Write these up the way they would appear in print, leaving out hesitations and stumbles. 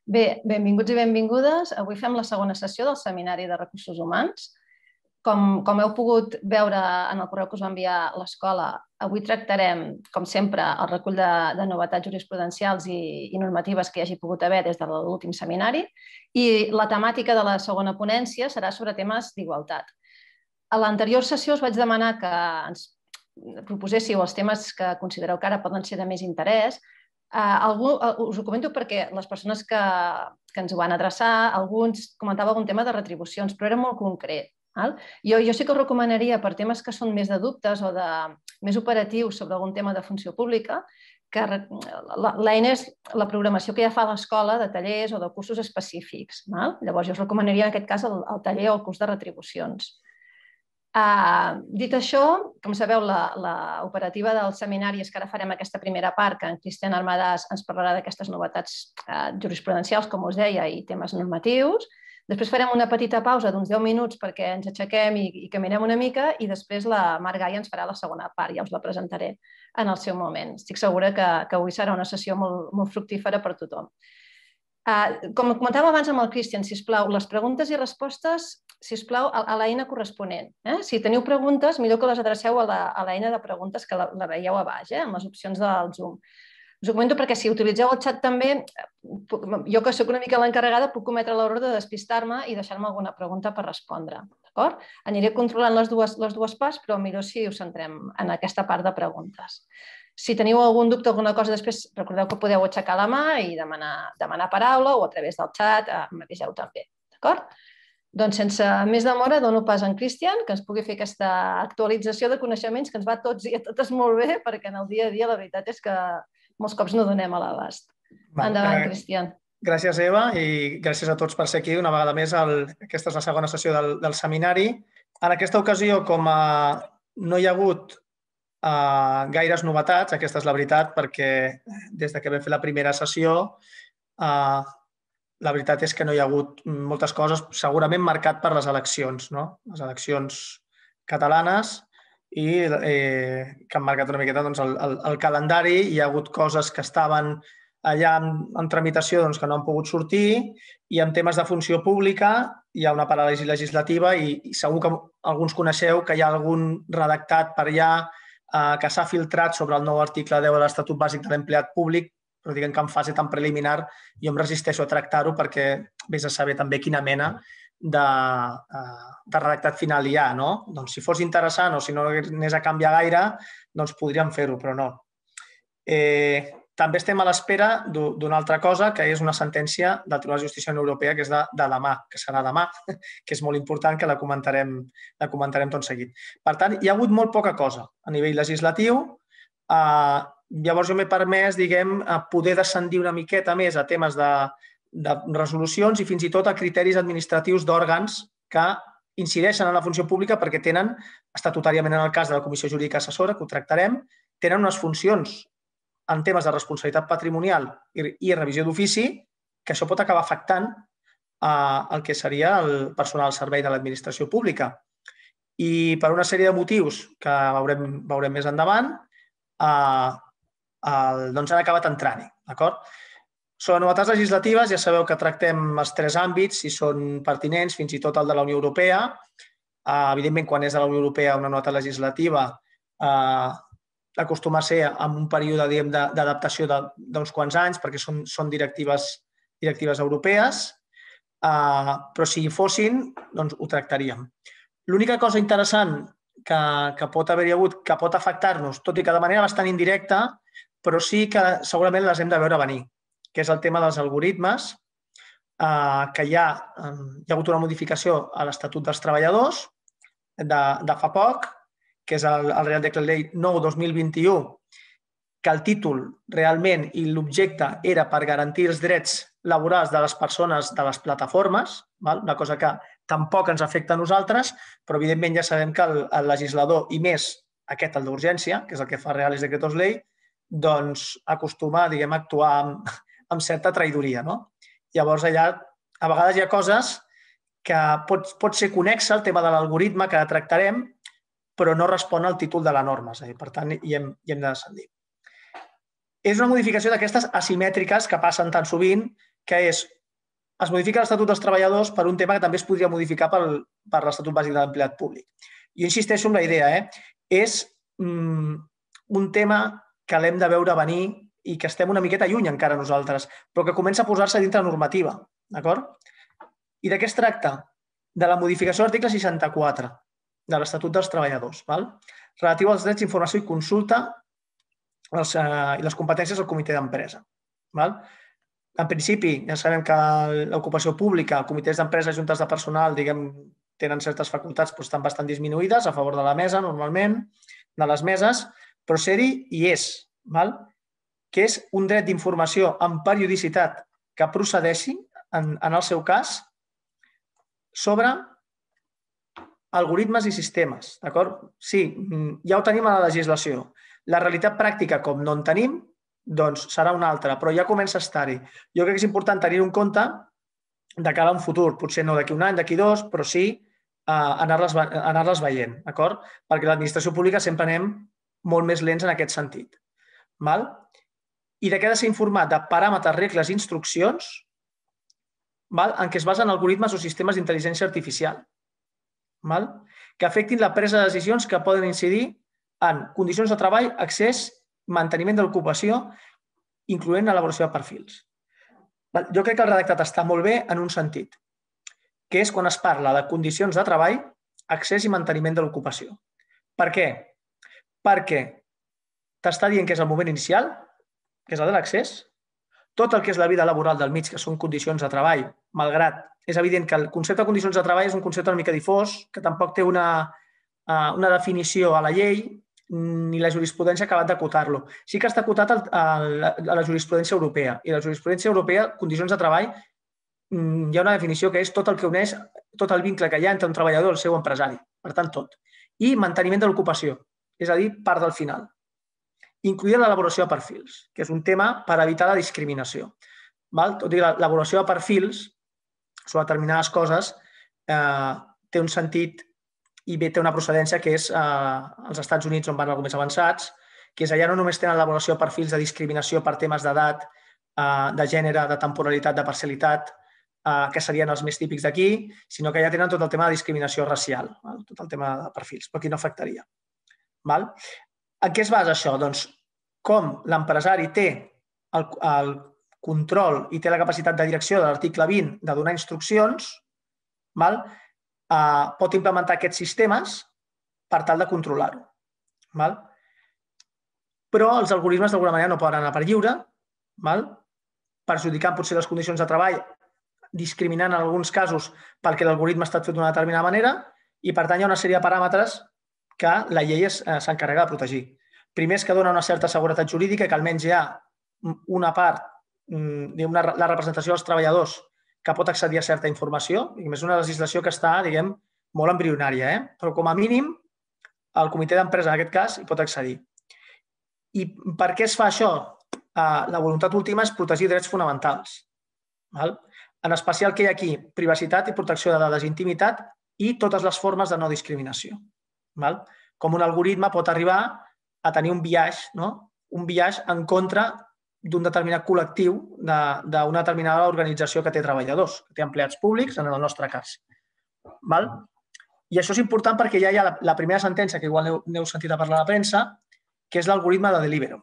Bé, benvinguts i benvingudes. Avui fem la segona sessió del Seminari de Recursos Humans. Com heu pogut veure en el correu que us va enviar l'escola, avui tractarem, com sempre, el recull de novetats jurisprudencials i normatives que hi hagi pogut haver des de l'últim seminari, i la temàtica de la segona ponència serà sobre temes d'igualtat. A l'anterior sessió us vaig demanar que ens proposéssiu els temes que considereu que ara poden ser de més interès. Us ho comento perquè les persones que ens ho van adreçar, alguns comentava algun tema de retribucions, però era molt concret. Jo sí que us recomanaria, per temes que són més de dubtes o més operatius sobre algun tema de funció pública, que l'eina és la programació que ja fa l'escola de tallers o de cursos específics. Llavors, jo us recomanaria en aquest cas el taller o el curs de retribucions. Dit això, com sabeu, l'operativa del seminari és que ara farem aquesta primera part, que en Cristian Armadàs ens parlarà d'aquestes novetats jurisprudencials, com us deia, i temes normatius. Després farem una petita pausa d'uns 10 minuts perquè ens aixequem i caminem una mica, i després la Mar Gaia ens farà la segona part, ja us la presentaré en el seu moment. Estic segura que avui serà una sessió molt fructífera per tothom. Com comentàvem abans amb el Cristian, sisplau, les preguntes i respostes, sisplau, a l'eina corresponent. Si teniu preguntes, millor que les adreceu a l'eina de preguntes que la veieu a baix, amb les opcions del Zoom. Us ho comento perquè si utilitzeu el xat també, jo que soc una mica l'encarregada, puc cometre l'error de despistar-me i deixar-me alguna pregunta per respondre. Aniré controlant les dues parts, però millor si us centrem en aquesta part de preguntes. Si teniu algun dubte o alguna cosa després, recordeu que podeu aixecar la mà i demanar paraula, o a través del xat m'aviseu també. D'acord? Doncs sense més demora dono pas a en Cristian, que ens pugui fer aquesta actualització de coneixements que ens va a tots i a totes molt bé, perquè en el dia a dia la veritat és que molts cops no donem a l'abast. Endavant, Cristian. Gràcies, Eva, i gràcies a tots per ser aquí una vegada més. Aquesta és la segona sessió del seminari. En aquesta ocasió, com no hi ha hagut gaires novetats, aquesta és la veritat, perquè des que vam fer la primera sessió, la veritat és que no hi ha hagut moltes coses, segurament marcat per les eleccions, les eleccions catalanes, i que han marcat una miqueta el calendari. Hi ha hagut coses que estaven allà en tramitació que no han pogut sortir, i en temes de funció pública hi ha una paràlisi legislativa i segur que alguns coneixeu que hi ha algun redactat per allà que s'ha filtrat sobre el nou article 10 de l'Estatut Bàsic de l'Empleat Públic, però diguem que en fase tan preliminar jo em resisteixo a tractar-ho perquè vés a saber també quina mena de redactat final hi ha. Si fos interessant o si no anés a canviar gaire, doncs podríem fer-ho, però no. També estem a l'espera d'una altra cosa, que és una sentència del Tribunal de Justícia Europea, que és de demà, que serà demà, que és molt important, que la comentarem tot seguit. Per tant, hi ha hagut molt poca cosa a nivell legislatiu. Llavors jo m'he permès, poder descendir una miqueta més a temes de resolucions i fins i tot a criteris administratius d'òrgans que incideixen en la funció pública perquè tenen, estatutàriament en el cas de la Comissió Jurídica Assessora, que ho tractarem, tenen unes funcions en temes de responsabilitat patrimonial i revisió d'ofici, que això pot acabar afectant el que seria el personal al servei de l'administració pública. I per una sèrie de motius que veurem més endavant, han acabat entrant-hi. Sobre novetats legislatives, ja sabeu que tractem els 3 àmbits, si són pertinents, fins i tot el de la Unió Europea. Evidentment, quan és de la Unió Europea una novetat legislativa, acostuma a ser en un període d'adaptació d'uns quants anys, perquè són directives europees, però si hi fossin, doncs ho tractaríem. L'única cosa interessant que pot haver-hi hagut, que pot afectar-nos, tot i que de manera bastant indirecta, però sí que segurament les hem de veure venir, que és el tema dels algoritmes, que hi ha hagut una modificació a l'Estatut dels Treballadors de fa poc, que és el Real Decret Llei 9/2021, que el títol realment i l'objecte era per garantir els drets laborals de les persones de les plataformes, una cosa que tampoc ens afecta a nosaltres, però evidentment ja sabem que el legislador, i més aquest, el d'urgència, que és el que fa Reales Decretos Ley, doncs acostuma a actuar amb certa traïdoria. Llavors allà a vegades hi ha coses que pot ser connexa al tema de l'algoritme que tractarem, però no respon al títol de la norma. Per tant, hi hem de descendir. És una modificació d'aquestes asimètriques que passen tan sovint que és es modifica l'Estatut dels Treballadors per un tema que també es podria modificar per l'Estatut Bàsic de l'Empleat Públic. Jo insisteixo en la idea, és un tema que l'hem de veure venir i que estem una miqueta lluny encara nosaltres, però que comença a posar-se dintre la normativa, d'acord? I de què es tracta? De la modificació de l'article 64 de l'Estatut dels Treballadors, relatiu als drets d'informació i consulta i les competències del comitè d'empresa. En principi, ja sabem que l'ocupació pública, comitès d'empresa, juntes de personal, tenen certes facultats, però estan bastant disminuïdes a favor de la mesa, normalment, de les meses, però ser-hi hi és, que és un dret d'informació amb periodicitat que procedeixi, en el seu cas, sobre algoritmes i sistemes, d'acord? Sí, ja ho tenim a la legislació. La realitat pràctica, com no en tenim, doncs serà una altra, però ja comença a estar-hi. Jo crec que és important tenir-ho en compte de cara a un futur, potser no d'aquí un any, d'aquí dos, però sí anar-les veient, d'acord? Perquè l'administració pública sempre anem molt més lents en aquest sentit. I de què ha de ser informat? De paràmetres, regles i instruccions en què es basen algoritmes o sistemes d'intel·ligència artificial que afectin la presa de decisions que poden incidir en condicions de treball, accés, manteniment de l'ocupació, incloent l'elaboració de perfils. Jo crec que el redactat està molt bé en un sentit, que és quan es parla de condicions de treball, accés i manteniment de l'ocupació. Per què? Perquè t'està dient que és el moment inicial, que és el de l'accés, tot el que és la vida laboral del mig, que són condicions de treball, malgrat és evident que el concepte de condicions de treball és un concepte una mica difós, que tampoc té una definició a la llei, ni la jurisprudència ha acabat d'acotar-lo. Sí que està acotat a la jurisprudència europea. I la jurisprudència europea, condicions de treball, hi ha una definició que és tot el que uneix, tot el vincle que hi ha entre un treballador i el seu empresari. Per tant, tot. I manteniment de l'ocupació, és a dir, part del final. Incluïda l'elaboració de perfils, que és un tema per evitar la discriminació. Tot i que l'elaboració de perfils sobre determinades coses té un sentit i bé té una procedència que és als Estats Units, on van alguns més avançats, que és allà no només tenen l'elaboració de perfils de discriminació per temes d'edat, de gènere, de temporalitat, de parcialitat, que serien els més típics d'aquí, sinó que allà tenen tot el tema de discriminació racial, tot el tema de perfils, però aquí no afectaria. En què es basa això? Doncs com l'empresari té el control i té la capacitat de direcció de l'article 20 de donar instruccions, pot implementar aquests sistemes per tal de controlar-ho. Però els algoritmes d'alguna manera no poden anar per lliure, perjudicant potser les condicions de treball, discriminant en alguns casos perquè l'algoritme ha estat fet d'una determinada manera i, per tant, hi ha una sèrie de paràmetres que la llei s'encarrega de protegir. Primer és que dona una certa seguretat jurídica, que almenys hi ha una part, la representació dels treballadors, que pot accedir a certa informació. És una legislació que està, diguem, molt embrionària, però com a mínim el comitè d'empresa, en aquest cas, hi pot accedir. I per què es fa això? La voluntat última és protegir drets fonamentals. En especial que hi ha aquí privacitat i protecció de dades, intimitat i totes les formes de no discriminació. Com un algoritme pot arribar a tenir un biaix en contra d'un determinat col·lectiu d'una determinada organització que té treballadors, que té empleats públics, en el nostre cas. I això és important perquè ja hi ha la primera sentència, que igual n'heu sentit a parlar a la premsa, que és l'algoritme de Deliveroo.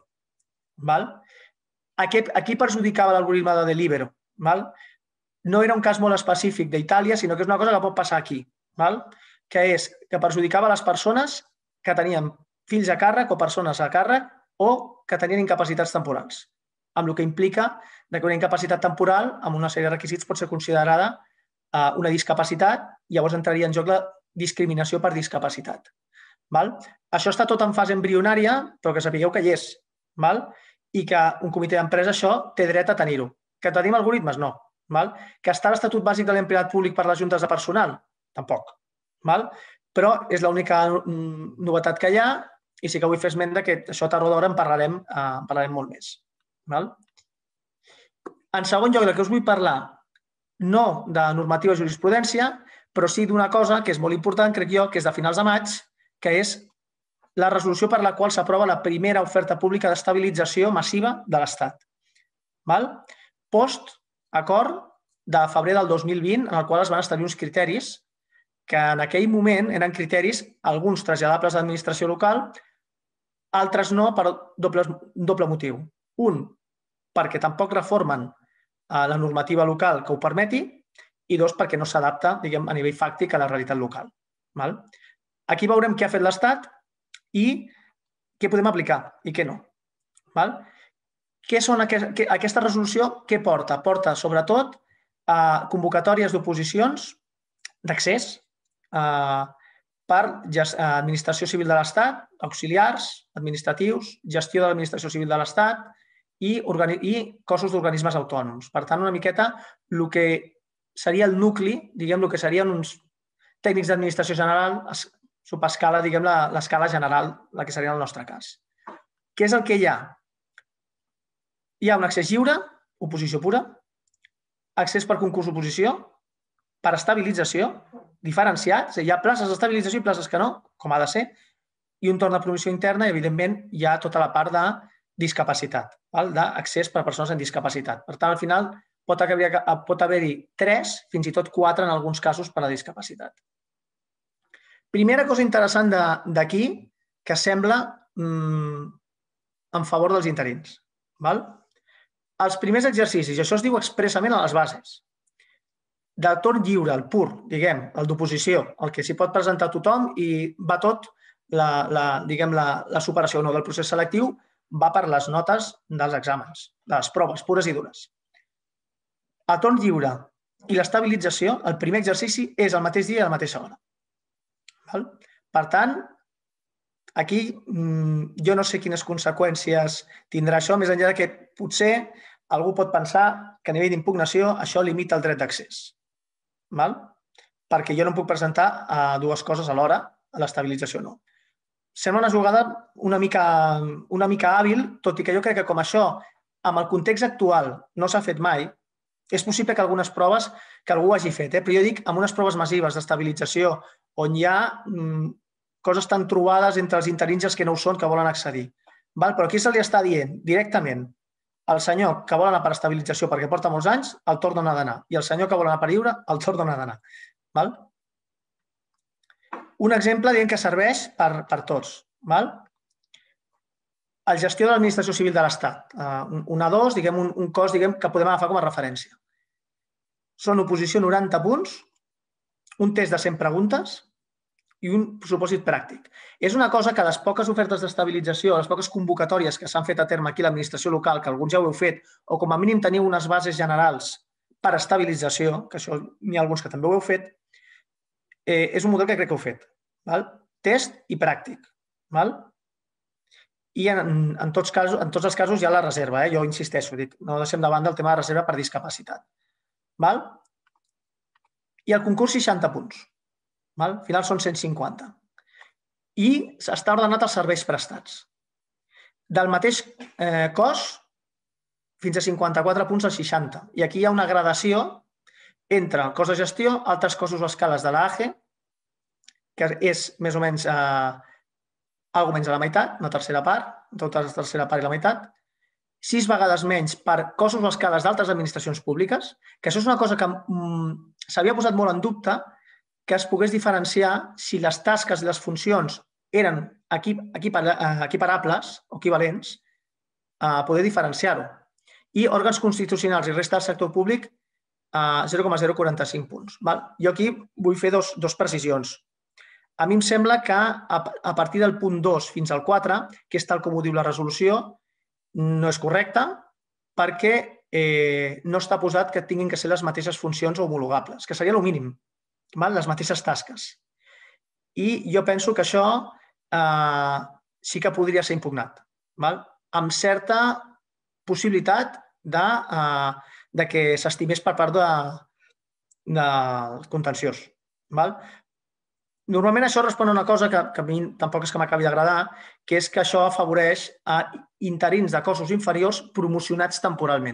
A qui perjudicava l'algoritme de Deliveroo? No era un cas molt específic d'Itàlia, sinó que és una cosa que pot passar aquí, que és que perjudicava les persones que tenien fills a càrrec o persones a càrrec o que tenien incapacitats temporals, amb el que implica que una incapacitat temporal, amb una sèrie de requisits, pot ser considerada una discapacitat i llavors entraria en joc la discriminació per discapacitat. Això està tot en fase embrionària, però que sapigueu que hi és, i que un comitè d'empresa això té dret a tenir-ho. Que tenim algoritmes? No. Que està l'Estatut Bàsic de l'Empleat Públic per les juntes de personal? Tampoc. Però és l'única novetat que hi ha i sí que vull fer esment que això tard o d'hora en parlarem molt més. En segon lloc, del que us vull parlar, no de normativa i jurisprudència, però sí d'una cosa que és molt important, crec jo, que és de finals de maig, que és la resolució per la qual s'aprova la primera oferta pública d'estabilització massiva de l'Estat. Post acord de febrer del 2020 en el qual es van establir uns criteris que en aquell moment eren criteris, alguns traslladables a l'administració local, altres no per doble motiu. Un, perquè tampoc reformen la normativa local que ho permeti, i dos, perquè no s'adapta, diguem, a nivell fàctic a la realitat local. Aquí veurem què ha fet l'Estat i què podem aplicar i què no. Aquesta resolució què porta? Porta, sobretot, a convocatòries d'oposicions d'accés per administració civil de l'Estat, auxiliars, administratius, gestió de l'administració civil de l'Estat i cossos d'organismes autònoms. Per tant, una miqueta el que seria el nucli, diguem, el que serien uns tècnics d'administració general, subescala, diguem, l'escala general, la que seria el nostre cas. Què és el que hi ha? Hi ha un accés lliure, oposició pura, accés per concurs oposició, per estabilització, diferenciat, hi ha places d'estabilització i places que no, com ha de ser, i un torn de promoció interna i, evidentment, hi ha tota la part de discapacitat, d'accés per a persones amb discapacitat. Per tant, al final, pot haver-hi 3, fins i tot 4 en alguns casos per a discapacitat. Primera cosa interessant d'aquí que sembla en favor dels interins. Els primers exercicis, i això es diu expressament a les bases, de torn lliure, el pur, diguem, el d'oposició, el que s'hi pot presentar tothom i va tot, la superació o no del procés selectiu va per les notes dels exàmens, de les proves pures i dures. El torn lliure i l'estabilització, el primer exercici és el mateix dia i a la mateixa hora. Per tant, aquí jo no sé quines conseqüències tindrà això, més enllà que potser algú pot pensar que a nivell d'impugnació això limita el dret d'accés. Perquè jo no em puc presentar a dues coses alhora, a l'estabilització no. Sembla una jugada una mica hàbil, tot i que jo crec que com això, amb el context actual, no s'ha fet mai. És possible que algunes proves que algú hagi fet, però jo dic amb unes proves massives d'estabilització on hi ha coses tan trobades entre els interins i els que no ho són que volen accedir. Però aquí se li està dient directament al senyor que vol anar per estabilització perquè porta molts anys, el torn d'on ha d'anar. I el senyor que vol anar per lliure, el torn d'on ha d'anar. Un exemple dient que serveix per tots. El gestió de l'administració civil de l'Estat. Un A2, un cos que podem agafar com a referència. Són oposició 90 punts, un test de 100 preguntes i un supòsit pràctic. És una cosa que les poques ofertes d'estabilització, les poques convocatòries que s'han fet a terme aquí a l'administració local, que alguns ja ho heu fet, o com a mínim teniu unes bases generals per estabilització, que això n'hi ha alguns que també ho heu fet, és un model que crec que heu fet. Test i pràctic. I en tots els casos hi ha la reserva. Jo insisteixo, no deixem de banda el tema de reserva per discapacitat. I el concurs 60 punts. Al final són 150. I està ordenat els serveis prestats. Del mateix cos fins a 54 punts a 60. I aquí hi ha una gradació entre el cos de gestió, altres cossos o escales de l'AGE, que és més o menys alguna menys de la meitat, una tercera part, tota la tercera part i la meitat, 6 vegades menys per cossos o escales d'altres administracions públiques, que això és una cosa que s'havia posat molt en dubte, que es pogués diferenciar si les tasques i les funcions eren equiparables o equivalents, a poder diferenciar-ho. I òrgans constitucionals i resta del sector públic, 0,045 punts. Jo aquí vull fer dues precisions. A mi em sembla que a partir del punt 2 fins al 4, que és tal com ho diu la resolució, no és correcte perquè no està posat que tinguin que ser les mateixes funcions homologables, que seria el mínim, les mateixes tasques. I jo penso que això sí que podria ser impugnat, amb certa possibilitat de que s'estimés per part del contenciós. Normalment això respon a una cosa que a mi tampoc és que m'acabi d'agradar, que és que això afavoreix a interins de cossos inferiors promocionats temporalment.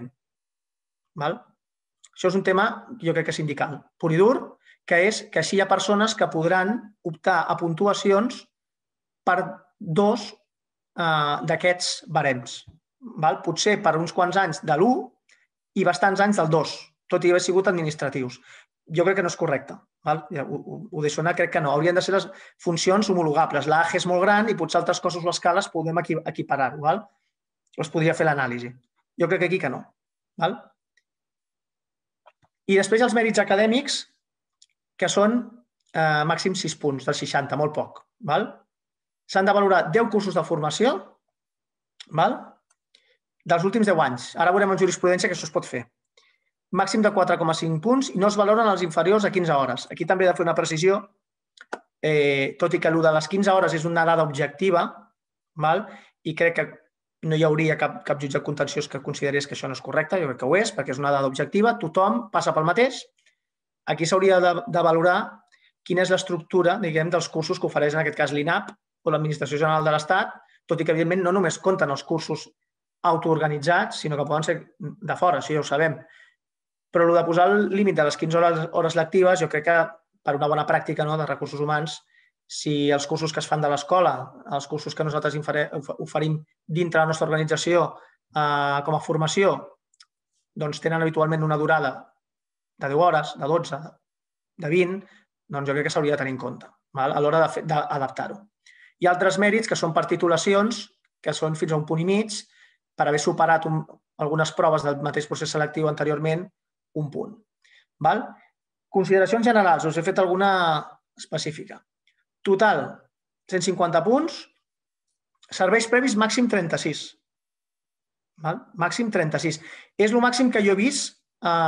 Això és un tema, jo crec que és sindical, pur i dur, que és que així hi ha persones que podran optar a puntuacions per 2 d'aquests barems. Potser per uns quants anys de l'1 i bastants anys del 2, tot i haver sigut administratius. Jo crec que no és correcte. Ho deixo anar, crec que no. Haurien de ser les funcions homologables. L'AG és molt gran i potser altres cossos o escales podem equiparar-ho. Es podria fer l'anàlisi. Jo crec que aquí que no. I després els mèrits acadèmics, que són màxim 6 punts, dels 60, molt poc. S'han de valorar 10 cursos de formació dels últims 10 anys. Ara veurem en jurisprudència que això es pot fer. Màxim de 4,5 punts i no es valoren els inferiors a 15 hores. Aquí també he de fer una precisió, tot i que el de les 15 hores és una dada objectiva i crec que no hi hauria cap jutge contenciós que considerés que això no és correcte, jo crec que ho és, perquè és una dada objectiva, tothom passa pel mateix. Aquí s'hauria de valorar quina és l'estructura, diguem, dels cursos que ofereix en aquest cas l'INAP o l'Administració General de l'Estat, tot i que, evidentment, no només compten els cursos autoorganitzats, sinó que poden ser de fora, això ja ho sabem. Però el de posar el límit de les 15 hores lectives, jo crec que per una bona pràctica de recursos humans, si els cursos que es fan de l'escola, els cursos que nosaltres oferim dintre la nostra organització com a formació, doncs tenen habitualment una durada de 10 hores, de 12, de 20, doncs jo crec que s'hauria de tenir en compte a l'hora d'adaptar-ho. Hi ha altres mèrits que són per titulacions, que són fins a un punt i mig, per haver superat algunes proves del mateix procés selectiu anteriorment, un punt. Consideracions generals, us he fet alguna específica. Total, 150 punts, serveis previs màxim 36. Màxim 36. És el màxim que jo he vist,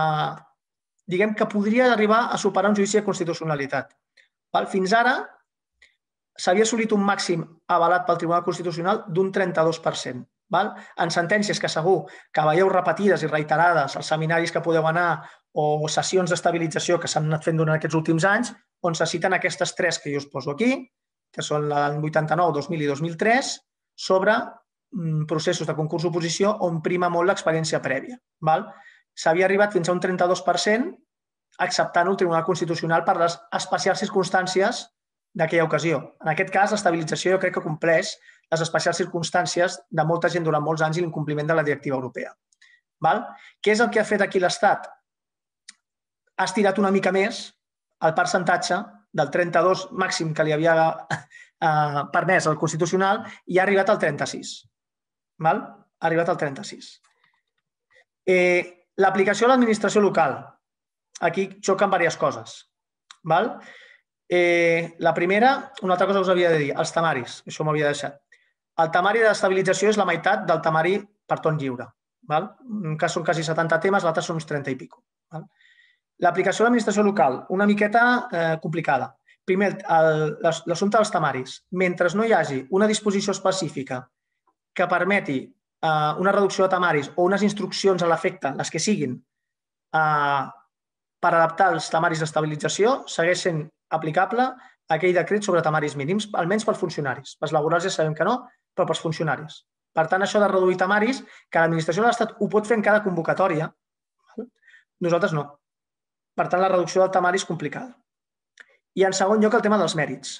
diguem que podria arribar a superar un judici de constitucionalitat. Fins ara s'havia assolit un màxim avalat pel Tribunal Constitucional d'un 32%. En sentències que segur que veieu repetides i reiterades als seminaris que podeu anar o sessions d'estabilització que s'han anat fent durant aquests últims anys, on se citen aquestes 3 que jo us poso aquí, que són l'any 89, 2000 i 2003, sobre processos de concurs-oposició on prima molt l'experiència prèvia. S'havia arribat fins a un 32% acceptant el Tribunal Constitucional per les especials circumstàncies d'aquella ocasió. En aquest cas, l'estabilització jo crec que compleix les especials circumstàncies de molta gent durant molts anys i l'incompliment de la directiva europea. Què és el que ha fet aquí l'Estat? Ha estirat una mica més el percentatge del 32 màxim que li havia permès el Constitucional i ha arribat al 36. Ha arribat al 36. L'aplicació a l'administració local. Aquí xoquen diverses coses. La primera, una altra cosa que us havia de dir, els temaris. Això m'havia deixat. El temari d'estabilització és la meitat del temari per torn lliure. En un cas són quasi 70 temes, l'altre són uns 30 i pico. L'aplicació a l'administració local, una miqueta complicada. Primer, l'assumpte dels temaris. Mentre no hi hagi una disposició específica que permeti una reducció de temaris o unes instruccions a l'efecte, les que siguin, per adaptar els temaris d'estabilització, segueix sent aplicable aquell decret sobre temaris mínims, almenys pels funcionaris. Pels laborals ja sabem que no, però pels funcionaris. Per tant, això de reduir temaris, que l'administració de l'Estat ho pot fer en cada convocatòria, nosaltres no. Per tant, la reducció del temari és complicada. I en segon lloc, el tema dels mèrits.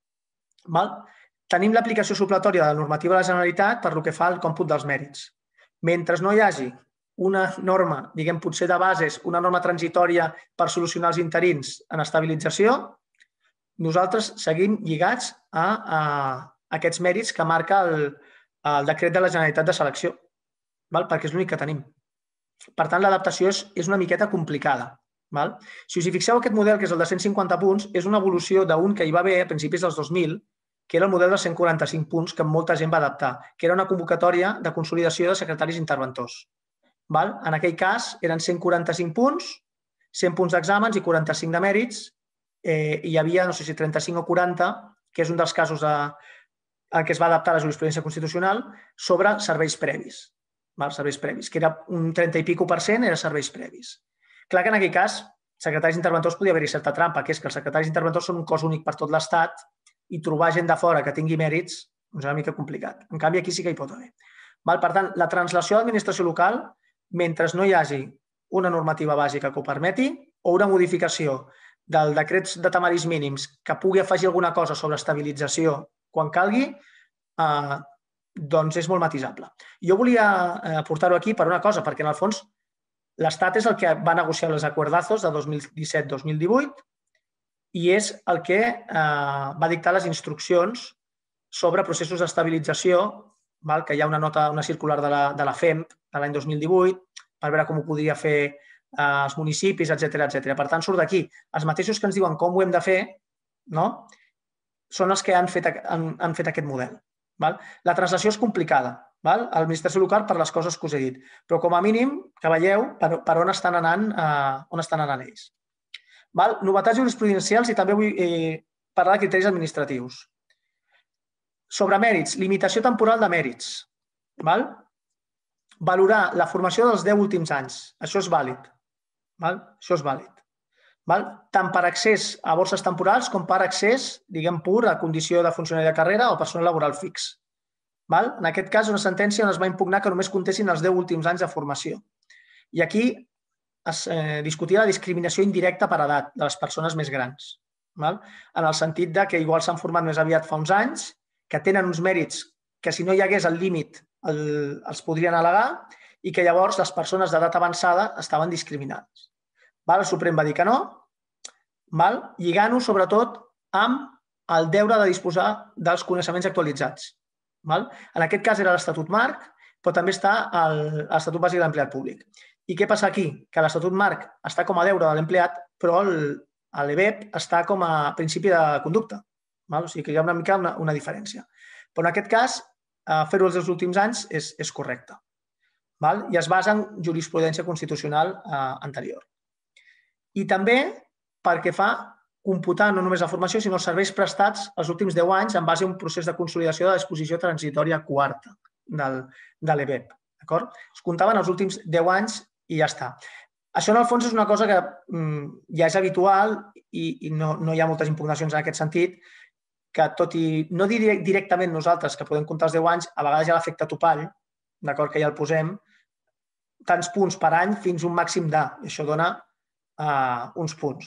Tenim l'aplicació supletòria de la normativa de la Generalitat per el que fa al còmput dels mèrits. Mentre no hi hagi una norma, diguem, potser de bases, una norma transitòria per solucionar els interins en estabilització, nosaltres seguim lligats a aquests mèrits que marca el decret de la Generalitat de selecció, perquè és l'únic que tenim. Per tant, l'adaptació és una miqueta complicada. Si us hi fixeu, aquest model, que és el de 150 punts, és una evolució d'un que hi va haver a principis dels 2000, que era el model de 145 punts que molta gent va adaptar, que era una convocatòria de consolidació de secretaris interventors. En aquell cas, eren 145 punts, 100 punts d'exàmens i 45 de mèrits, i hi havia, no sé si 35 o 40, que és un dels casos en què es va adaptar la jurisprudència constitucional, sobre serveis previs. Serveis previs, que era un 30 i pico % era serveis previs. Clar que en aquell cas, secretaris interventors podia haver-hi certa trampa, que és que els secretaris interventors són un cos únic per tot l'Estat i trobar gent de fora que tingui mèrits és una mica complicat. En canvi, aquí sí que hi pot haver. Per tant, la translació a l'administració local, mentre no hi hagi una normativa bàsica que ho permeti o una modificació del decret de temaris mínims que pugui afegir alguna cosa sobre estabilització quan calgui, doncs és molt matisable. Jo volia portar-ho aquí per una cosa, perquè en el fons L'Estat és el que va negociar els acuerdazos de 2017-2018 i és el que va dictar les instruccions sobre processos d'estabilització, que hi ha una nota, una circular de la FEMP de l'any 2018 per veure com ho podria fer els municipis, etc. Per tant, surt d'aquí. Els mateixos que ens diuen com ho hem de fer, són els que han fet aquest model. La translació és complicada, l'administració local per les coses que us he dit, però com a mínim que veieu per on estan anant ells. Novetats jurisprudencials i també vull parlar de criteris administratius. Sobre mèrits, limitació temporal de mèrits. Valorar la formació dels 10 últims anys. Això és vàlid. Això és vàlid. Tant per accés a borses temporals com per accés, diguem pur, a condició de funcionari de carrera o personal laboral fix. En aquest cas, una sentència on es va impugnar que només comptessin els 10 últims anys de formació. I aquí es discutia la discriminació indirecta per edat de les persones més grans, en el sentit que igual s'han format més aviat fa uns anys, que tenen uns mèrits que si no hi hagués el límit els podrien al·legar i que llavors les persones d'edat avançada estaven discriminades. El Suprem va dir que no, lligant-ho sobretot amb el deure de disposar dels coneixements actualitzats. En aquest cas era l'Estatut Marc, però també està l'Estatut Bàsic de l'Empleat Públic. I què passa aquí? Que l'Estatut Marc està com a deure de l'empleat, però l'EBEP està com a principi de conducta. O sigui que hi ha una mica una diferència. Però en aquest cas, fer-ho els últims anys és correcte. I es basa en jurisprudència constitucional anterior. I també perquè fa computar no només la formació, sinó els serveis prestats els últims 10 anys en base a un procés de consolidació de la disposició transitòria quarta de l'EBEP. Es comptaven els últims 10 anys i ja està. Això, en el fons, és una cosa que ja és habitual i no hi ha moltes impugnacions en aquest sentit, que tot i no dir directament nosaltres que podem comptar els 10 anys, a vegades hi ha l'efecte topall, que ja el posem, tants punts per any fins a un màxim d'A. I això dona uns punts.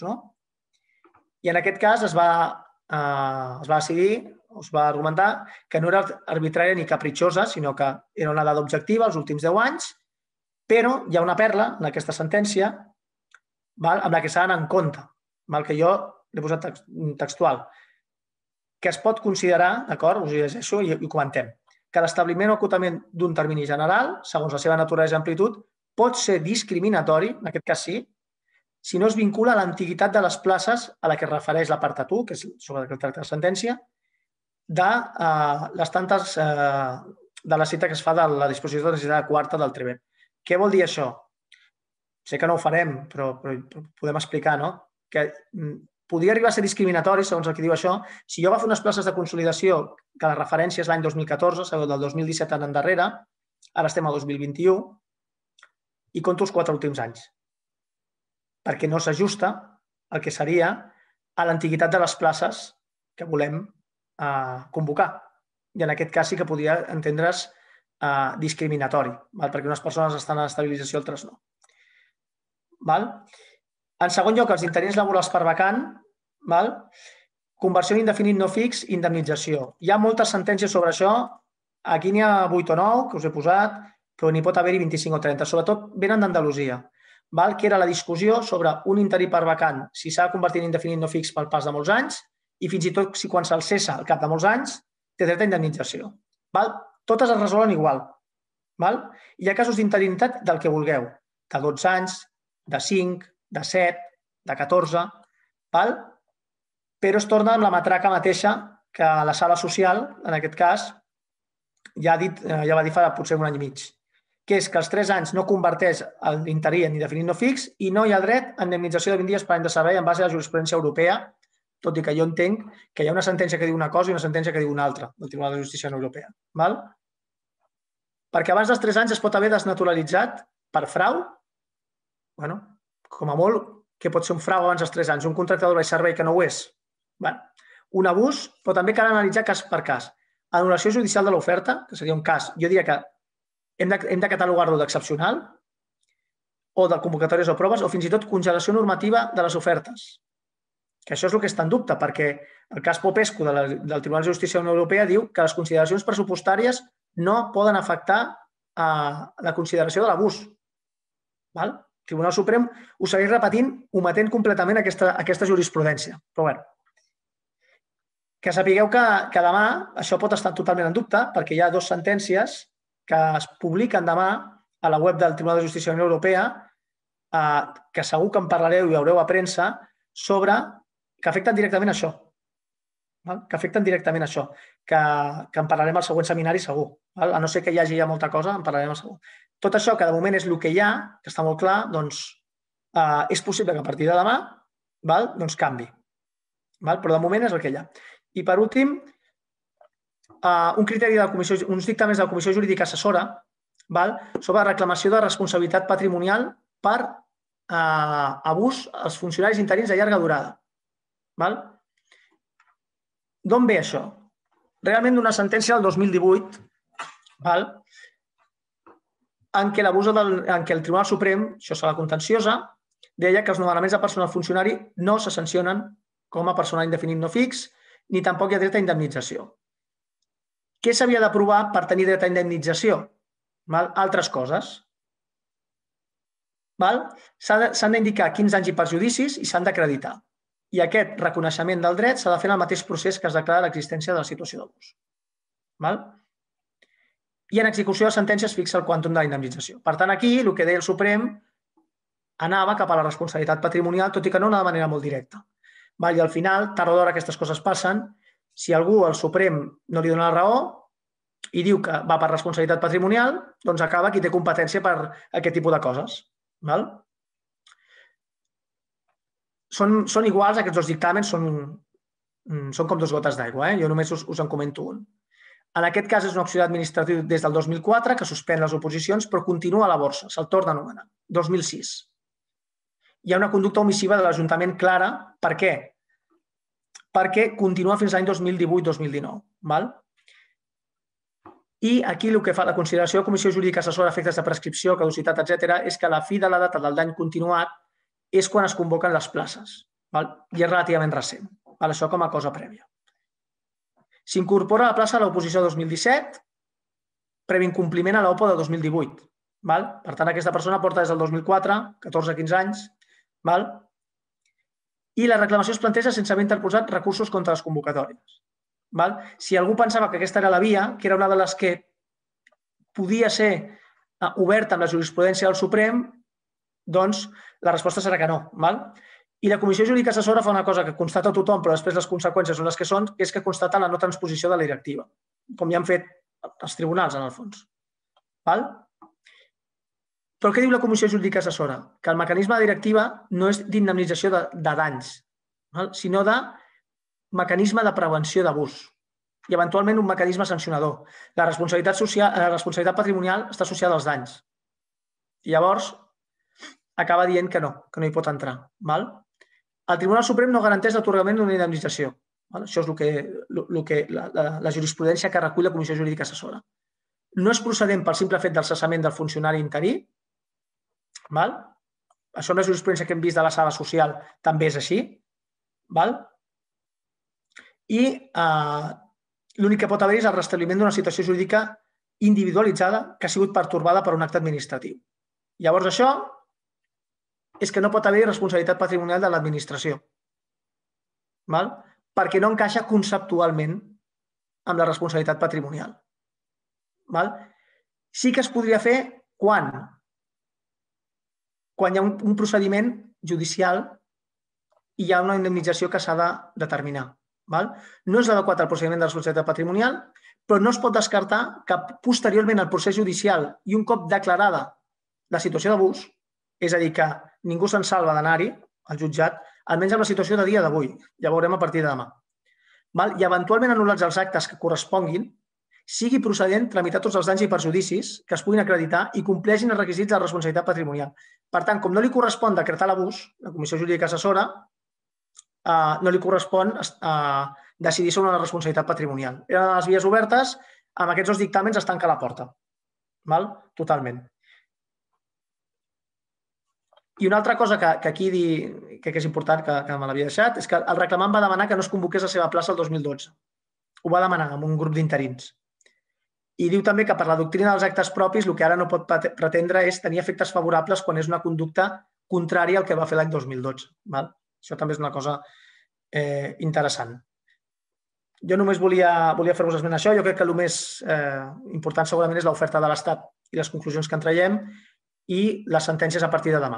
I en aquest cas es va decidir, es va argumentar que no era arbitrària ni capritxosa, sinó que era una dada objectiva els últims 10 anys, però hi ha una perla en aquesta sentència amb la que s'ha d'anar en compte, que jo l'he posat textual, que es pot considerar, us ho llegeixo i ho comentem, que l'establiment o acotament d'un termini general, segons la seva naturalesa i amplitud, pot ser discriminatori, en aquest cas sí, si no es vincula a l'antiguitat de les places a la que es refereix l'apartat 1, que és sobre el que tracta la sentència, de les tantes de la cita que es fa de la disposició transitòria quarta del TREBEP. Què vol dir això? Sé que no ho farem, però podem explicar, que podria arribar a ser discriminatori, segons el que diu això, si jo agafo unes places de consolidació, que la referència és l'any 2014, sabeu, del 2017 en endarrere, ara estem al 2021, i conto els 4 últims anys, perquè no s'ajusta el que seria a l'antiguitat de les places que volem convocar. I en aquest cas sí que podria entendre's discriminatori, perquè unes persones estan en estabilització i altres no. En segon lloc, els interins laborals per vacant, conversió en indefinit no fix, indemnització. Hi ha moltes sentències sobre això, aquí n'hi ha 8 o 9 que us he posat, però n'hi pot haver-hi 25 o 30, sobretot venen d'Andalusia, que era la discussió sobre un interí per vacant, si s'ha de convertir en indefinit no fix pel pas de molts anys, i fins i tot si quan se'l cessa al cap de molts anys, té dret a indemnització. Totes es resolen igual. Hi ha casos d'interinitat del que vulgueu, de 12 anys, de 5, de 7, de 14, però es torna amb la matraca mateixa que la sala social, en aquest cas, ja va dir fa potser un any i mig, que és que els 3 anys no converteix l'interí en indefinit no fix i no hi ha dret a indemnització de 20 dies per any de servei en base a la jurisprudència europea, tot i que jo entenc que hi ha una sentència que diu una cosa i una sentència que diu una altra del Tribunal de Justícia Europea. Perquè abans dels 3 anys es pot haver desnaturalitzat per frau, com a molt, que pot ser un frau abans dels 3 anys, un contracte d'obra i servei que no ho és, un abús, però també cal analitzar cas per cas. Anul·lació judicial de l'oferta, que seria un cas, jo diria que hem de catalogar-lo d'excepcional o de convocatòries o proves o fins i tot congelació normativa de les ofertes. Que això és el que està en dubte, perquè el cas Popescu del Tribunal de Justícia de la Unió Europea diu que les consideracions pressupostàries no poden afectar la consideració de l'abús. Tribunal Suprem ho segueix repetint, ometent completament aquesta jurisprudència. Però bé, que sapigueu que demà això pot estar totalment en dubte perquè hi ha 2 sentències que es publiquen demà a la web del Tribunal de Justícia de la Unió Europea que segur que en parlareu i veureu a premsa sobre que afecten directament això. Que afecten directament això, que en parlarem al següent seminari segur. A no ser que hi hagi ja molta cosa, en parlarem segur. Tot això, que de moment és el que hi ha, que està molt clar, doncs és possible que a partir de demà canvi. Però de moment és el que hi ha. I per últim, uns dictàmens de la Comissió Jurídica Assessora sobre reclamació de responsabilitat patrimonial per abús als funcionaris interins de llarga durada. D'on ve això? Realment d'una sentència del 2018 en què el Tribunal Suprem, això serà contenciosa, deia que els nomenaments de personal funcionari no se sancionen com a personal indefinit no fix, ni tampoc hi ha dret a indemnització. Què s'havia d'aprovar per tenir dret a indemnització? Altres coses. S'han d'indicar quins danys i perjudicis i s'han d'acreditar. I aquest reconeixement del dret s'ha de fer en el mateix procés que es declara l'existència de la situació d'abús. I en execució de sentència es fixa el quàntum de la indemnització. Per tant, aquí el que deia el Suprem anava cap a la responsabilitat patrimonial, tot i que no de manera molt directa. I al final, tard o d'hora, aquestes coses passen. Si algú al Suprem no li dona la raó i diu que va per responsabilitat patrimonial, doncs acaba qui té competència per aquest tipus de coses. Són iguals, aquests 2 dictàmens, són com 2 gotes d'aigua. Jo només us en comento un. En aquest cas és un auxiliar administratiu des del 2004 que suspèn les oposicions però continua a la borsa, se'l torna a nomenar. 2006. Hi ha una conducta omissiva de l'Ajuntament clara. Per què? Perquè continua fins l'any 2018-2019. I aquí el que fa la consideració de la Comissió Jurídica Assessora a efectes de prescripció, caducitat, etc., és que la fi de la data del dany continuat és quan es convoquen les places. I és relativament recent. Això com a cosa prèvia. S'incorpora a la plaça a l'oposició de 2017, previ incompliment a l'OPO de 2018. Per tant, aquesta persona porta des del 2004, 14-15 anys, i la reclamació es planteja sense haver interposat recursos contra les convocatòries. Si algú pensava que aquesta era la via, que era una de les que podia ser oberta amb la jurisprudència del Suprem, doncs la resposta serà que no. I la Comissió Jurídica Assessora fa una cosa que constata tothom, però després les conseqüències són les que són, que és que constata la no transposició de la directiva, com ja han fet els tribunals, en el fons. Però què diu la Comissió Jurídica Assessora? Que el mecanisme de directiva no és d'indemnització de danys, sinó de mecanisme de prevenció d'abús i, eventualment, un mecanisme sancionador. La responsabilitat patrimonial està associada als danys. I llavors acaba dient que no hi pot entrar. El Tribunal Suprem no garanteix l'atorgament d'una indemnització. Això és la jurisprudència que recull la Comissió Jurídica Assessora. No és procedent pel simple fet del cessament del funcionari interí. Això amb la jurisprudència que hem vist de la sala social també és així. I l'únic que pot haver és el restabliment d'una situació jurídica individualitzada que ha sigut pertorbada per un acte administratiu. Llavors això és que no pot haver responsabilitat patrimonial de l'administració, perquè no encaixa conceptualment amb la responsabilitat patrimonial. Sí que es podria fer quan hi ha un procediment judicial i hi ha una indemnització que s'ha de determinar. No és adequat al procediment de responsabilitat patrimonial, però no es pot descartar que posteriorment al procés judicial i un cop declarada la situació d'abús, és a dir, que ningú se'n salva d'anar-hi al jutjat, almenys amb la situació de dia d'avui, ja veurem a partir de demà, i eventualment anul·lats els actes que corresponguin, sigui procedent tramitar tots els danys i perjudicis que es puguin acreditar i compleixin els requisits de la responsabilitat patrimonial. Per tant, com no li correspon decretar l'abús, la Comissió Jurídica Assessora no li correspon decidir sobre una responsabilitat patrimonial. Eren les vies obertes, amb aquests 2 dictàmens es tanca la porta. Totalment. I una altra cosa que aquí crec que és important, que me l'havia deixat, és que el reclamant va demanar que no es convoqués la seva plaça el 2012. Ho va demanar amb un grup d'interins. I diu també que per la doctrina dels actes propis el que ara no pot pretendre és tenir efectes favorables quan és una conducta contrària al que va fer l'any 2012. Això també és una cosa interessant. Jo només volia fer-vos esment d'això. Jo crec que el més important segurament és l'oferta de l'Estat i les conclusions que en traiem i les sentències a partir de demà.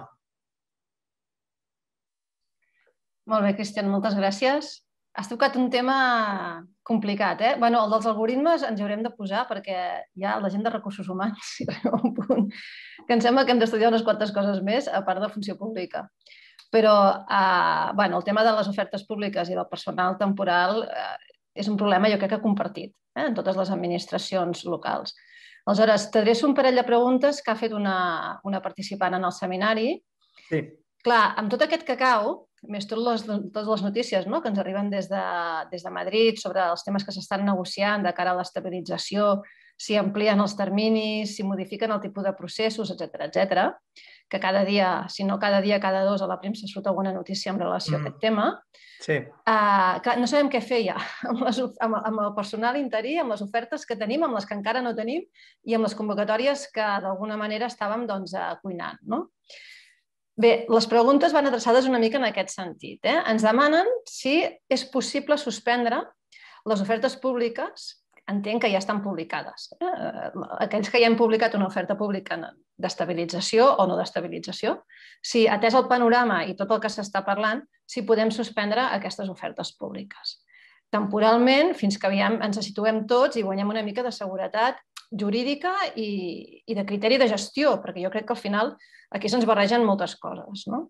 Molt bé, Cristian, moltes gràcies. Has tocat un tema complicat, eh? Bé, el dels algoritmes ens hi haurem de posar perquè ja la gent de recursos humans hi arriba un punt que em sembla que hem d'estudiar unes quantes coses més a part de funció pública. Però el tema de les ofertes públiques i del personal temporal és un problema jo crec que compartit en totes les administracions locals. Aleshores, t'adreço un parell de preguntes que ha fet una participant en el seminari. Sí. Clar, amb tot aquest cacau, més totes les notícies que ens arriben des de Madrid sobre els temes que s'estan negociant de cara a l'estabilització, si amplien els terminis, si modifiquen el tipus de processos, etc., que cada dia, si no cada dia, cada dos, a la premsa surt alguna notícia en relació a aquest tema. Sí. Clar, no sabem què fer ja amb el personal interí, amb les ofertes que tenim, amb les que encara no tenim i amb les convocatòries que d'alguna manera estàvem cuinant, no? Bé, les preguntes van adreçades una mica en aquest sentit. Ens demanen si és possible suspendre les ofertes públiques, entenc que ja estan publicades. Aquells que ja hem publicat una oferta pública d'estabilització o no d'estabilització, si, atès el panorama i tot el que s'està parlant, si podem suspendre aquestes ofertes públiques. Temporalment, fins que ens situem tots i guanyem una mica de seguretat jurídica i de criteri de gestió, perquè jo crec que al final aquí se'ns barregen moltes coses, no?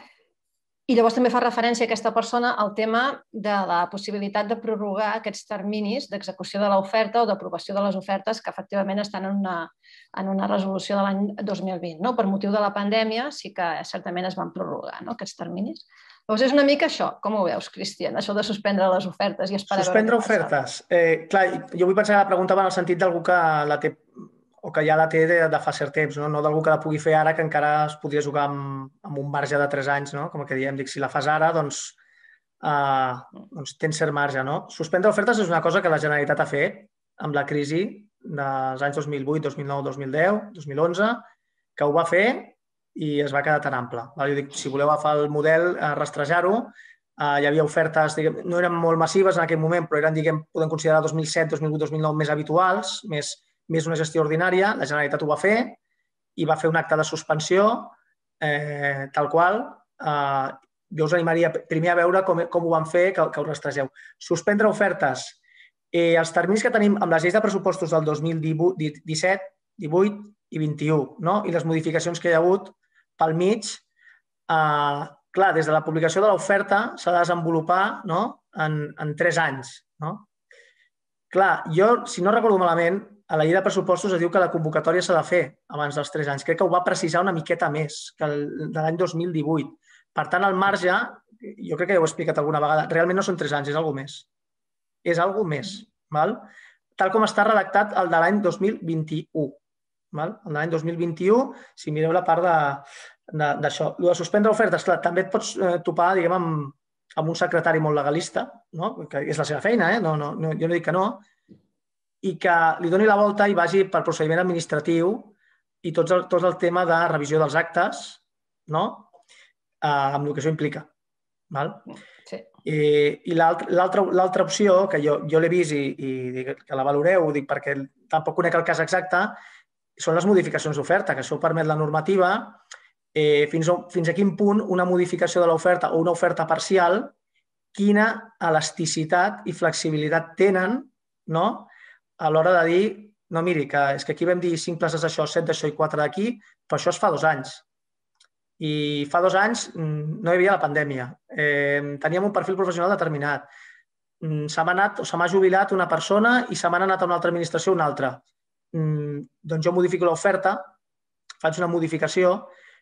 I llavors també fa referència a aquesta persona al tema de la possibilitat de prorrogar aquests terminis d'execució de l'oferta o d'aprovació de les ofertes que efectivament estan en una resolució de l'any 2020. Per motiu de la pandèmia sí que certament es van prorrogar aquests terminis. Llavors és una mica això. Com ho veus, Cristian, això de suspendre les ofertes i esperar a veure què passa? Suspendre ofertes. Clar, jo vull pensar que la pregunta va en el sentit d'algú que la té o que ja la té de fa cert temps, no d'algú que la pugui fer ara que encara es podria jugar amb un marge de 3 anys, no? Com que diem, si la fas ara, doncs tens cert marge, no? Suspendre ofertes és una cosa que la Generalitat ha fet amb la crisi dels anys 2008, 2009, 2010, 2011, que ho va fer i es va quedar tan ample. Jo dic, si voleu agafar el model, rastrejar-ho, hi havia ofertes, no eren molt massives en aquell moment, però eren, podem considerar 2007, 2008, 2009 més habituals, més una gestió ordinària. La Generalitat ho va fer i va fer un acte de suspensió tal qual. Jo us animaria primer a veure com ho van fer, que ho rastregeu. Suspendre ofertes. Els terminis que tenim amb les lleis de pressupostos del 2017, 18 i 21 i les modificacions que hi ha hagut pel mig, clar, des de la publicació de l'oferta s'ha de desenvolupar en 3 anys. Clar, jo, si no recordo malament, a la llei de pressupostos es diu que la convocatòria s'ha de fer abans dels 3 anys. Crec que ho va precisar una miqueta més que de l'any 2018. Per tant, el marge, jo crec que ja ho he explicat alguna vegada, realment no són 3 anys, és alguna més. És alguna més. Tal com està redactat el de l'any 2021. El de l'any 2021, si mireu la part d'això. El de suspendre ofertes, clar, també et pots topar, amb un secretari molt legalista, que és la seva feina, jo no dic que no, i que li doni la volta i vagi per procediment administratiu i tot el tema de revisió dels actes, amb el que això implica. I l'altra opció, que jo l'he vist i que la valoreu, perquè tampoc conec el cas exacte, són les modificacions d'oferta, que això permet la normativa fins a quin punt una modificació de l'oferta o una oferta parcial, quina elasticitat i flexibilitat tenen a l'hora de dir, no, miri, que és que aquí vam dir 5 places d'això, 7 d'això i 4 d'aquí, però això es fa 2 anys. I fa 2 anys no hi havia la pandèmia. Teníem un perfil professional determinat. Se m'ha jubilat una persona i se m'ha anat a una altra administració una altra. Doncs jo modifico l'oferta, faig una modificació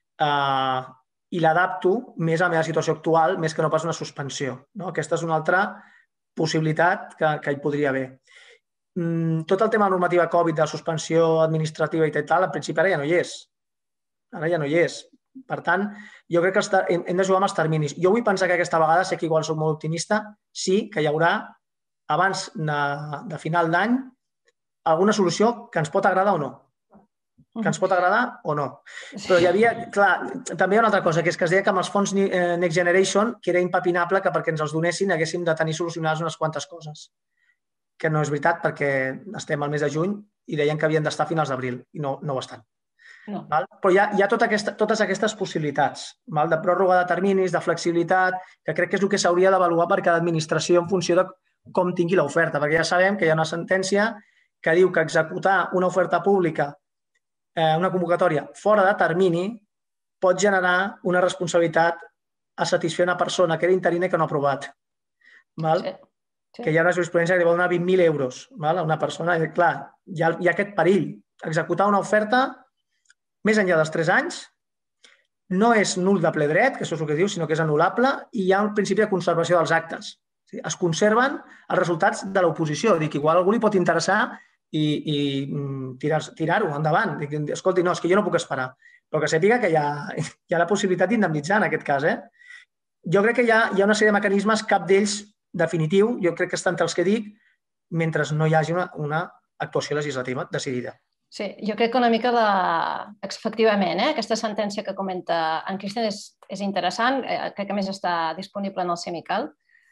i l'adapto més a la meva situació actual, més que no pas una suspensió. Aquesta és una altra possibilitat que hi podria haver. Tot el tema de normativa Covid, de suspensió administrativa i tal, en principi ara ja no hi és. Ara ja no hi és. Per tant, jo crec que hem de jugar amb els terminis. Jo vull pensar que aquesta vegada, sé que igual soc molt optimista, sí que hi haurà, abans de final d'any, alguna solució que ens pot agradar o no. Que ens pot agradar o no. Però hi havia, clar, també hi ha una altra cosa, que és que es deia que amb els fons Next Generation, que era impepinable que perquè ens els donessin haguéssim de tenir solucionades unes quantes coses. Que no és veritat perquè estem al mes de juny i deien que havien d'estar a finals d'abril i no ho estan. No. Però hi ha totes aquestes possibilitats de pròrroga de terminis, de flexibilitat, que crec que és el que s'hauria d'avaluar per cada administració en funció de com tingui l'oferta, perquè ja sabem que hi ha una sentència que diu que executar una oferta pública, una convocatòria fora de termini, pot generar una responsabilitat a satisfer una persona que era interina i que no ha aprovat. Que hi ha una jurisprudència que li vol donar 20.000 euros a una persona. I, clar, hi ha aquest perill. Executar una oferta més enllà dels 3 anys no és nul de ple dret, que això és el que diu, sinó que és anul·lable, i hi ha un principi de conservació dels actes. Es conserven els resultats de l'oposició. Dic, igual a algú li pot interessar i tirar-ho endavant. Dic, escolti, no, és que jo no puc esperar. Però que sàpiga que hi ha la possibilitat d'indemnitzar en aquest cas. Jo crec que hi ha una sèrie de mecanismes, cap d'ells definitiu, jo crec que està entre els que dic, mentre no hi hagi una actuació legislativa decidida. Sí, jo crec que una mica efectivament, aquesta sentència que comenta en Cristian és interessant, crec que a més està disponible en el Semical,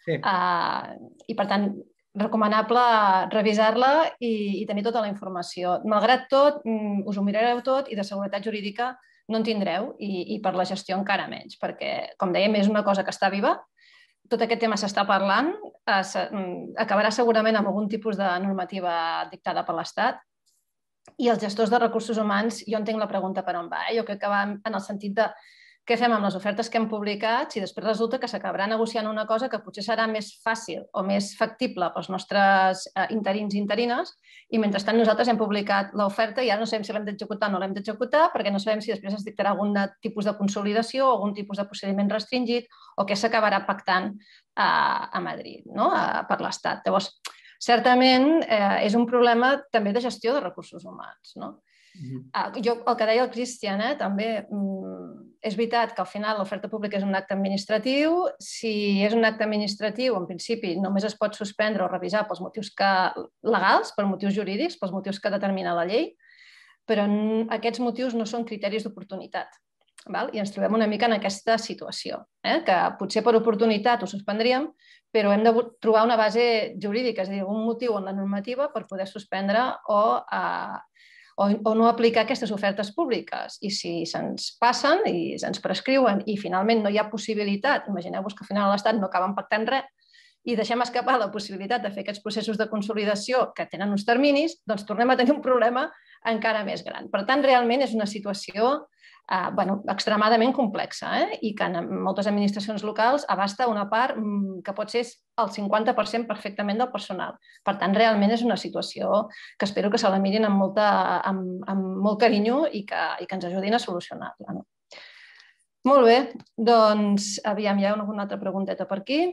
i per tant recomanable revisar-la i tenir tota la informació. Malgrat tot, us ho mirareu tot i de seguretat jurídica no en tindreu i per la gestió encara menys, perquè, com dèiem, és una cosa que està viva, tot aquest tema s'està parlant, acabarà segurament amb algun tipus de normativa dictada per l'Estat i els gestors de recursos humans, jo entenc la pregunta per on va. Jo crec que va en el sentit de què fem amb les ofertes que hem publicat si després resulta que s'acabarà negociant una cosa que potser serà més fàcil o més factible pels nostres interins i interines i mentrestant nosaltres hem publicat l'oferta i ara no sabem si l'hem d'executar o no l'hem d'executar perquè no sabem si després es dictarà algun tipus de consolidació o algun tipus de procediment restringit o què s'acabarà pactant a Madrid, per l'Estat. Llavors, certament és un problema també de gestió de recursos humans. El que deia el Cristian, també és veritat que al final l'oferta pública és un acte administratiu. Si és un acte administratiu, en principi només es pot suspendre o revisar pels motius legals, per motius jurídics, pels motius que determina la llei, però aquests motius no són criteris d'oportunitat. I ens trobem una mica en aquesta situació, que potser per oportunitat ho suspendríem, però hem de trobar una base jurídica, és a dir, un motiu en la normativa per poder suspendre o no aplicar aquestes ofertes públiques. I si se'ns passen i se'ns prescriuen i finalment no hi ha possibilitat, imagineu-vos que al final l'Estat no acaba pactant res i deixem escapar la possibilitat de fer aquests processos de consolidació que tenen uns terminis, doncs tornem a tenir un problema encara més gran. Per tant, realment és una situació extremadament complexa i que en moltes administracions locals abasta una part que pot ser el 50% perfectament del personal. Per tant, realment és una situació que espero que se la mirin amb molt carinyo i que ens ajudin a solucionar-la. Molt bé, doncs aviam, hi ha alguna altra pregunteta per aquí?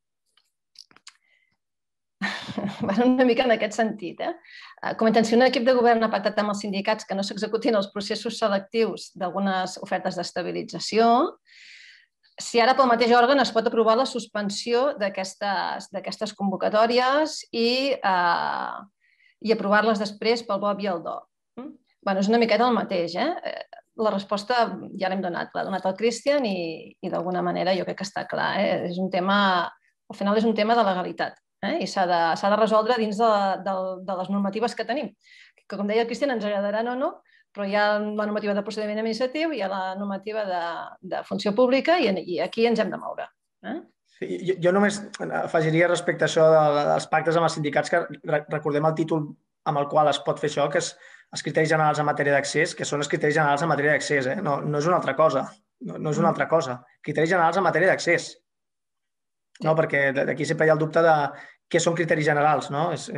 Una mica en aquest sentit. Comenten, si un equip de govern ha pactat amb els sindicats que no s'executin els processos selectius d'algunes ofertes d'estabilització, si ara pel mateix òrgan es pot aprovar la suspensió d'aquestes convocatòries i aprovar-les després pel BOP i el DO. És una miqueta el mateix. La resposta ja l'hem donat, l'ha donat el Cristian i d'alguna manera jo crec que està clar. Al final és un tema de legalitat. I s'ha de resoldre dins de les normatives que tenim. Que, com deia el Cristian, ens agradaran o no, però hi ha la normativa de procediment administratiu, hi ha la normativa de funció pública i aquí ens hem de moure. Jo només afegiria respecte a això dels pactes amb els sindicats que recordem el títol amb el qual es pot fer això, que és els criteris generals en matèria d'accés, que són els criteris generals en matèria d'accés. No és una altra cosa. No és una altra cosa. Criteris generals en matèria d'accés. No, perquè aquí sempre hi ha el dubte de què són criteris generals.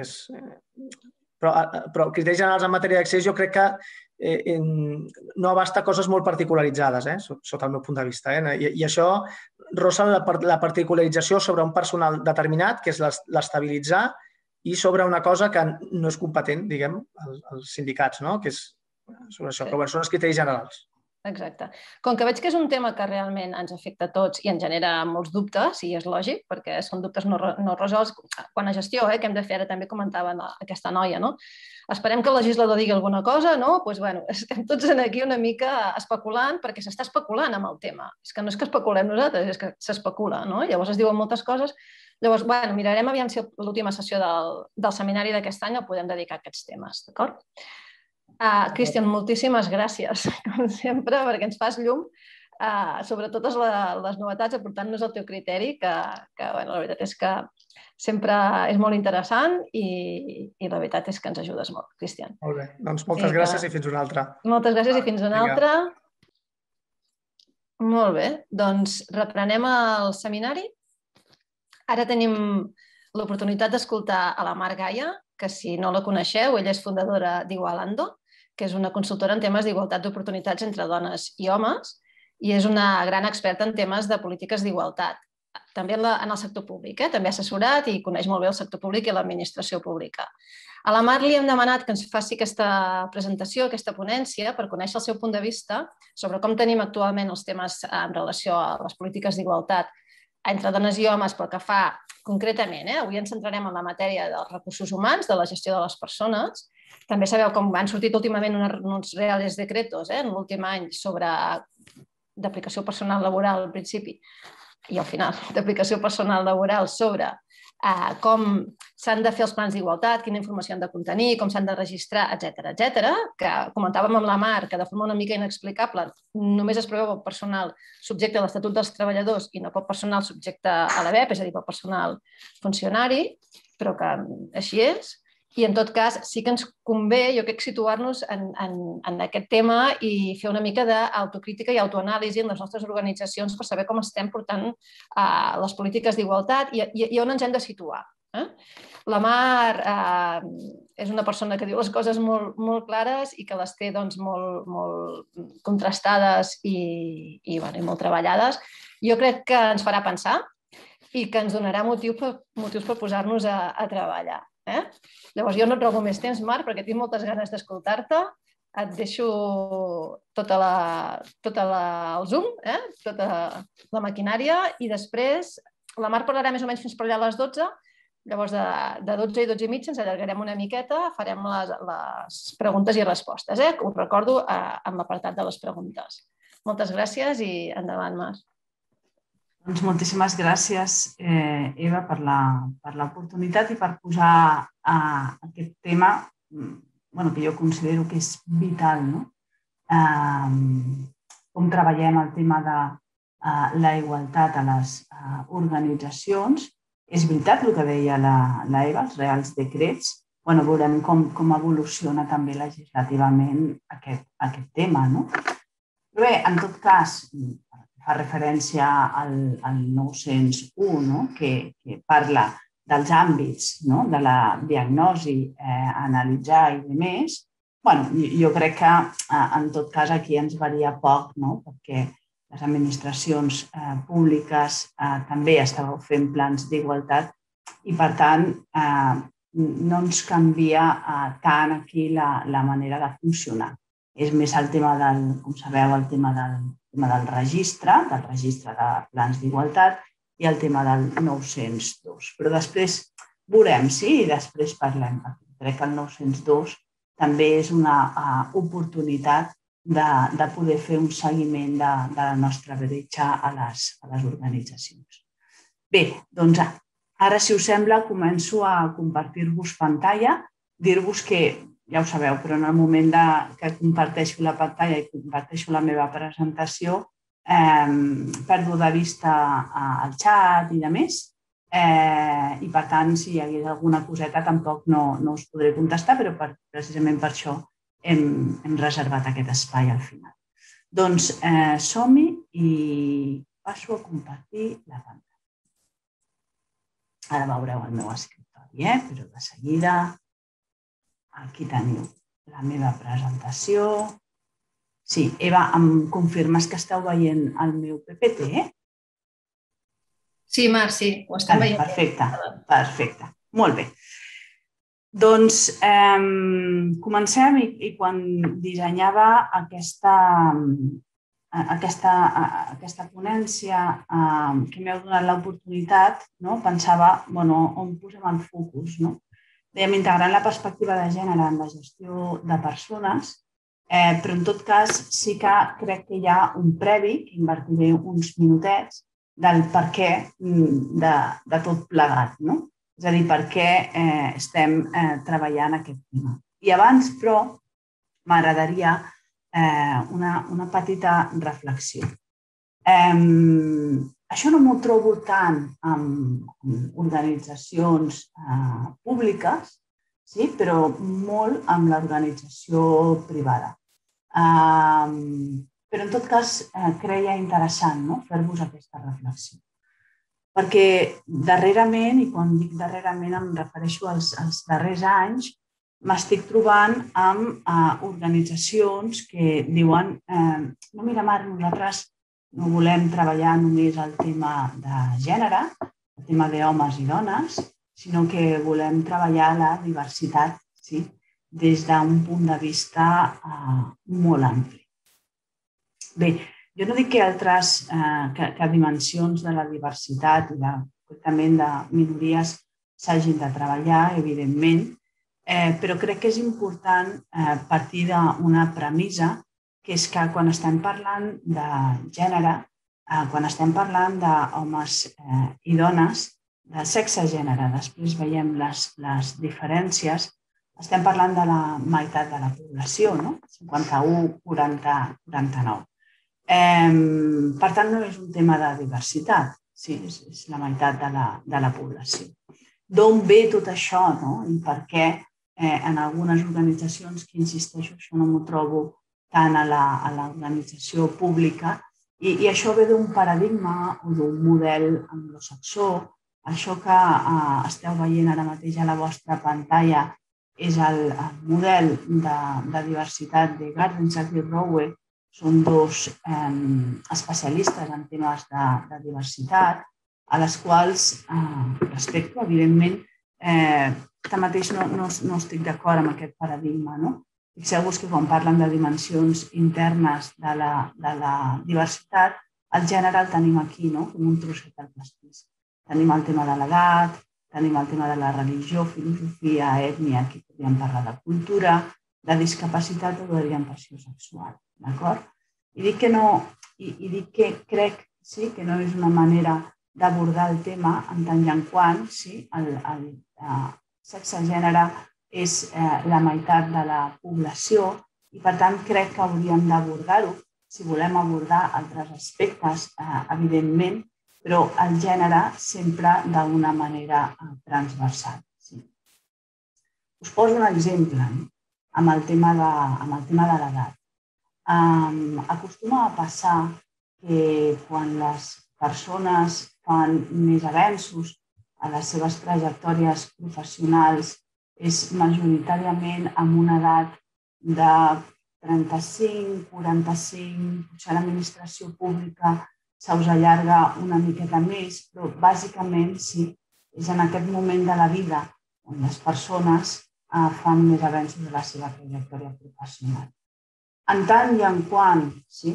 Però criteris generals en matèria d'accés jo crec que no abasta coses molt particularitzades, sota el meu punt de vista. I això rossa la particularització sobre un personal determinat, que és l'estabilitzar, i sobre una cosa que no és competent, diguem, als sindicats, que és sobre això, però són els criteris generals. exacte. Com que veig que és un tema que realment ens afecta a tots i ens genera molts dubtes, i és lògic, perquè són dubtes no resolts, quan a gestió, que hem de fer, ara també comentava aquesta noia, no? Esperem que el legislador digui alguna cosa, no? Doncs, bueno, estem tots aquí una mica especulant, perquè s'està especulant amb el tema. És que no és que especulem nosaltres, és que s'especula, no? Llavors es diuen moltes coses. Llavors, bueno, mirarem aviam si l'última sessió del seminari d'aquest any el podem dedicar a aquests temes, d'acord? Cristian, moltíssimes gràcies, com sempre, perquè ens fas llum sobre totes les novetats, aportant-nos el teu criteri, que bueno, la veritat és que sempre és molt interessant i la veritat és que ens ajudes molt, Cristian. Molt bé, doncs moltes gràcies i fins una altra. Moltes gràcies i fins una altra. Molt bé, doncs reprenem el seminari. Ara tenim l'oportunitat d'escoltar a la Mar Gaia, que si no la coneixeu, ella és fundadora d'Igualando, que és una consultora en temes d'igualtat d'oportunitats entre dones i homes i és una gran experta en temes de polítiques d'igualtat, també en el sector públic. També ha assessorat i coneix molt bé el sector públic i l'administració pública. A la Mar li hem demanat que ens faci aquesta presentació, aquesta ponència, per conèixer el seu punt de vista sobre com tenim actualment els temes en relació a les polítiques d'igualtat entre dones i homes, pel que fa concretament. Avui ens centrarem en la matèria dels recursos humans, de la gestió de les persones. També sabeu com han sortit últimament uns reales decretos en l'últim any sobre d'aplicació personal laboral al principi i al final d'aplicació personal laboral sobre com s'han de fer els plans d'igualtat, quina informació han de contenir, com s'han de registrar, etc., que comentàvem amb la Mar, que de forma una mica inexplicable només es preveu el personal subjecte a l'Estatut dels Treballadors i no pel personal subjecte a la BEP, és a dir, pel personal funcionari, però que així és. I, en tot cas, sí que ens convé, jo crec, situar-nos en aquest tema i fer una mica d'autocrítica i autoanàlisi en les nostres organitzacions per saber com estem portant les polítiques d'igualtat i on ens hem de situar. La Mar és una persona que diu les coses molt clares i que les té molt contrastades i molt treballades. Jo crec que ens farà pensar i que ens donarà motius per posar-nos a treballar. Llavors, jo no et robo més temps, Marc, perquè tinc moltes ganes d'escoltar-te. Et deixo tot el Zoom, tota la maquinària, i després la Marc parlarà més o menys fins per allà a les 12. Llavors, de 12 i 12 i mitja ens allargarem una miqueta, farem les preguntes i respostes. Us recordo amb l'apartat de les preguntes. Moltes gràcies i endavant, Marc. Doncs moltíssimes gràcies, Eva, per l'oportunitat i per posar aquest tema que jo considero que és vital. Com treballem el tema de la igualtat a les organitzacions. És veritat el que deia la Eva, els reals decrets. Veurem com evoluciona també legislativament aquest tema. Però bé, en tot cas, fa referència al 901, que parla dels àmbits de la diagnosi, analitzar i demés. Jo crec que en tot cas aquí ens varia poc, perquè les administracions públiques també estàveu fent plans d'igualtat i, per tant, no ens canvia tant aquí la manera de funcionar. És més el tema com sabeu, el tema del registre de plans d'igualtat i el tema del 902. Però després veurem, sí, i després parlem. Crec que el 902 també és una oportunitat de poder fer un seguiment de la nostra bretxa a les organitzacions. Bé, doncs ara, si us sembla, començo a compartir-vos pantalla, dir-vos que ja ho sabeu, però en el moment que comparteixo la pantalla i comparteixo la meva presentació, perdo de vista el xat i demés. I, per tant, si hi hagués alguna coseta, tampoc no us podré contestar, però precisament per això hem reservat aquest espai al final. Doncs som-hi i passo a compartir la pantalla. Ara veureu el meu escriptori, però de seguida... Aquí teniu la meva presentació. Sí, Eva, em confirmes que esteu veient el meu PPT? Sí, Marc, sí, ho estem veient. Perfecte. Molt bé. Doncs comencem i quan dissenyava aquesta aquesta ponència que m'heu donat l'oportunitat, pensava on posem el focus. Dèiem, integrant la perspectiva de gènere en la gestió de persones, però en tot cas sí que crec que hi ha un previ, que invertiré uns minutets, del per què de tot plegat. És a dir, per què estem treballant aquest tema. I abans, però, m'agradaria una petita reflexió. Això no m'ho trobo tant en organitzacions públiques, però molt amb l'organització privada. Però, en tot cas, creia interessant fer-vos aquesta reflexió. Perquè darrerament, i quan dic darrerament em refereixo als darrers anys, m'estic trobant amb organitzacions que diuen no, mira, Marc, nosaltres no volem treballar només el tema de gènere, el tema d'homes i dones, sinó que volem treballar la diversitat des d'un punt de vista molt ampli. Bé, jo no dic que altres dimensions de la diversitat i concretament de minories s'hagin de treballar, evidentment, però crec que és important partir d'una premissa, que és que quan estem parlant de gènere, quan estem parlant d'homes i dones, de sexe-gènere, després veiem les diferències, estem parlant de la meitat de la població, 51, 40, 49. Per tant, no és un tema de diversitat, és la meitat de la població. D'on ve tot això i per què en algunes organitzacions, que insisteixo, això no m'ho trobo tant a l'organització pública, i això ve d'un paradigma o d'un model anglosaxó. Això que esteu veient ara mateix a la vostra pantalla és el model de diversitat de Gardner i Rowe. Són dos especialistes en temes de diversitat, a les quals respecto, evidentment, tanmateix no estic d'acord amb aquest paradigma. Fixeu-vos que quan parlen de dimensions internes de la diversitat, el gènere el tenim aquí, com un trosset del pastís. Tenim el tema de l'edat, tenim el tema de la religió, filosofia, ètnia, aquí podríem parlar de cultura, de discapacitat o d'orientació sexual. D'acord? I dic que crec que no és una manera d'abordar el tema en tant en quant el sexe-gènere és la meitat de la població i, per tant, crec que hauríem d'abordar-ho si volem abordar altres aspectes, evidentment, però el gènere sempre d'una manera transversal. Us poso un exemple amb el tema de l'edat. Acostuma a passar que quan les persones fan més avenços a les seves trajectòries professionals és majoritàriament amb una edat de 35, 45, potser l'administració pública se us allarga una miqueta més, però bàsicament sí, és en aquest moment de la vida on les persones fan més avenços a la seva trajectòria professional. En tant i en quant,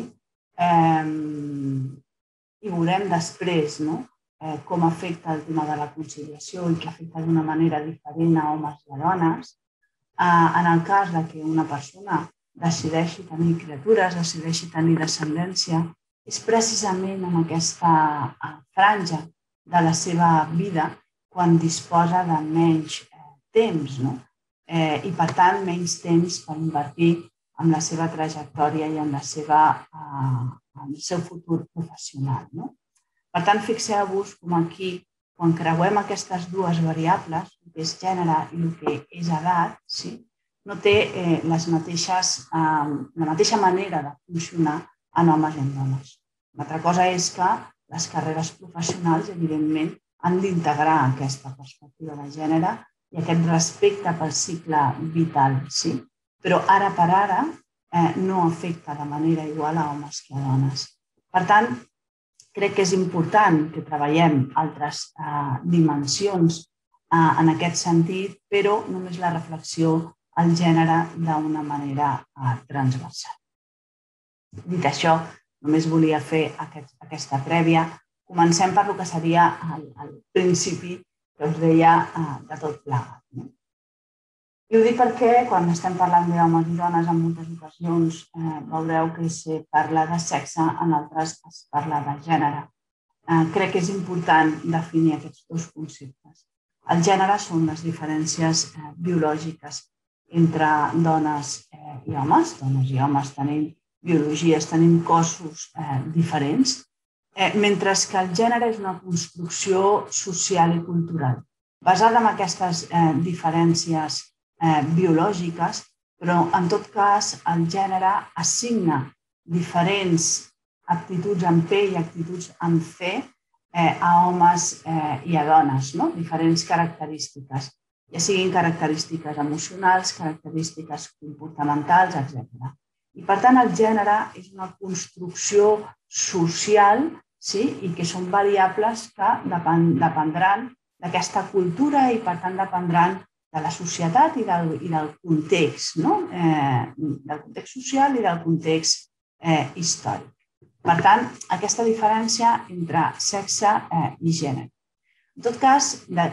i veurem després com afecta el tema de la conciliació i que afecta d'una manera diferent a homes i a dones, en el cas que una persona decideixi tenir criatures, decideixi tenir descendència, és precisament en aquesta franja de la seva vida quan disposa de menys temps i, per tant, menys temps per invertir en la seva trajectòria i en el seu futur professional. Per tant, fixeu-vos com aquí, quan creuem aquestes dues variables, el que és gènere i el que és edat, no té la mateixa manera de funcionar en homes i en dones. Una altra cosa és que les carreres professionals, evidentment, han d'integrar aquesta perspectiva de gènere i aquest respecte pel cicle vital, però ara per ara no afecta de manera igual a homes que a dones. Per tant, crec que és important que treballem altres dimensions en aquest sentit, però només la reflexió al gènere d'una manera transversal. Dit això, només volia fer aquesta prèvia. Comencem per el que seria el principi que us deia de tot plegat. I ho dic perquè quan estem parlant d'homes i dones en moltes ocasions veureu que se parla de sexe, en altres es parla de gènere. Crec que és important definir aquests dos conceptes. El gènere són les diferències biològiques entre dones i homes. Dones i homes tenim biologies, tenim cossos diferents, mentre que el gènere és una construcció social i cultural basada en aquestes diferències biològiques, però en tot cas el gènere assigna diferents aptituds en P i aptituds en C a homes i a dones, diferents característiques, ja siguin característiques emocionals, característiques comportamentals, etc. I per tant el gènere és una construcció social i que són variables que dependran d'aquesta cultura i per tant dependran de la societat i del context, del context social i del context històric. Per tant, aquesta diferència entre sexe i gènere. En tot cas,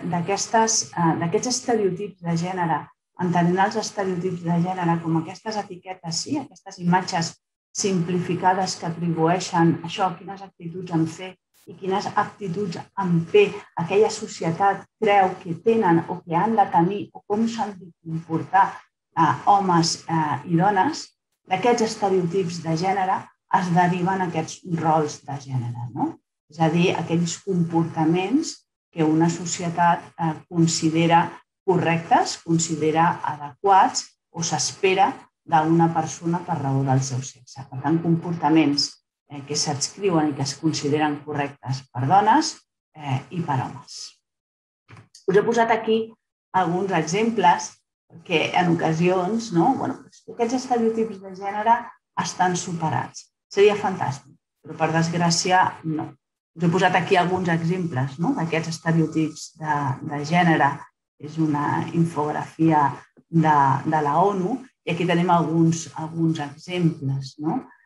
d'aquests estereotips de gènere, entenent els estereotips de gènere com aquestes etiquetes, aquestes imatges simplificades que atribueixen això, quines actituds en C i quines aptituds en P aquella societat creu que tenen o que han de tenir o com s'han de comportar homes i dones, d'aquests estereotips de gènere es deriven aquests rols de gènere. És a dir, aquells comportaments que una societat considera correctes, considera adequats o s'espera d'una persona per raó del seu sexe. Per tant, comportaments que s'adscriuen i que es consideren correctes per dones i per homes. Us he posat aquí alguns exemples que en ocasions aquests estereotips de gènere estan superats. Seria fantàstic, però per desgràcia no. Us he posat aquí alguns exemples d'aquests estereotips de gènere. És una infografia de la ONU i aquí tenim alguns exemples.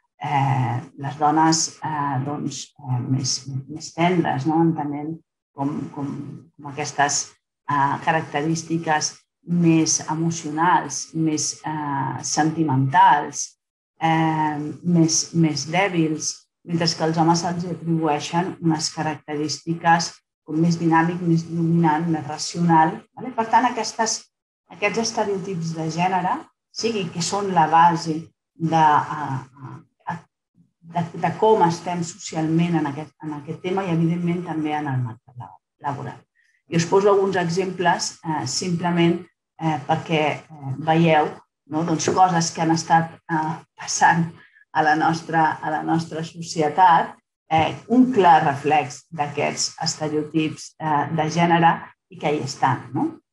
Les dones més tendres, entenent com aquestes característiques més emocionals, més sentimentals, més dèbils, mentre que els homes se'ls atribueixen unes característiques com més dinàmic, més dominant, més racional. Per tant, aquests estereotips de gènere, que són la base de com estem socialment en aquest tema i, evidentment, també en el mercat laboral. I us poso alguns exemples simplement perquè veieu coses que han estat passant a la nostra societat, un clar reflex d'aquests estereotips de gènere i que hi estan.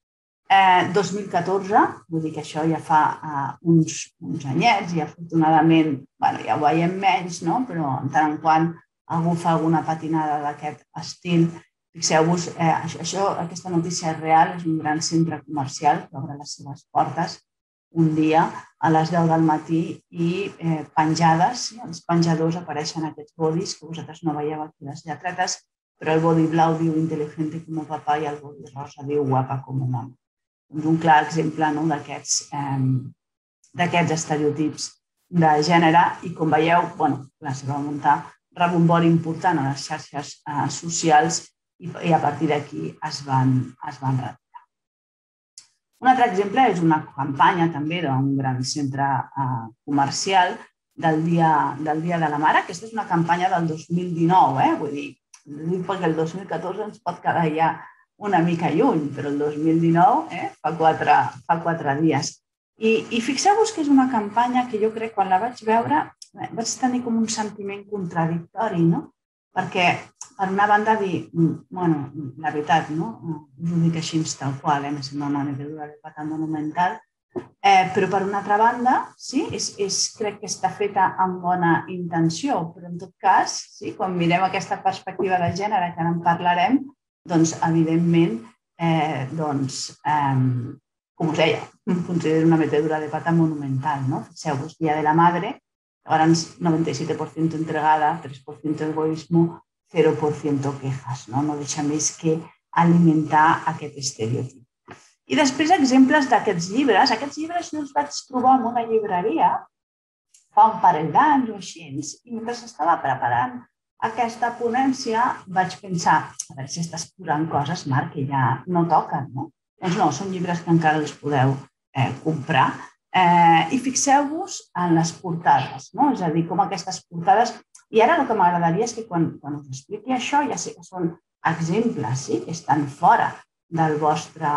2014, vull dir que això ja fa uns anyets i afortunadament ja ho veiem menys, però en tant en quant algú fa alguna patinada d'aquest estil, fixeu-vos, aquesta notícia és real, és un gran centre comercial que obre les seves portes un dia a les 10 del matí i penjades, als penjadors apareixen aquests bodis que vosaltres no veieu aquí les lletretes, però el bodi blau diu inteligente com a papà i el bodi rosa diu guapa com a mama. Un clar exemple d'aquests estereotips de gènere i, com veieu, se va muntar rebombori important a les xarxes socials i a partir d'aquí es van retirar. Un altre exemple és una campanya també d'un gran centre comercial del Dia de la Mare. Aquesta és una campanya del 2019, vull dir, perquè el 2014 ens pot quedar ja una mica lluny, però el 2019 fa 4 dies. I fixeu-vos que és una campanya que jo crec que quan la vaig veure vaig tenir com un sentiment contradictori, perquè per una banda dir, la veritat, us ho dic així tal qual, me sembla una metedura de pata monumental, però per una altra banda, crec que està feta amb bona intenció, però en tot cas, quan mirem aquesta perspectiva de gènere, que ara en parlarem, doncs, evidentment, com us deia, considero una metedura de pata monumental. Fixeu-vos, Dia de la Madre, Llavors, 97% entregada, 3% egoismo, 0% quejas. No deixa més que alimentar aquest estereotip. I després, exemples d'aquests llibres. Aquests llibres jo els vaig trobar en una llibreria fa un parell d'anys o així, i mentre estava preparant aquesta ponència vaig pensar, a veure si estàs posant coses, Marc, que ja no toquen, no? Doncs no, són llibres que encara els podeu comprar. I fixeu-vos en les portades, no? És a dir, com aquestes portades... I ara el que m'agradaria és que quan us expliqui això, ja sé que són exemples, que estan fora del vostre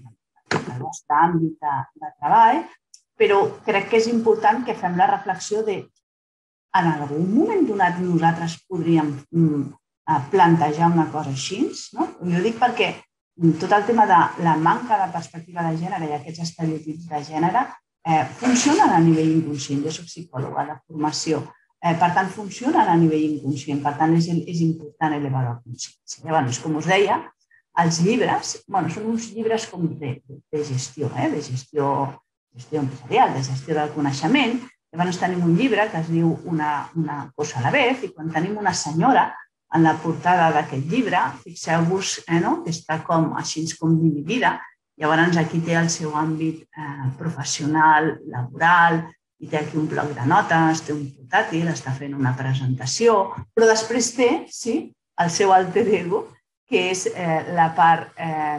àmbit de treball, però crec que és important que fem la reflexió de en algun moment donat nosaltres podríem plantejar una cosa així. Jo dic perquè tot el tema de la manca de perspectiva de gènere i aquests estereotips de gènere funcionen a nivell inconscient. Jo soc psicòloga de formació, per tant, funcionen a nivell inconscient. Per tant, és important elevar la consciència. Llavors, com us deia, els llibres són uns llibres com de gestió, de gestió empresarial, de gestió del coneixement. Llavors tenim un llibre que es diu Una cosa a la vez, i quan tenim una senyora en la portada d'aquest llibre, fixeu-vos que està així com dividida. Llavors aquí té el seu àmbit professional, laboral, i té aquí un bloc de notes, té un portàtil, està fent una presentació, però després té el seu alter ego, que és la part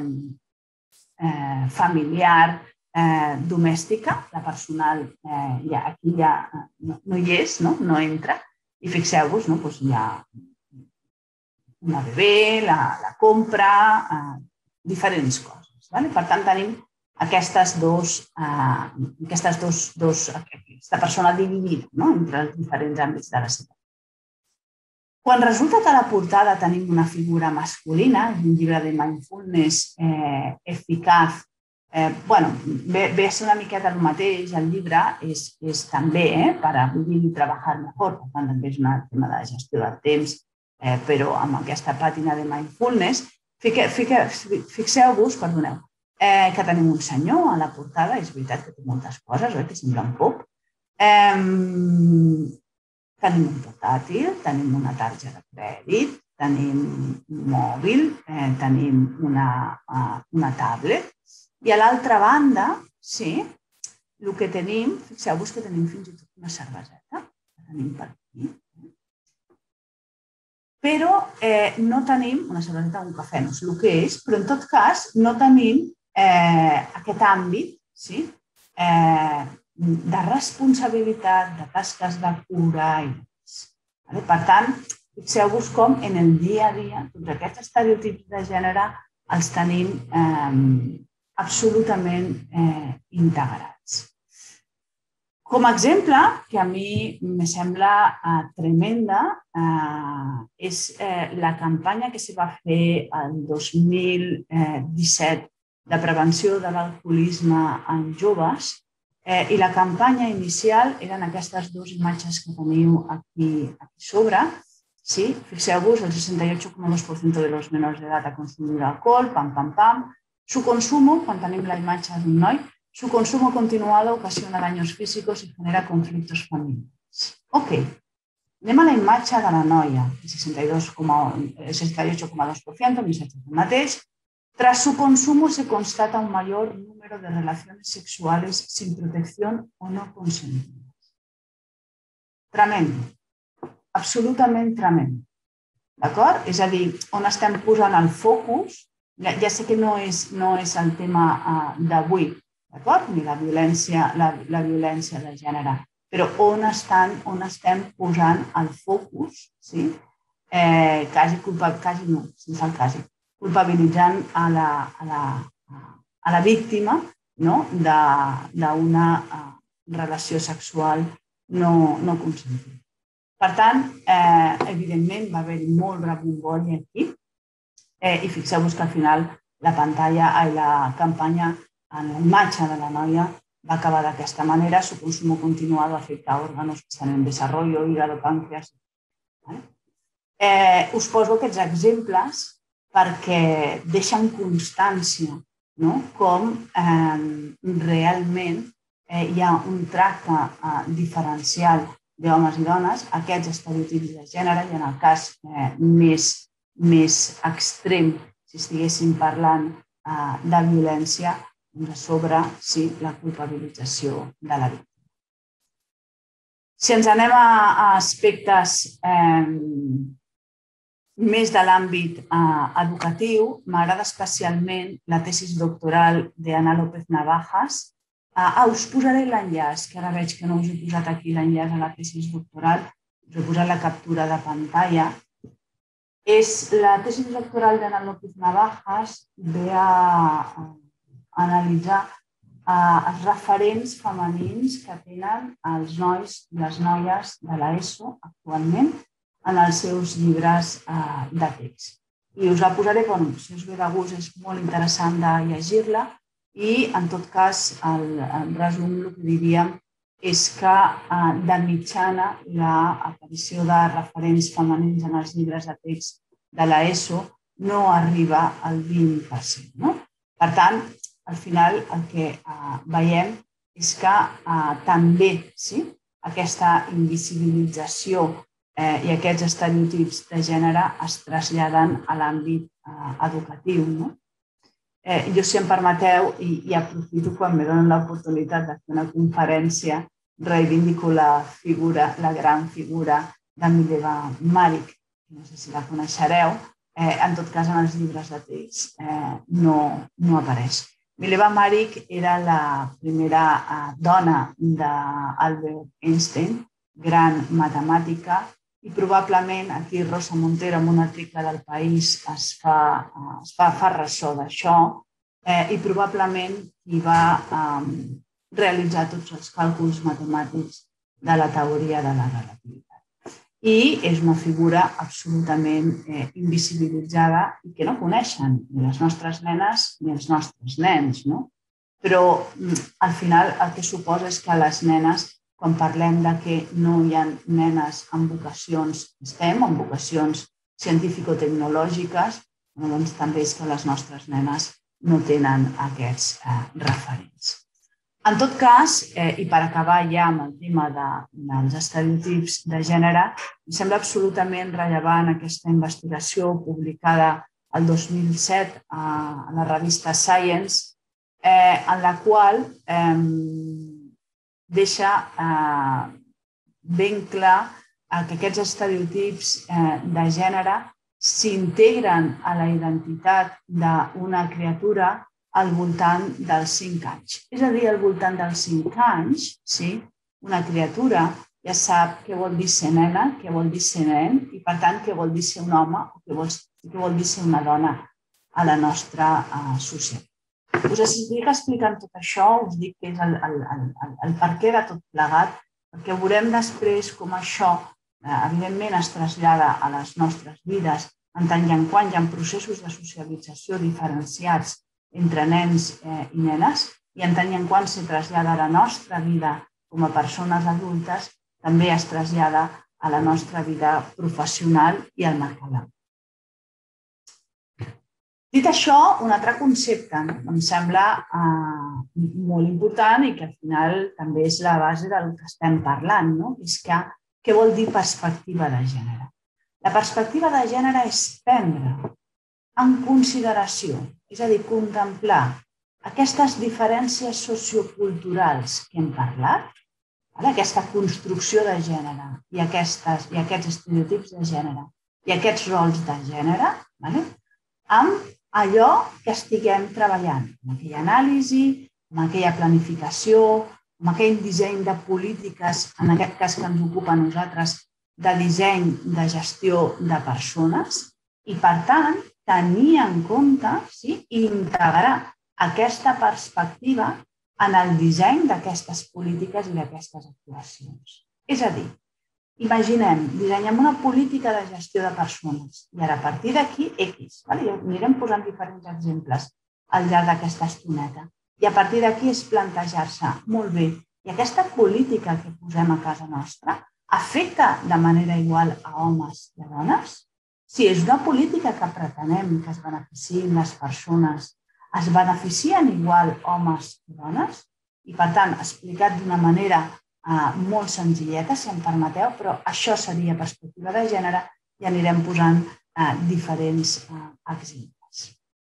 familiar, domèstica, la personal, aquí ja no hi és, no entra, i fixeu-vos, hi ha una bebè, la compra, diferents coses. Per tant, tenim aquesta persona dividida entre els diferents àmbits de la seva. Quan resulta que a la portada tenim una figura masculina, és un llibre de mindfulness eficaç, ve a ser una miqueta el mateix, el llibre és també per vivir i treballar millor, per tant també és un tema de gestió del temps, però amb aquesta pàtina de mindfulness, fixeu-vos, perdoneu, que tenim un senyor a la portada, és veritat que té moltes coses, que semblen pop. Tenim un portàtil, tenim una targeta de crèdit, tenim un mòbil, tenim una tablet, i a l'altra banda, el que tenim, fixeu-vos que tenim fins i tot una cerveseta, que tenim per aquí, però no tenim una cerveseta o un cafè, no sé el que és, però en tot cas no tenim aquest àmbit de responsabilitat, de tasques de cura i res. Per tant, fixeu-vos com en el dia a dia tots aquests estereotips de gènere els tenim absolutament integrats. Com a exemple, que a mi me sembla tremenda, és la campanya que se va fer el 2017 de prevenció de l'alcoholisme en joves, i la campanya inicial eren aquestes dues imatges que teniu aquí sobre. Fixeu-vos, el 68,2% de los menores de edad ha consumido alcohol, pam, pam, pam. Su consumo, quan tenim la imatge d'un noi, su consumo continuado ocasiona daños físicos y genera conflictos familiares. Ok, anem a la imatge de la noia, el 68,2%, missatge del mateix. Tras su consumo se constata un mayor número de relaciones sexuales sin protección o no consentidas. Tremendo, absolutament tremendo. D'acord? És a dir, on estem posant el focus, ja sé que no és el tema d'avui, d'acord? Ni la violència de gènere, però on estem posant el focus, quasi no, sense el quasi, culpabilitzant a la víctima d'una relació sexual no consentida. Per tant, evidentment, va haver-hi molt rebombori aquí i fixeu-vos que al final la campanya en la imatge de la noia va acabar d'aquesta manera. Su consumo continuado afecta órganos que están en desarrollo, hígado, páncreas. Us poso aquests exemples perquè deixen constància com realment hi ha un tracte diferencial d'homes i dones, aquests estereotips de gènere, i en el cas més extrem, si estiguéssim parlant de violència, a sobre, sí, la culpabilització de la víctima. Si ens anem a aspectes més de l'àmbit educatiu, m'agrada especialment la tesis doctoral d'Ana López Navajas. Us posaré l'enllaç, que ara veig que no us he posat aquí l'enllaç a la tesis doctoral, us he posat la captura de pantalla. És la tesis doctoral d'Ana López Navajas, ve a analitzar els referents femenins que tenen els nois i les noies de l'ESO actualment en els seus llibres de text. I us la posaré, si us ve de gust, és molt interessant de llegir-la i, en tot cas, en resum, el que diríem és que, de mitjana, l'aparició de referents femenins en els llibres de text de l'ESO no arriba al 20%. Per tant, al final el que veiem és que també aquesta invisibilització i aquests estereotips de gènere es traslladen a l'àmbit educatiu. Jo, si em permeteu, i aprofito quan me donen l'oportunitat de fer una conferència, reivindico la gran figura de Mileva Maric, no sé si la coneixereu, en tot cas en els llibres de text no apareix. Mileva Maric era la primera dona d'Albert Einstein, gran matemàtica, i probablement aquí Rosa Montero, en un article del País, es fa ressò d'això i probablement hi va realitzar tots els càlculs matemàtics de la teoria de la relativitat. I és una figura absolutament invisibilitzada i que no coneixen ni les nostres nenes ni els nostres nens. Però al final el que suposa és que les nenes, quan parlem que no hi ha nenes amb vocacions STEM, amb vocacions científico-tecnològiques, doncs també és que les nostres nenes no tenen aquests referents. En tot cas, i per acabar ja amb el tema dels estereotips de gènere, em sembla absolutament rellevant aquesta investigació publicada el 2007 a la revista Science, en la qual deixa ben clar que aquests estereotips de gènere s'integren a la identitat d'una criatura al voltant dels 5 anys. És a dir, al voltant dels 5 anys, una criatura ja sap què vol dir ser nena, què vol dir ser nen i, per tant, què vol dir ser un home o què vol dir ser una dona a la nostra societat. Us estic explicant tot això, us dic que és el perquè de tot plegat, perquè veurem després com això, evidentment, es trasllada a les nostres vides en tant i en quant hi ha processos de socialització diferenciats entre nens i nenes i en tant i en quant se trasllada a la nostra vida com a persones adultes, també es trasllada a la nostra vida professional i al mercat laboral. Dit això, un altre concepte que em sembla molt important i que al final també és la base del que estem parlant, és que què vol dir perspectiva de gènere? La perspectiva de gènere és prendre en consideració, és a dir, contemplar aquestes diferències socioculturals que hem parlat, aquesta construcció de gènere i aquests estereotips de gènere i aquests rols de gènere, amb allò que estiguem treballant, amb aquella anàlisi, amb aquella planificació, amb aquell disseny de polítiques, en aquest cas que ens ocupa a nosaltres, de disseny de gestió de persones i, per tant, tenir en compte i integrar aquesta perspectiva en el disseny d'aquestes polítiques i d'aquestes actuacions. És a dir, imaginem, dissenyem una política de gestió de persones i ara a partir d'aquí X. Anirem posant diferents exemples al llarg d'aquesta estoneta. I a partir d'aquí és plantejar-se, molt bé, i aquesta política que posem a casa nostra afecta de manera igual a homes i a dones? Si és una política que pretenem que es beneficiïn les persones, es beneficien igual homes i dones? I, per tant, explicat d'una manera molt senzilleta, si em permeteu, però això seria perspectiva de gènere i anirem posant diferents exemples.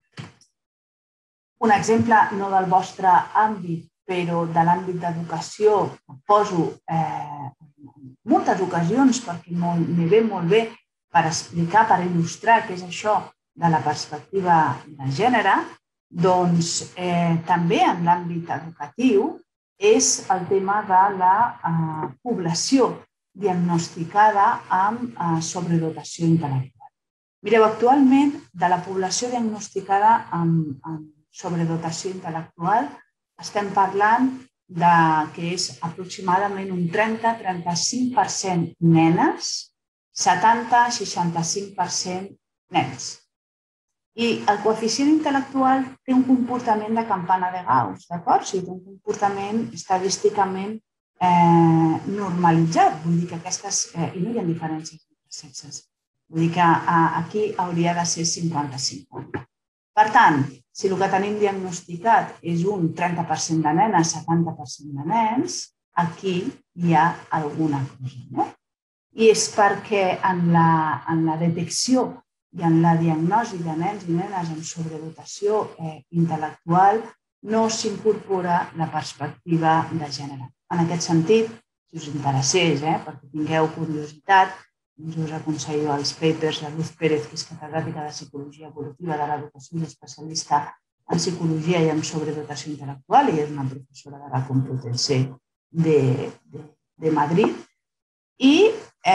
Un exemple no del vostre àmbit, però de l'àmbit d'educació, poso moltes ocasions perquè m'hi ve molt bé per explicar, per il·lustrar què és això de la perspectiva de gènere, doncs també en l'àmbit educatiu és el tema de la població diagnosticada amb sobredotació intel·lectual. Mireu, actualment, de la població diagnosticada amb sobredotació intel·lectual estem parlant que és aproximadament un 30-35% nenes, 70-65% nens. I el coeficient intel·lectual té un comportament de campana de Gauss, d'acord? O sigui, té un comportament estadísticament normalitzat. Vull dir que aquestes... I no hi ha diferències entre sexes. Vull dir que aquí hauria de ser 50-50. Per tant, si el que tenim diagnosticat és un 30% de nenes, 70% de nens, aquí hi ha alguna cosa, no? I és perquè en la detecció i en la diagnosi de nens i nenes amb sobredotació intel·lectual no s'incorpora la perspectiva de gènere. En aquest sentit, si us interessés, perquè tingueu curiositat, us aconsello els papers de Luz Pérez, que és catedràtica de Psicologia Evolutiva de l'Educació i especialista en Psicologia i en sobredotació intel·lectual, i és una professora de la Complutense de Madrid. I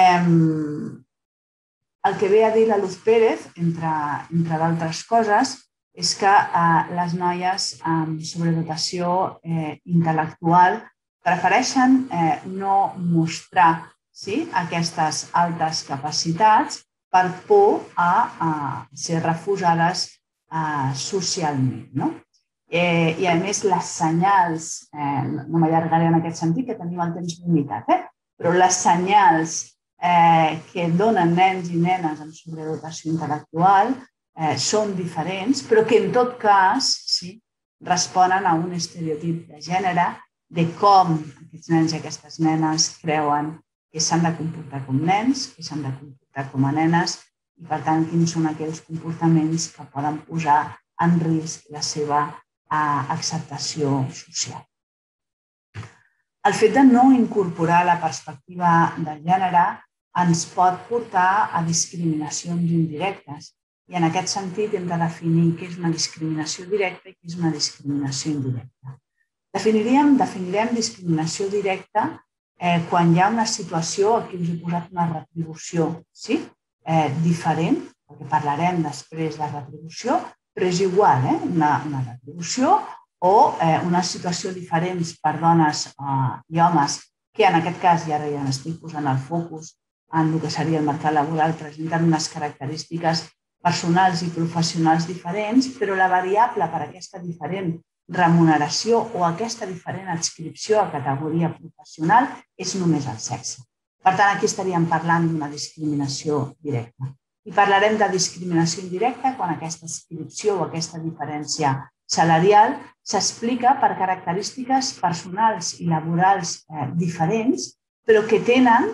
el que ve a dir la Luz Pérez, entre d'altres coses, és que les noies amb sobredotació intel·lectual prefereixen no mostrar aquestes altes capacitats per por a ser refusades socialment. I, a més, les senyals, no m'allargaré en aquest sentit, que tenim el temps limitat, però les senyals que donen nens i nenes amb sobredotació intel·lectual són diferents, però que en tot cas responen a un estereotip de gènere de com aquests nens i aquestes nenes creuen que s'han de comportar com nens, que s'han de comportar com a nenes i, per tant, quins són aquells comportaments que poden posar en risc la seva acceptació social. El fet de no incorporar la perspectiva de gènere ens pot portar a discriminacions indirectes. I en aquest sentit hem de definir què és una discriminació directa i què és una discriminació indirecta. Definirem discriminació directa quan hi ha una situació, aquí us he posat una retribució diferent, perquè parlarem després de retribució, però és igual, una retribució o una situació diferent per dones i homes que en aquest cas, i ara ja n'estic posant el focus en el que seria el mercat laboral, presenten unes característiques personals i professionals diferents, però la variable per a aquesta diferent remuneració o aquesta diferent adscripció a categoria professional és només el sexe. Per tant, aquí estaríem parlant d'una discriminació directa. I parlarem de discriminació indirecta quan aquesta adscripció o aquesta diferència salarial s'explica per característiques personals i laborals diferents, però que tenen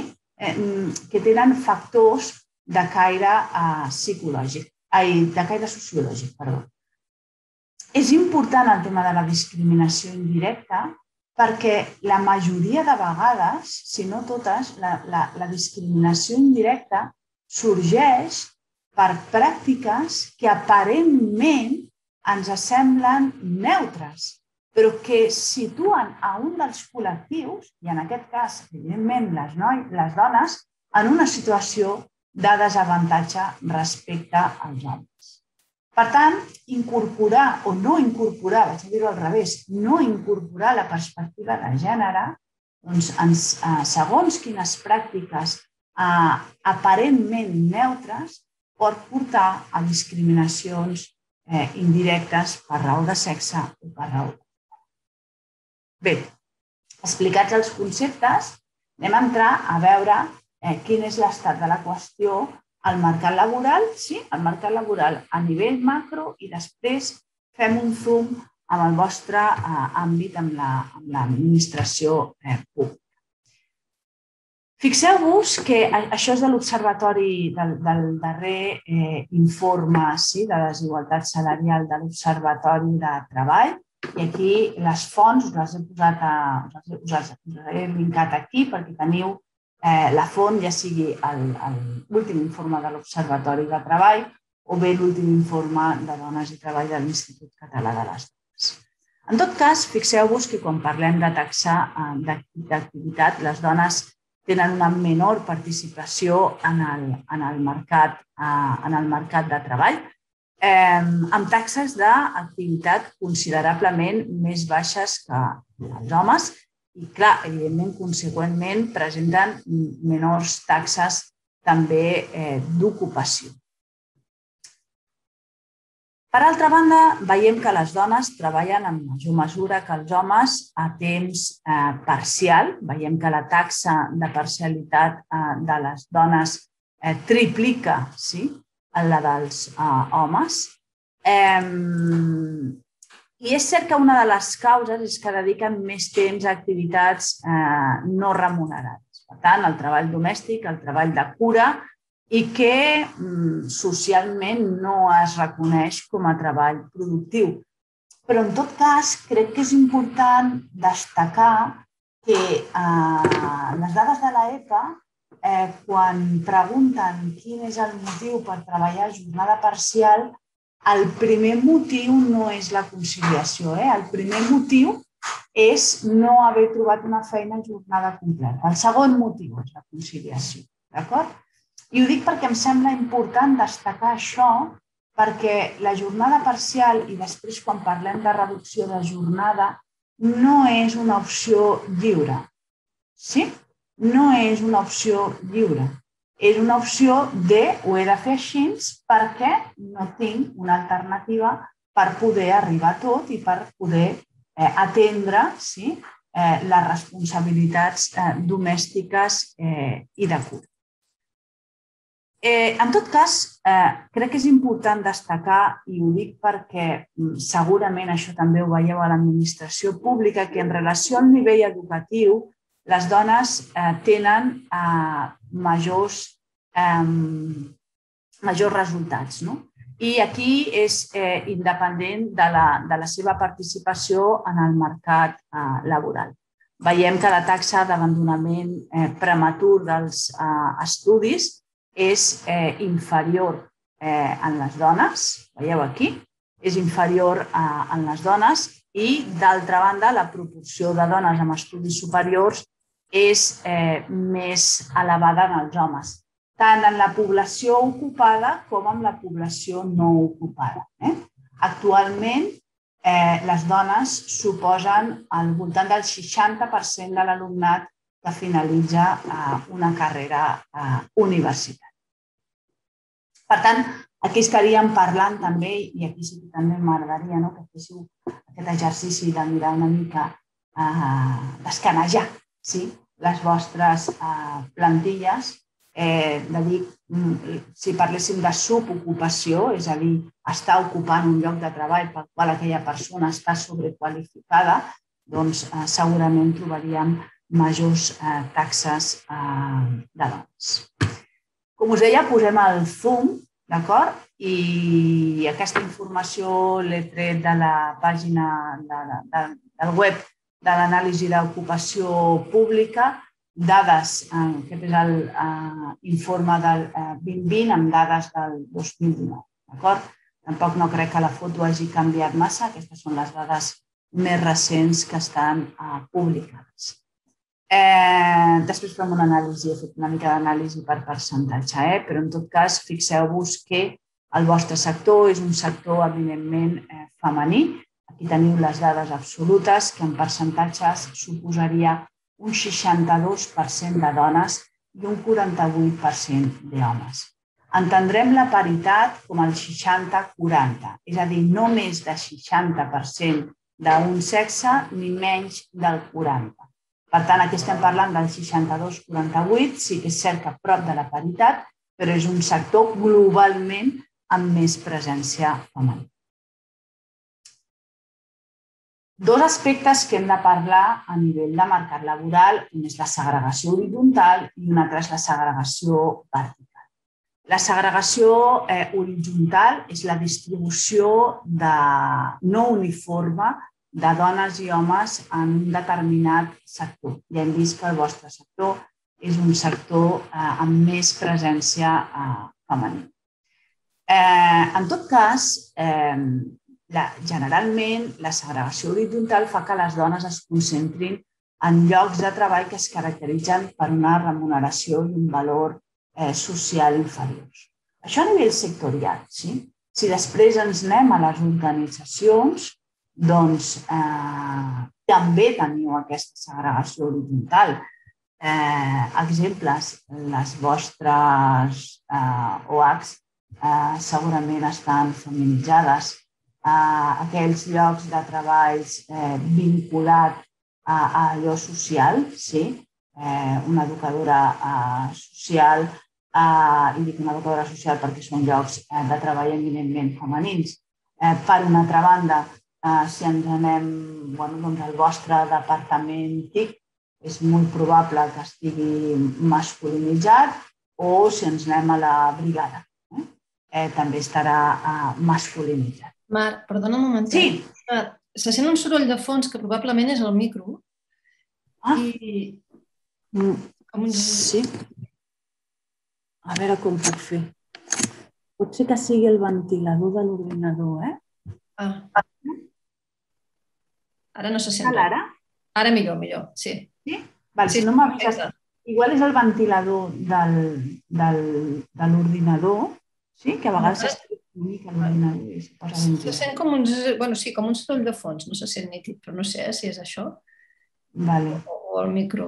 factors de caire sociològic. És important el tema de la discriminació indirecta perquè la majoria de vegades, si no totes, la discriminació indirecta sorgeix per pràctiques que aparentment ens semblen neutres, però que situen a un dels col·lectius, i en aquest cas, evidentment, les dones, en una situació de desavantatge respecte als homes. Per tant, incorporar o no incorporar, vaig a dir-ho al revés, no incorporar la perspectiva de gènere, segons quines pràctiques aparentment neutres, pot portar a discriminacions indirectes per raó de sexe o per raó de gènere. Bé, explicats els conceptes, anem a entrar a veure quin és l'estat de la qüestió al mercat laboral, a nivell macro, i després fem un zoom amb el vostre àmbit, amb l'administració pública. Fixeu-vos que això és de l'observatori del darrer informe de desigualtat salarial de l'Observatori de Treball, i aquí les fonts us les he linkat aquí perquè teniu la font, ja sigui l'últim informe de l'Observatori de Treball o bé l'últim informe de Dones i Treball de l'Institut Català de les Dones. En tot cas, fixeu-vos que quan parlem de taxa d'activitat, les dones tenen una menor participació en el mercat de treball, amb taxes d'activitat considerablement més baixes que els homes i, clar, evidentment, conseqüentment, presenten menors taxes també d'ocupació. Per altra banda, veiem que les dones treballen en major mesura que els homes a temps parcial. Veiem que la taxa de parcialitat de les dones triplica la dels homes. I és cert que una de les causes és que dediquen més temps a activitats no remunerades. Per tant, el treball domèstic, el treball de cura, i que socialment no es reconeix com a treball productiu. Però, en tot cas, crec que és important destacar que les dades de l'EPA, quan pregunten quin és el motiu per treballar a jornada parcial, el primer motiu no és la conciliació. El primer motiu és no haver trobat una feina a jornada completa. El segon motiu és la conciliació. D'acord? I ho dic perquè em sembla important destacar això, perquè la jornada parcial, i després quan parlem de reducció de jornada, no és una opció lliure. Sí? No és una opció lliure. És una opció de ho he de fer així perquè no tinc una alternativa per poder arribar a tot i per poder atendre les responsabilitats domèstiques i de cura. En tot cas, crec que és important destacar, i ho dic perquè segurament això també ho veieu a l'administració pública, que en relació al nivell educatiu les dones tenen majors resultats. I aquí és independent de la seva participació en el mercat laboral. Veiem que la taxa d'abandonament prematur dels estudis és inferior en les dones, veieu aquí, és inferior en les dones i, d'altra banda, la proporció de dones amb estudis superiors és més elevada en els homes, tant en la població ocupada com en la població no ocupada. Actualment, les dones suposen al voltant del 60% de l'alumnat que finalitza una carrera universitària. Per tant, aquí estaríem parlant també, i aquí sí que també m'agradaria que féssiu aquest exercici de mirar una mica, d'escanejar les vostres plantilles, de dir, si parléssim de subocupació, és a dir, estar ocupant un lloc de treball pel qual aquella persona està sobrequalificada, doncs segurament trobaríem majors taxes de dones. Com us deia, posem el zoom, d'acord? I aquesta informació l'he tret de la pàgina del web de l'anàlisi d'ocupació pública, dades, aquest és l'informe del 2020 amb dades del 2019, d'acord? Tampoc no crec que la foto hagi canviat massa, aquestes són les dades més recents que estan publicades. Després fem una anàlisi, he fet una mica d'anàlisi per percentatge, però en tot cas fixeu-vos que el vostre sector és un sector eminentment femení. Aquí teniu les dades absolutes, que en percentatges suposaria un 62% de dones i un 48% d'homes. Entendrem la paritat com el 60-40, és a dir, no més de 60% d'un sexe ni menys del 40%. Per tant, aquí estem parlant del 62-48, sí que és cert que prop de la paritat, però és un sector globalment amb més presència femenina. Dos aspectes que hem de parlar a nivell de mercat laboral, un és la segregació horitzontal i un altre és la segregació vertical. La segregació horitzontal és la distribució no uniforme de dones i homes en un determinat sector. Ja hem vist que el vostre sector és un sector amb més presència femenina. En tot cas, generalment, la segregació horitzontal fa que les dones es concentrin en llocs de treball que es caracteritzen per una remuneració i un valor social inferiors. Això a nivell sectorial. Si després ens anem a les organitzacions, doncs també teniu aquesta segregació horitzontal. Exemples, les vostres OACs segurament estan feminitzades. Aquells llocs de treballs vinculats a allò social, una educadora social, i dic una educadora social perquè són llocs de treball eminentment femenins. Per una altra banda, si ens anem al vostre departament TIC, és molt probable que estigui masculinitzat, o si ens anem a la brigada, també estarà masculinitzat. Marc, perdona un moment. Sí. Se sent un soroll de fons que probablement és el micro. Sí. A veure com puc fer. Pot ser que sigui el ventilador de l'ordinador, Ara no se sent. Ara? Ara millor, sí. Sí? Si no m'avises, igual és el ventilador de l'ordinador, que a vegades s'està una mica l'ordinador i se posa ventilador. Se sent com un soroll de fons, no se sent nítid, però no sé si és això o el micro.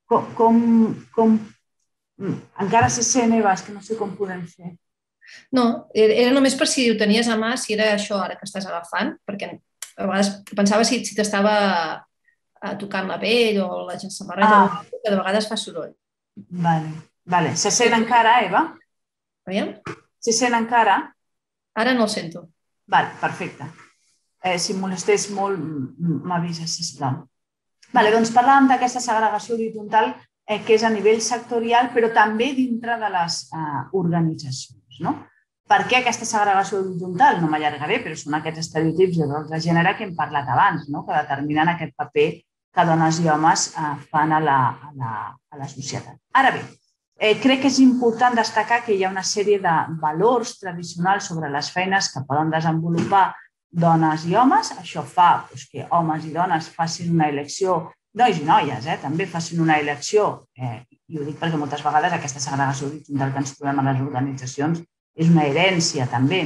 Encara se sent, Eva, és que no sé com podem fer. No, era només per si ho tenies a mà, si era això ara que estàs agafant, perquè a vegades pensava si t'estava tocant la pell o la samarreta, que de vegades fa soroll. Vale. Se sent encara, Eva? Veiem? Se sent encara? Ara no el sento. Perfecte. Si em molestés molt, m'avises, sisplau. Doncs parlàvem d'aquesta segregació horitzontal que és a nivell sectorial, però també dintre de les organitzacions. Per què aquesta segregació horitzontal? No m'allargaré, però són aquests estereotips de rols de gènere que hem parlat abans, que determinen aquest paper que dones i homes fan a la societat. Ara bé, crec que és important destacar que hi ha una sèrie de valors tradicionals sobre les feines que poden desenvolupar dones i homes. Això fa que homes i dones facin una elecció, nois i noies també facin una elecció, i ho dic perquè moltes vegades aquesta segregació horitzontal que ens trobem a les organitzacions és una herència també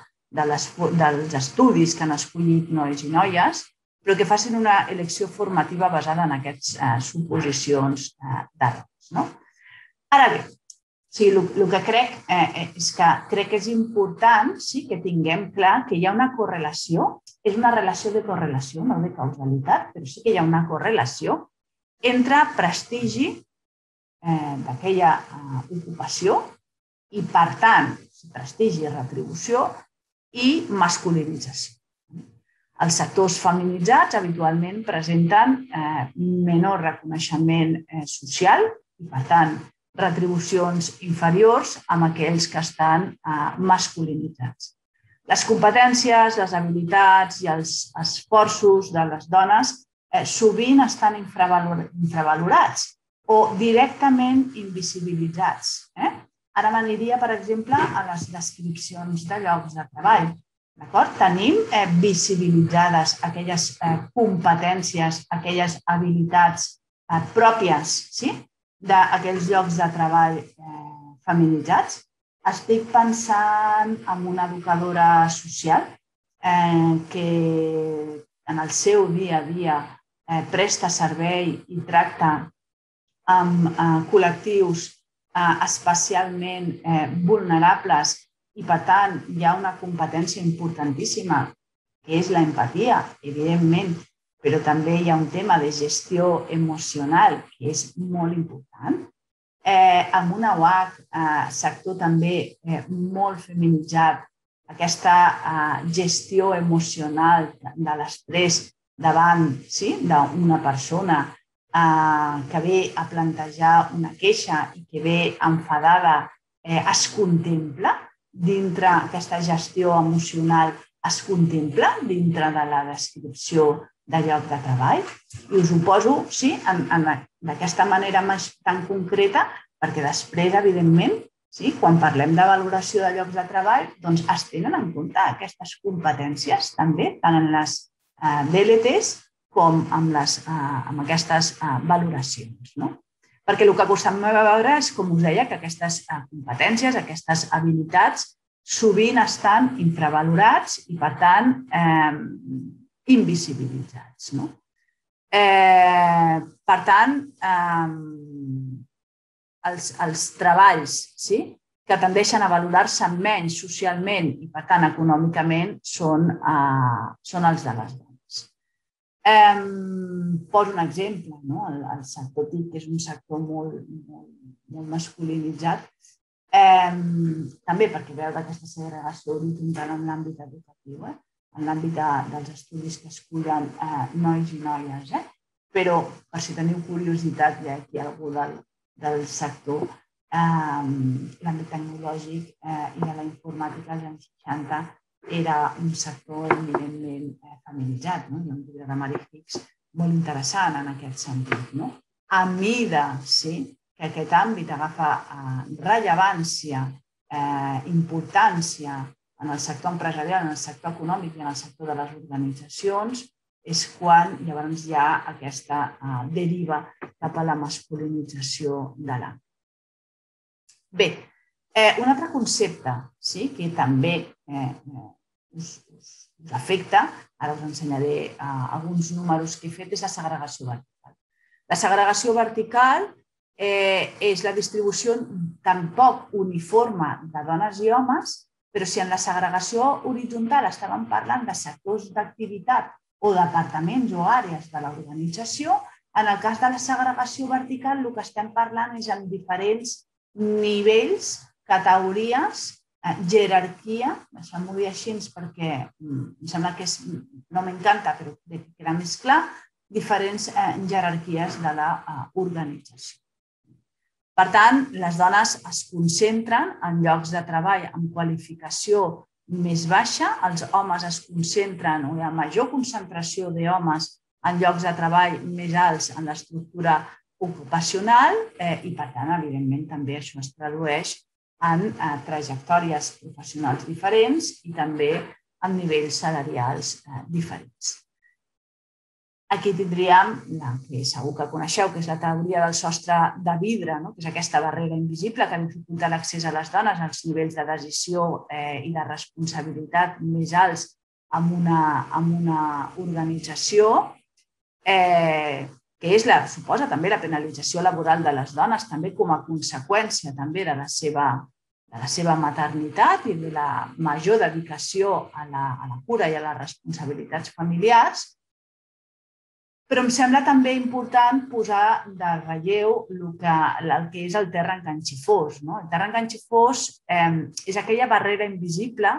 dels estudis que han escollit nois i noies, però que facin una elecció formativa basada en aquestes suposicions de rols. Ara bé, el que crec és que és important que tinguem clar que hi ha una correlació, és una relació de correlació, no de causalitat, però sí que hi ha una correlació entre prestigi d'aquella ocupació i, per tant, prestigi i retribució i masculinització. Els sectors feminitzats habitualment presenten menor reconeixement social i, per tant, retribucions inferiors amb aquells que estan masculinitzats. Les competències, les habilitats i els esforços de les dones sovint estan infravalorats o directament invisibilitzats. Ara m'aniria, per exemple, a les descripcions de llocs de treball. Tenim visibilitzades aquelles competències, aquelles habilitats pròpies d'aquells llocs de treball feminitzats. Estic pensant en una educadora social que en el seu dia a dia presta servei i tracta amb col·lectius especialment vulnerables i, per tant, hi ha una competència importantíssima que és l'empatia, evidentment, però també hi ha un tema de gestió emocional que és molt important. Amb una UAC, sector també molt feminitzat, aquesta gestió emocional de l'estrès davant d'una persona que ve a plantejar una queixa i que ve enfadada, es contempla dintre aquesta gestió emocional, es contempla dintre de la descripció de lloc de treball. I us ho poso d'aquesta manera tan concreta perquè després, evidentment, quan parlem de valoració de llocs de treball, doncs es tenen en compte aquestes competències també, tant en les DLTs com amb aquestes valoracions. Perquè el que acostem a veure és, com us deia, que aquestes competències, aquestes habilitats, sovint estan infravalorats i, per tant, invisibilitzats. Per tant, els treballs que tendeixen a valorar-se menys socialment i, per tant, econòmicament, són els de les dones. Poso un exemple. El sector TIC, que és un sector molt masculinitzat, també perquè veu d'aquesta segregació horitzontal en l'àmbit educatiu, en l'àmbit dels estudis que escullen nois i noies. Però, per si teniu curiositat, hi ha aquí algú del sector, l'àmbit tecnològic i de la informàtica als anys 60 era un sector eminentment feminitzat. Hi ha un llibre de Mary Hicks molt interessant en aquest sentit. A mesura que aquest àmbit agafa rellevància, importància en el sector empresarial, en el sector econòmic i en el sector de les organitzacions, és quan llavors hi ha aquesta deriva cap a la masculinització de l'àmbit. Bé, un altre concepte que també us afecta, ara us ensenyaré alguns números que he fet, és la segregació vertical. La segregació vertical és la distribució tan poc uniforme de dones i homes, però si en la segregació horitzontal estàvem parlant de sectors d'activitat o departaments o àrees de l'organització, en el cas de la segregació vertical el que estem parlant és en diferents nivells, categories, jerarquia, deixem-ho dir així perquè em sembla que no m'encanta, però queda més clar, diferents jerarquies de l'organització. Per tant, les dones es concentren en llocs de treball amb qualificació més baixa, els homes es concentren, o hi ha major concentració d'homes en llocs de treball més alts en l'estructura ocupacional i, per tant, evidentment, també això es tradueix en trajectòries professionals diferents i també en nivells salarials diferents. Aquí tindríem la que segur que coneixeu, que és la teoria del sostre de vidre, que és aquesta barrera invisible que dificulta l'accés a les dones als nivells de decisió i de responsabilitat més alts en una organització, que suposa també la penalització laboral de les dones, també com a conseqüència també de la seva maternitat i de la major dedicació a la cura i a les responsabilitats familiars. Però em sembla també important posar de relleu el que és el terra enganxifós. El terra enganxifós és aquella barrera invisible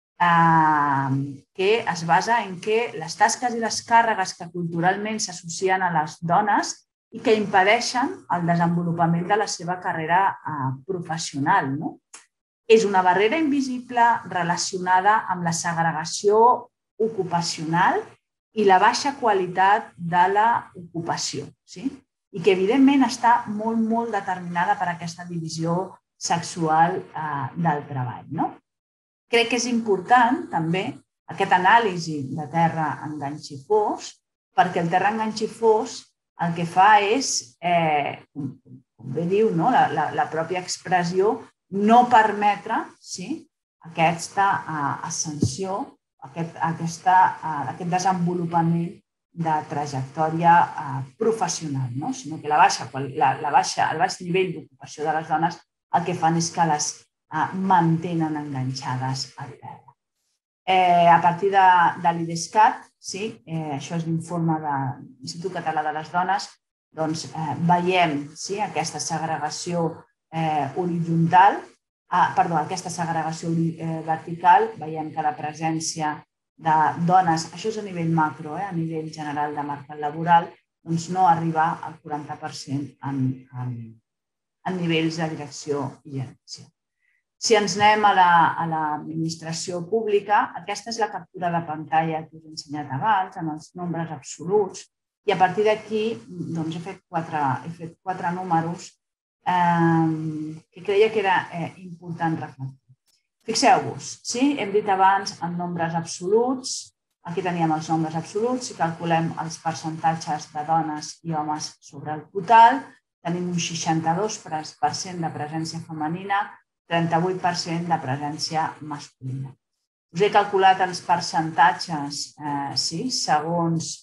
que es basa en que les tasques i les càrregues que culturalment s'associen a les dones i que impedeixen el desenvolupament de la seva carrera professional. És una barrera invisible relacionada amb la segregació ocupacional i la baixa qualitat de l'ocupació, i que evidentment està molt determinada per aquesta divisió sexual del treball. Crec que és important també aquest anàlisi de terra enganxifós, perquè el terra enganxifós el que fa és, com bé diu la pròpia expressió, no permetre aquesta ascensió, aquest desenvolupament de trajectòria professional, sinó que el baix nivell d'ocupació de les dones el que fan és que les mantenen enganxades al terra. A partir de l'IDESCAT, això és l'informe de l'Institut Català de les Dones, doncs veiem aquesta segregació horitzontal, aquesta segregació vertical, veiem que la presència de dones, això és a nivell macro, a nivell general de mercat laboral, doncs no arribar al 40% en nivells de direcció i gerència. Si ens anem a l'administració pública, aquesta és la captura de pantalla que us he ensenyat abans, en els nombres absoluts, i a partir d'aquí he fet quatre números que creia que era important reflectir. Fixeu-vos, hem dit abans en nombres absoluts, aquí teníem els nombres absoluts, si calculem els percentatges de dones i homes sobre el total, tenim un 62% de presència femenina, 38% de presència masculina. Us he calculat els percentatges segons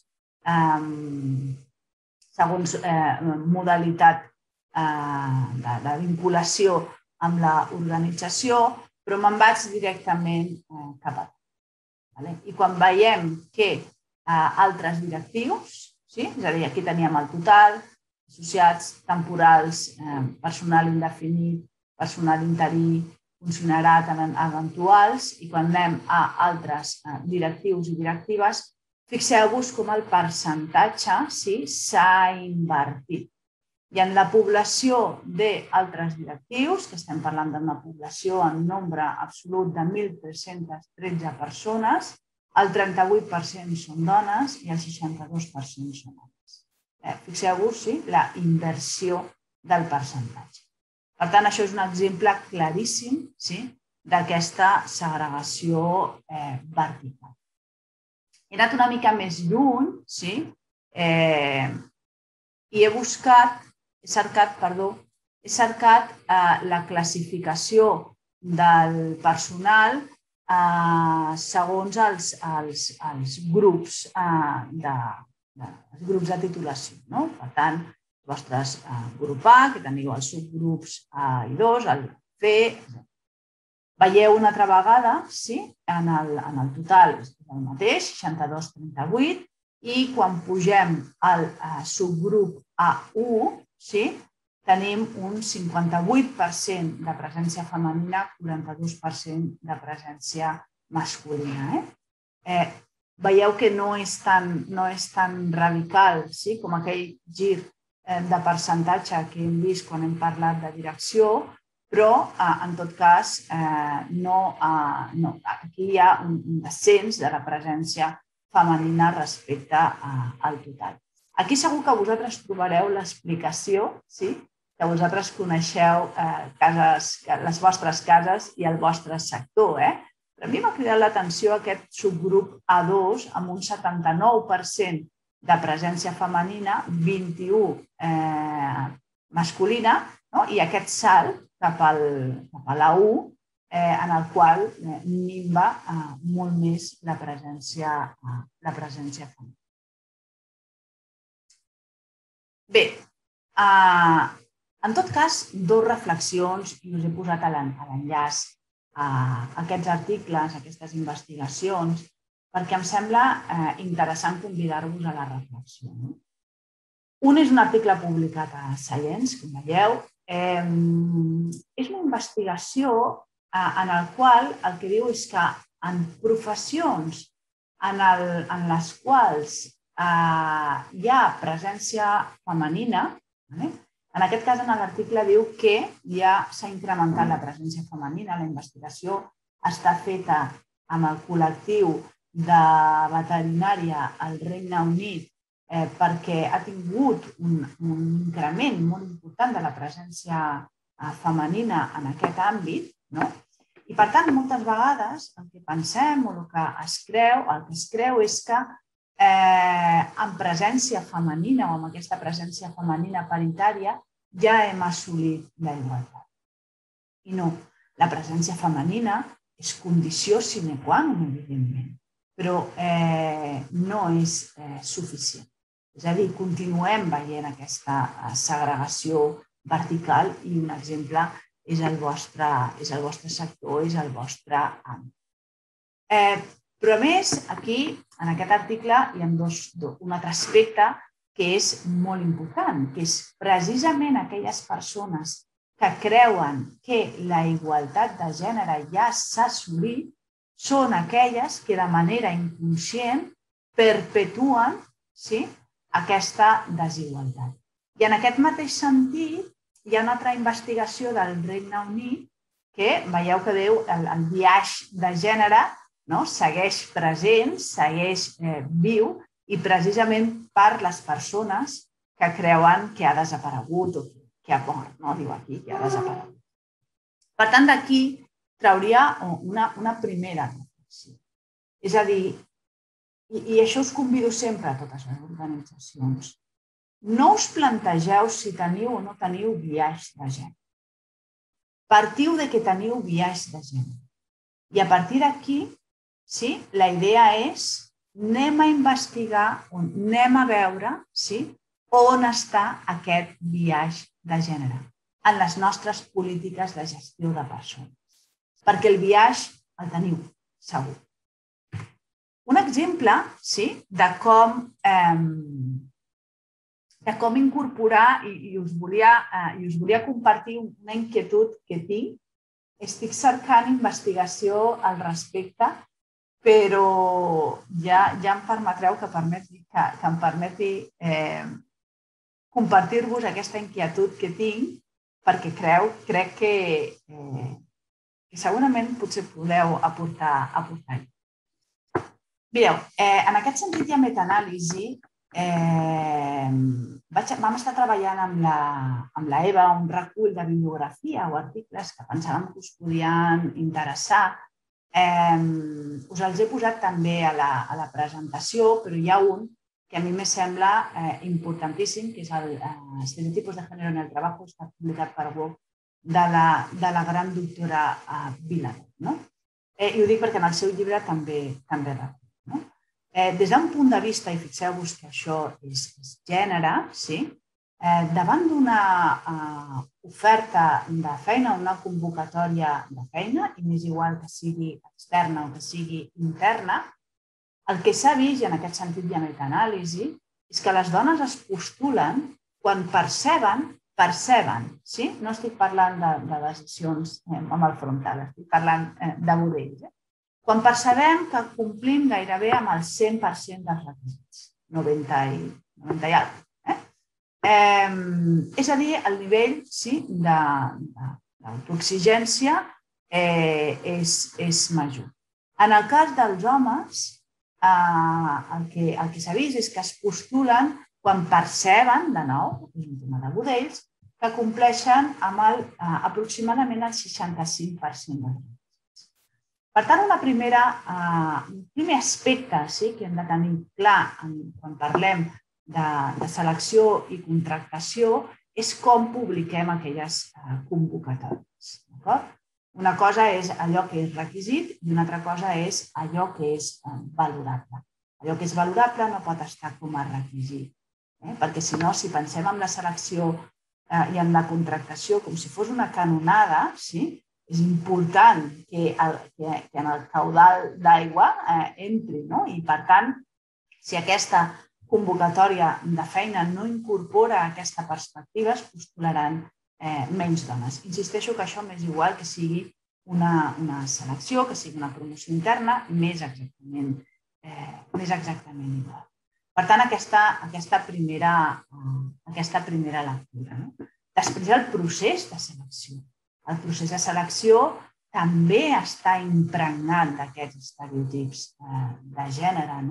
modalitat de vinculació amb l'organització, però me'n vaig directament cap a dalt. I quan veiem que altres directius, és a dir, aquí teníem el total, associats, temporals, personal indefinit, personal interí, funcionariat eventuals, i quan anem a altres directius i directives, fixeu-vos com el percentatge s'ha invertit. I en la població d'altres directius, que estem parlant d'una població en nombre absolut de 1.313 persones, el 38% són dones i el 62% són homes. Fixeu-vos la inversió del percentatge. Per tant, això és un exemple claríssim d'aquesta segregació vertical. He anat una mica més lluny i he cercat la classificació del personal segons els grups de titulació. Per tant, vostres grup A, que teniu els subgrups A i 2, el C. Veieu una altra vegada, en el total és el mateix, 62-38, i quan pugem al subgrup A1, tenim un 58% de presència femenina, 42% de presència masculina. Veieu que no és tan radical com aquell gir de percentatge que hem vist quan hem parlat de direcció, però, en tot cas, aquí hi ha un descens de la presència femenina respecte al total. Aquí segur que vosaltres trobareu l'explicació, que vosaltres coneixeu les vostres cases i el vostre sector. Però a mi m'ha cridat l'atenció aquest subgrup A2 amb un 79% de presència femenina, 21 masculina, i aquest salt cap a l'A1, en el qual minva molt més la presència femenina. Bé, en tot cas, dues reflexions, i us he posat a l'enllaç a aquests articles, a aquestes investigacions, perquè em sembla interessant convidar-vos a la reflexió. Un és un article publicat a Science, com veieu. És una investigació en la qual el que diu és que en professions en les quals hi ha presència femenina, en aquest cas en l'article diu que ja s'ha incrementat la presència femenina, la investigació està feta amb el col·lectiu de veterinària al Regne Unit perquè ha tingut un increment molt important de la presència femenina en aquest àmbit. I, per tant, moltes vegades el que pensem o el que es creu és que amb presència femenina o amb aquesta presència femenina paritària ja hem assolit la igualtat. I no, la presència femenina és condició sine qua non, evidentment, però no és suficient. És a dir, continuem veient aquesta segregació vertical i un exemple és el vostre sector, és el vostre àmbit. Però a més, aquí, en aquest article, hi ha un altre aspecte que és molt important, que és precisament aquelles persones que creuen que la igualtat de gènere ja s'ha assolit, són aquelles que de manera inconscient perpetuen aquesta desigualtat. I en aquest mateix sentit, hi ha una altra investigació del Regne Unit que veieu que el biaix de gènere segueix present, segueix viu, i precisament per les persones que creuen que ha desaparegut o que ha mort, diu aquí, que ha desaparegut. Per tant, d'aquí trauria una primera reflexió. És a dir, i això us convido sempre a totes les organitzacions, no us plantegeu si teniu o no teniu biaix de gènere. Partiu de que teniu biaix de gènere. I a partir d'aquí, la idea és anem a investigar, anem a veure on està aquest biaix de gènere en les nostres polítiques de gestió de persones. Perquè el biaix el teniu, segur. Un exemple de com incorporar, i us volia compartir una inquietud que tinc. Estic cercant investigació al respecte, però ja em permetreu que em permeti compartir-vos aquesta inquietud que tinc, perquè crec que segurament potser podeu aportar-hi. Mireu, en aquest sentit hi ha metaanàlisi. Vam estar treballant amb la Eva un recull de bibliografia o articles que pensàvem que us podien interessar. Us els he posat també a la presentació, però hi ha un que a mi me sembla importantíssim, que és el Estereotipos de género en el trabajo, està publicat per Vogue, de la gran doctora Vilador. I ho dic perquè en el seu llibre també recull. Des d'un punt de vista, i fixeu-vos que això és gènere, davant d'una oferta de feina, una convocatòria de feina, i m'és igual que sigui externa o que sigui interna, el que s'ha vist, i en aquest sentit hi ha metaanàlisi, és que les dones es postulen quan perceben, no estic parlant de decisions amb el frontal, estic parlant de budells, quan percebem que complim gairebé amb el 100% dels requisits, 90 i alt. És a dir, el nivell d'autoexigència és major. En el cas dels homes, el que s'ha vist és que es postulen quan perceben, de nou, és un tema de budells, que compleixen amb aproximadament el 65% dels requisits. Per tant, un primer aspecte que hem de tenir clar quan parlem de selecció i contractació és com publiquem aquelles convocatòries. Una cosa és allò que és requisit i una altra cosa és allò que és valorable. Allò que és valorable no pot estar com a requisit, perquè si no, si pensem en la selecció i en la contractació com si fos una canonada, és important que en el caudal d'aigua entri, i per tant, si aquesta convocatòria de feina no incorpora aquesta perspectiva, es postularan menys dones. Insisteixo que això m'és igual que sigui una selecció, que sigui una promoció interna, més exactament igual. Per tant, aquesta primera lectura. Després, el procés de selecció. El procés de selecció també està impregnat d'aquests estereotips de gènere.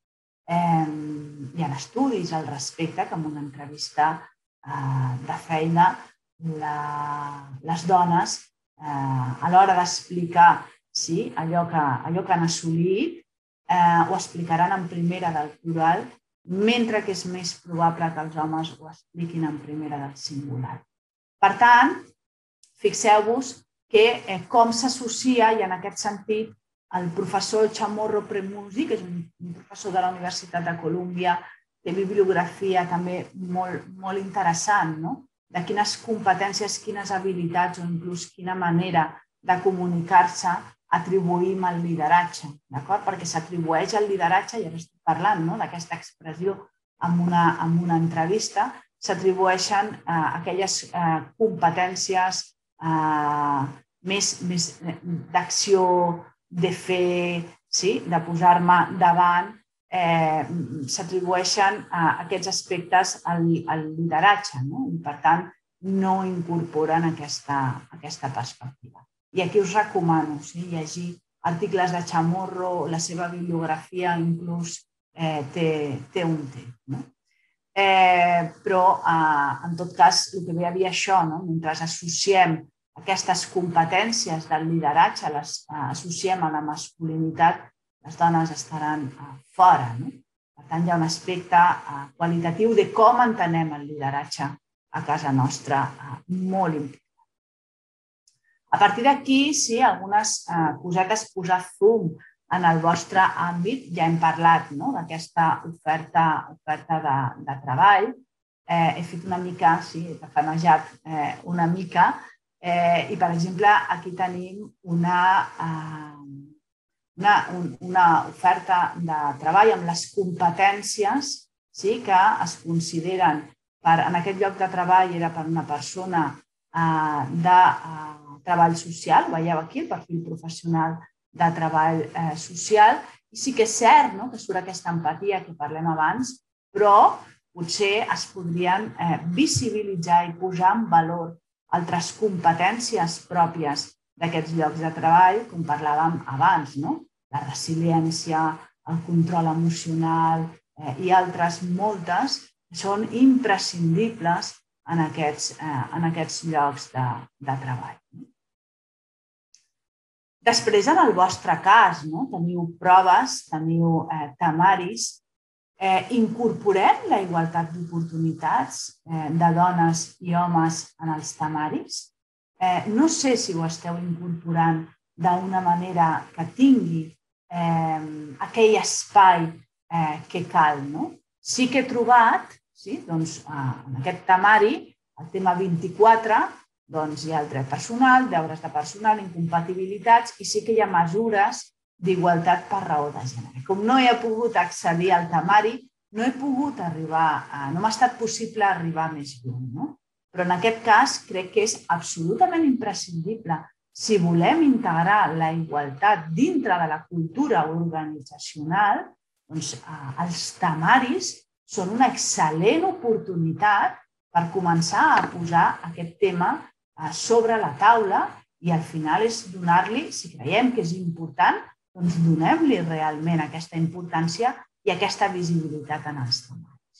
Hi ha estudis al respecte que en una entrevista de feina les dones, a l'hora d'explicar allò que han assolit, ho explicaran en primera del plural, mentre que és més probable que els homes ho expliquin en primera del singular. Per tant, fixeu-vos com s'associa, i en aquest sentit, el professor Chamorro Premusi, que és un professor de la Universitat de Colúmbia, té bibliografia també molt interessant, de quines competències, quines habilitats o inclús quina manera de comunicar-se atribuïm al lideratge, perquè s'atribueix al lideratge, i ara estic parlant d'aquesta expressió en una entrevista, s'atribueixen aquelles competències més d'acció de fer, de posar-me davant, s'atribueixen aquests aspectes al lideratge, i per tant no incorporen aquesta perspectiva. I aquí us recomano llegir articles de Chamorro, la seva bibliografia inclús té un temps. Però, en tot cas, el que ve a dir això, mentre associem aquestes competències del lideratge, les associem a la masculinitat, les dones estaran fora. Per tant, hi ha un aspecte qualitatiu de com entenem el lideratge a casa nostra molt important. A partir d'aquí, algunes cosetes, posar zoom en el vostre àmbit. Ja hem parlat d'aquesta oferta de treball. He fet una mica, he tafanejat una mica, i, per exemple, aquí tenim una oferta de treball amb les competències que es consideren en aquest lloc de treball era per una persona de treball social, veieu aquí el perfil professional de treball social, i sí que és cert que surt aquesta empatia que parlem abans, però potser es podrien visibilitzar i posar en valor altres competències pròpies d'aquests llocs de treball, com parlàvem abans, la resiliència, el control emocional i altres moltes que són imprescindibles en aquests llocs de treball. Després, en el vostre cas, teniu proves, teniu temaris. Incorporem la igualtat d'oportunitats de dones i homes en els temaris. No sé si ho esteu incorporant d'una manera que tingui aquell espai que cal. Sí que he trobat, en aquest temari, el tema 24, hi ha el dret personal, deures de personal, incompatibilitats, i sí que hi ha mesures d'igualtat per raó de gènere. Com no he pogut accedir al temari, no he pogut arribar, no m'ha estat possible arribar més lluny. Però en aquest cas crec que és absolutament imprescindible. Si volem integrar la igualtat dintre de la cultura organitzacional, els temaris són una excel·lent oportunitat per començar a posar aquest tema sobre la taula i al final és donar-li, si creiem que és important, doncs donem-li realment aquesta importància i aquesta visibilitat en els temaris.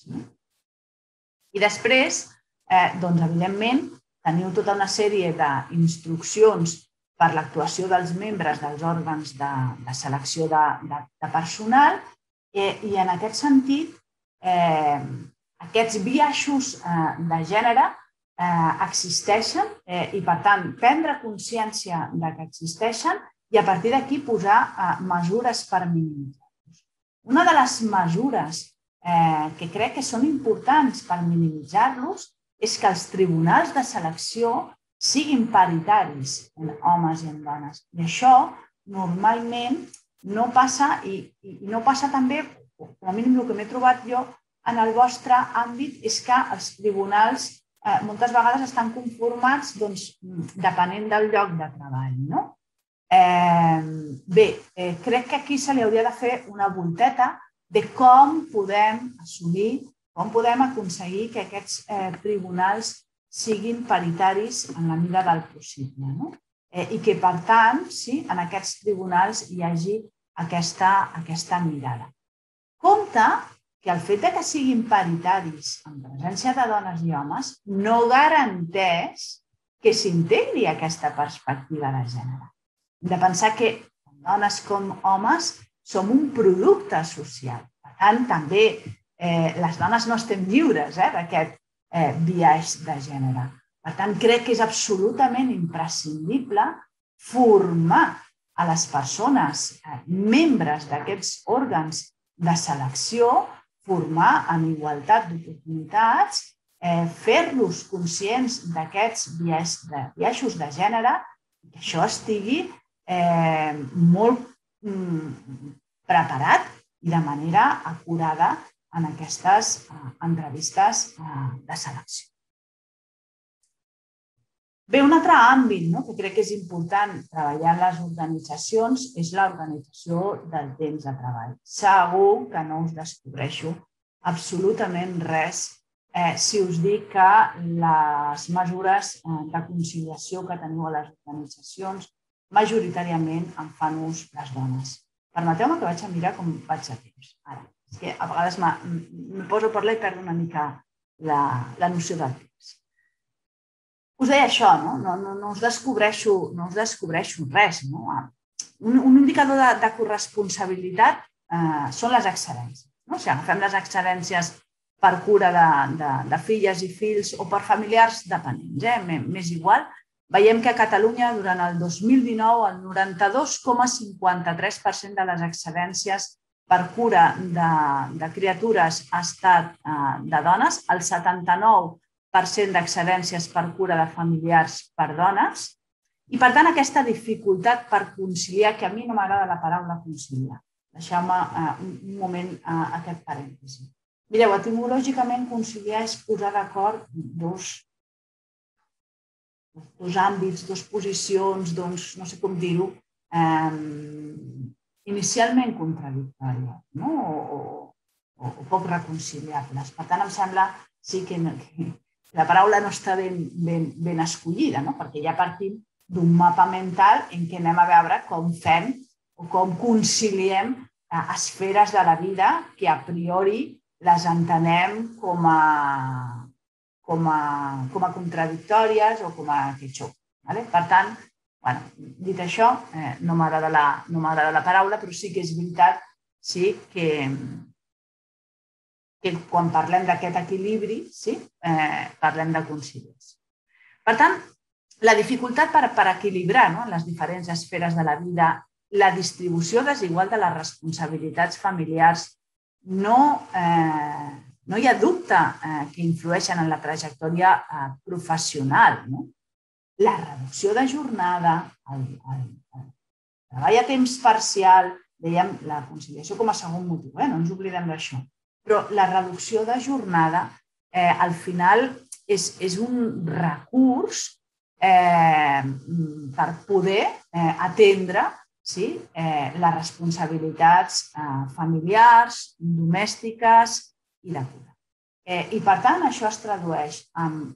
I després, evidentment, teniu tota una sèrie d'instruccions per l'actuació dels membres dels òrgans de selecció de personal i en aquest sentit aquests biaixos de gènere existeixen i, per tant, prendre consciència que existeixen i a partir d'aquí posar mesures per minimitzar-los. Una de les mesures que crec que són importants per minimitzar-los és que els tribunals de selecció siguin paritaris en homes i en dones. I això normalment no passa i no passa també, com a mínim el que m'he trobat jo en el vostre àmbit, és que els tribunals moltes vegades estan conformats depenent del lloc de treball. Bé, crec que aquí se li hauria de fer una volteta de com podem assolir, com podem aconseguir que aquests tribunals siguin paritaris en la mida del possible i que, per tant, en aquests tribunals hi hagi aquesta mirada. Compte que el fet que siguin paritaris en presència de dones i homes no garanteix que s'integri aquesta perspectiva de gènere. Hem de pensar que dones com homes som un producte social. Per tant, també les dones no estem lliures d'aquest biaix de gènere. Per tant, crec que és absolutament imprescindible formar a les persones membres d'aquests òrgans de selecció, formar en igualtat d'oportunitats, fer-los conscients d'aquests biaixos de gènere i que això estigui molt preparat i de manera acurada en aquestes entrevistes de selecció. Bé, un altre àmbit que crec que és important treballar en les organitzacions és l'organització del temps de treball. Segur que no us descobreixo absolutament res si us dic que les mesures de conciliació que teniu a les organitzacions majoritàriament en fan ús les dones. Permeteu-me que vaig a mirar com vaig a temps. Ara, és que a vegades em poso a parlar i perdo una mica la noció del temps. Us deia això, no us descobreixo res. Un indicador de corresponsabilitat són les excel·lències. Si agafem les excel·lències per cura de filles i fills o per familiars dependents, m'és igual, veiem que a Catalunya durant el 2019 el 92,53% de les excel·lències per cura de criatures ha estat de dones, el 79% d'excedències per cura de familiars per dones i, per tant, aquesta dificultat per conciliar, que a mi no m'agrada la paraula conciliar. Deixeu-me un moment aquest parèntesi. Mireu, etimològicament conciliar és posar d'acord dos àmbits, dues posicions, no sé com dir-ho, inicialment contradictòries o poc reconciliables. Per tant, em sembla sí que la paraula no està ben escollida, perquè ja partim d'un mapa mental en què anem a veure com fem o com conciliem esferes de la vida que a priori les entenem com a contradictòries o com a que xoquen. Per tant, dit això, no m'agrada la paraula, però sí que és veritat que quan parlem d'aquest equilibri, parlem de conciliació. Per tant, la dificultat per equilibrar les diferents esferes de la vida, la distribució desigual de les responsabilitats familiars, no hi ha dubte que influeixen en la trajectòria professional. La reducció de jornada, el treball a temps parcial, dèiem la conciliació com a segon motiu, no ens oblidem d'això. Però la reducció de jornada, al final, és un recurs per poder atendre les responsabilitats familiars, domèstiques i de cura. I, per tant, això es tradueix en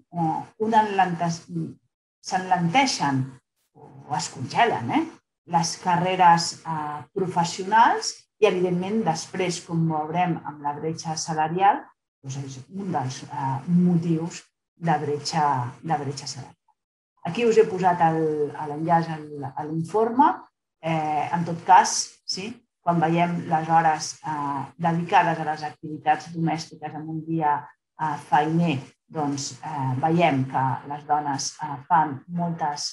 s'enlenteixen o es congelen les carreres professionals i, evidentment, després, com veurem amb la bretxa salarial, és un dels motius de bretxa salarial. Aquí us he posat l'enllaç a l'informe. En tot cas, quan veiem les hores dedicades a les activitats domèstiques en un dia feiner, doncs veiem que les dones fan moltes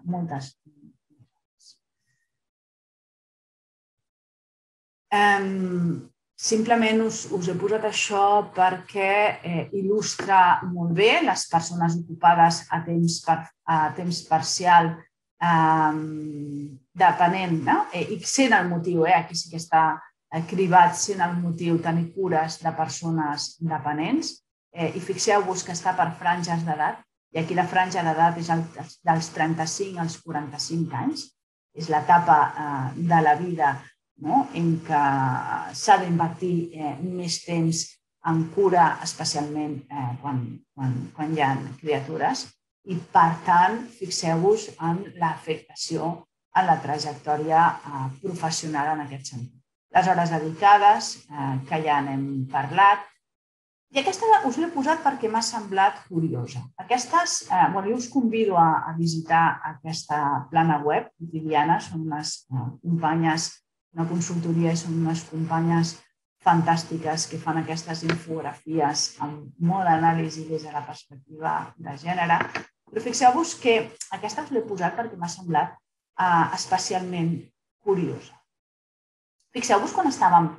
Simplement us he posat això perquè il·lustra molt bé les persones ocupades a temps parcial depenent, i sent el motiu, aquí sí que està cribat, sent el motiu tenir cures de persones dependents, i fixeu-vos que està per franges d'edat, i aquí la franja d'edat és dels 35 als 45 anys, és l'etapa de la vida en què s'ha d'invertir més temps en cura, especialment quan hi ha criatures, i, per tant, fixeu-vos en l'afectació en la trajectòria professional en aquest sentit. Les hores dedicades, que ja n'hem parlat, i aquesta us l'he posat perquè m'ha semblat curiosa. Jo us convido a visitar aquesta plana web quotidiana, són unes companyes, una consultoria, i són unes companyes fantàstiques que fan aquestes infografies amb molt anàlisi des de la perspectiva de gènere. Però fixeu-vos que aquesta us l'he posat perquè m'ha semblat especialment curiosa. Fixeu-vos quan estàvem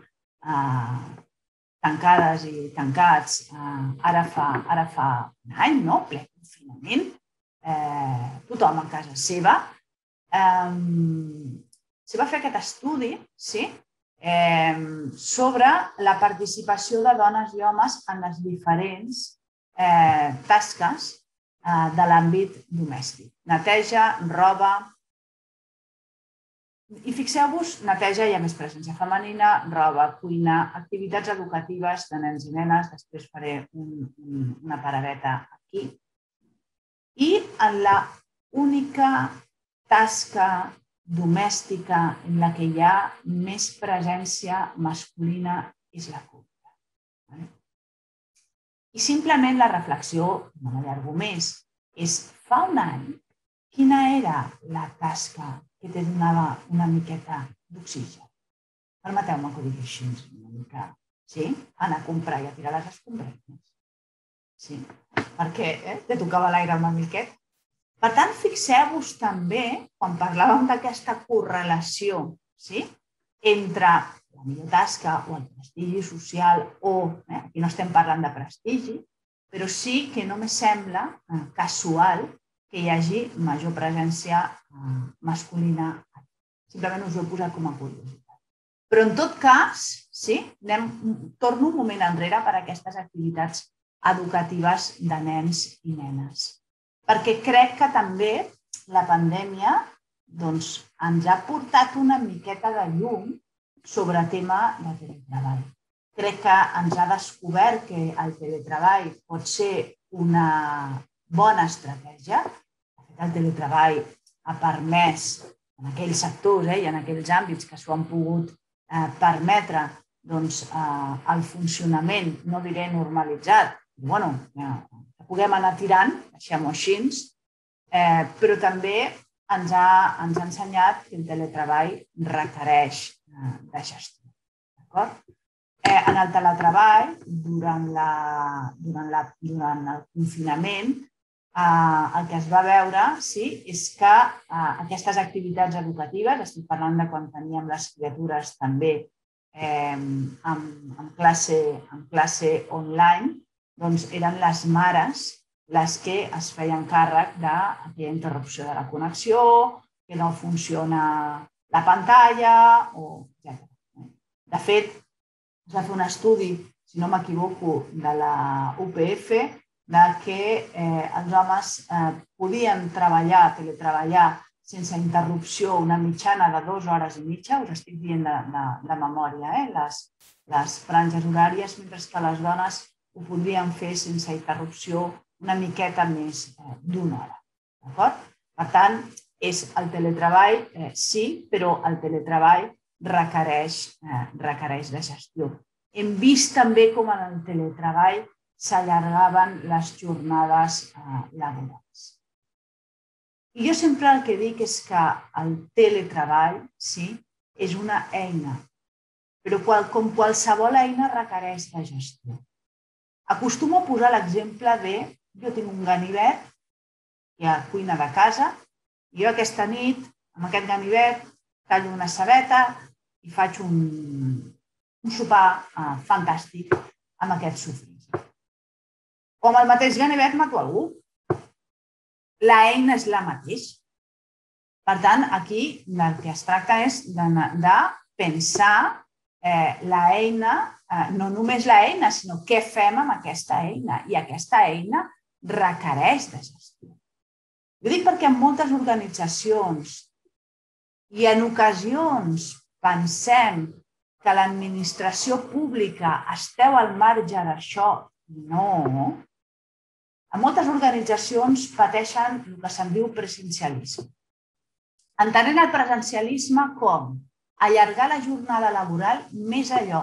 tancades i tancats, ara fa un any, ple confinament, tothom a casa seva, se va fer aquest estudi sobre la participació de dones i homes en les diferents tasques de l'àmbit domèstic. Neteja, roba. I fixeu-vos, neteja hi ha més presència femenina, roba, cuina, activitats educatives de nens i nenes, després faré una paradeta aquí. I en la única tasca domèstica en la que hi ha més presència masculina és la cuina. I simplement la reflexió, no m'allargo més, és fa un any quina era la tasca que te donava una miqueta d'oxigen. Permeteu-me que ho digui així, una mica. Sí? Anar a comprar i a tirar les escombraries. Sí? Perquè te tocava l'aire una miqueta. Per tant, fixeu-vos també, quan parlàvem d'aquesta correlació entre la millor tasca o el prestigi social o, aquí no estem parlant de prestigi, però sí que no me sembla casual que hi hagi major presència masculina. Simplement us ho he posat com a curiositat. Però en tot cas, torno un moment enrere per a aquestes activitats educatives de nens i nenes. Perquè crec que també la pandèmia ens ha portat una miqueta de llum sobre el tema del teletreball. Crec que ens ha descobert que el teletreball pot ser una bona estratègia. El teletreball ha permès en aquells sectors i en aquells àmbits que s'ho han pogut permetre el funcionament, no diré normalitzat, que puguem anar tirant, deixem-ho així, però també ens ha ensenyat que el teletreball requereix de gestió. En el teletreball, durant el confinament, el que es va veure és que aquestes activitats educatives, estic parlant de quan teníem les criatures també en classe online, doncs eren les mares les que es feien càrrec d'aquella interrupció de la connexió, que no funciona la pantalla, etc. De fet, es va fer un estudi, si no m'equivoco, de la UPF, que els homes podien teletreballar sense interrupció una mitjana de 2 hores i mitja, us estic dient de memòria, les franges horàries, mentre que les dones ho podrien fer sense interrupció una miqueta més d'1 hora. Per tant, és el teletreball, sí, però el teletreball requereix de gestió. Hem vist també com en el teletreball s'allargaven les jornades laborals. I jo sempre el que dic és que el teletreball és una eina, però com qualsevol eina requereix de gestió. Acostumo a posar l'exemple de jo tinc un ganivet que hi ha cuina de casa i jo aquesta nit, amb aquest ganivet, tallo una cebeta i faig un sopar fantàstic amb aquest sofrís. O amb el mateix ganivet mato algú. L'eina és la mateixa. Per tant, aquí el que es tracta és de pensar l'eina, no només l'eina, sinó què fem amb aquesta eina. I aquesta eina requereix de gestió. Jo dic perquè en moltes organitzacions i en ocasions pensem que l'administració pública esteu al marge d'això. No. En moltes organitzacions pateixen el que se'n diu presencialisme. Entenent el presencialisme com allargar la jornada laboral més allò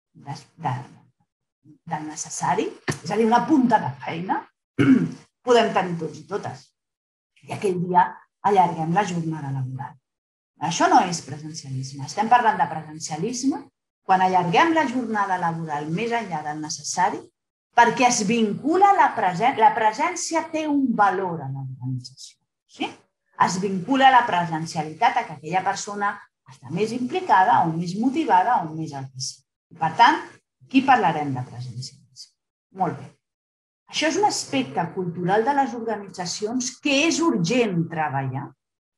del necessari, és a dir, una punta de feina, podem tenir tots i totes. I aquell dia allarguem la jornada laboral. Això no és presencialisme. Estem parlant de presencialisme quan allarguem la jornada laboral més enllà del necessari perquè es vincula la presència té un valor en l'organització. Es vincula la presencialitat a que aquella persona està més implicada o més motivada o més al que sigui. Per tant, aquí parlarem de presencialisme. Molt bé. Això és un aspecte cultural de les organitzacions que és urgent treballar.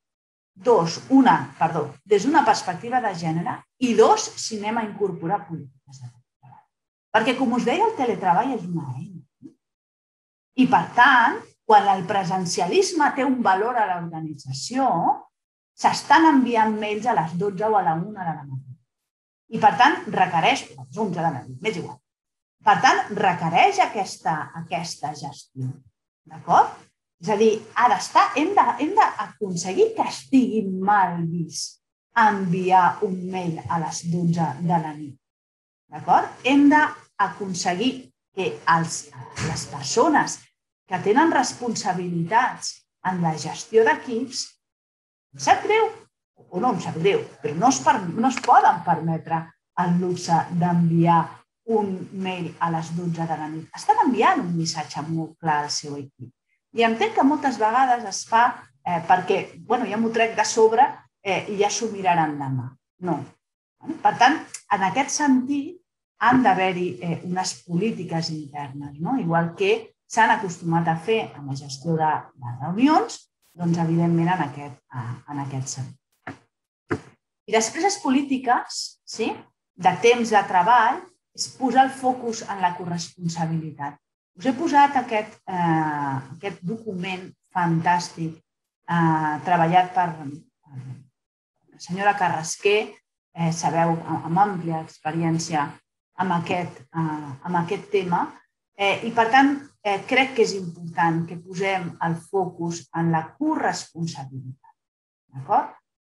Des d'una perspectiva de gènere i si anem a incorporar polítiques de treball. Perquè, com us deia, el teletreball és una eina. I, per tant, quan el presencialisme té un valor a l'organització, s'estan enviant mails a les 12 o a la 1 de la matí. I, per tant, requereix, a les 11 de la nit, m'és igual. Per tant, requereix aquesta gestió. D'acord? És a dir, hem d'aconseguir que estigui mal vist enviar un mail a les 12 de la nit. D'acord? Hem d'aconseguir que les persones que tenen responsabilitats en la gestió d'equips, em sap greu, o no em sap greu, però no es poden permetre el luxe d'enviar un mail a les 12 de la nit. Estan enviant un missatge molt clar al seu equip. I entenc que moltes vegades es fa perquè, ja m'ho trec de sobre i ja s'ho miraran demà. No. Per tant, en aquest sentit, han d'haver-hi unes polítiques internes, igual que s'han acostumat a fer en la gestió de reunions, doncs, evidentment, en aquest sentit. I després les polítiques de temps de treball és posar el focus en la corresponsabilitat. Us he posat aquest document fantàstic treballat per la senyora Carrasquer, sabeu, amb àmplia experiència amb aquest tema, i per tant crec que és important que posem el focus en la corresponsabilitat. D'acord?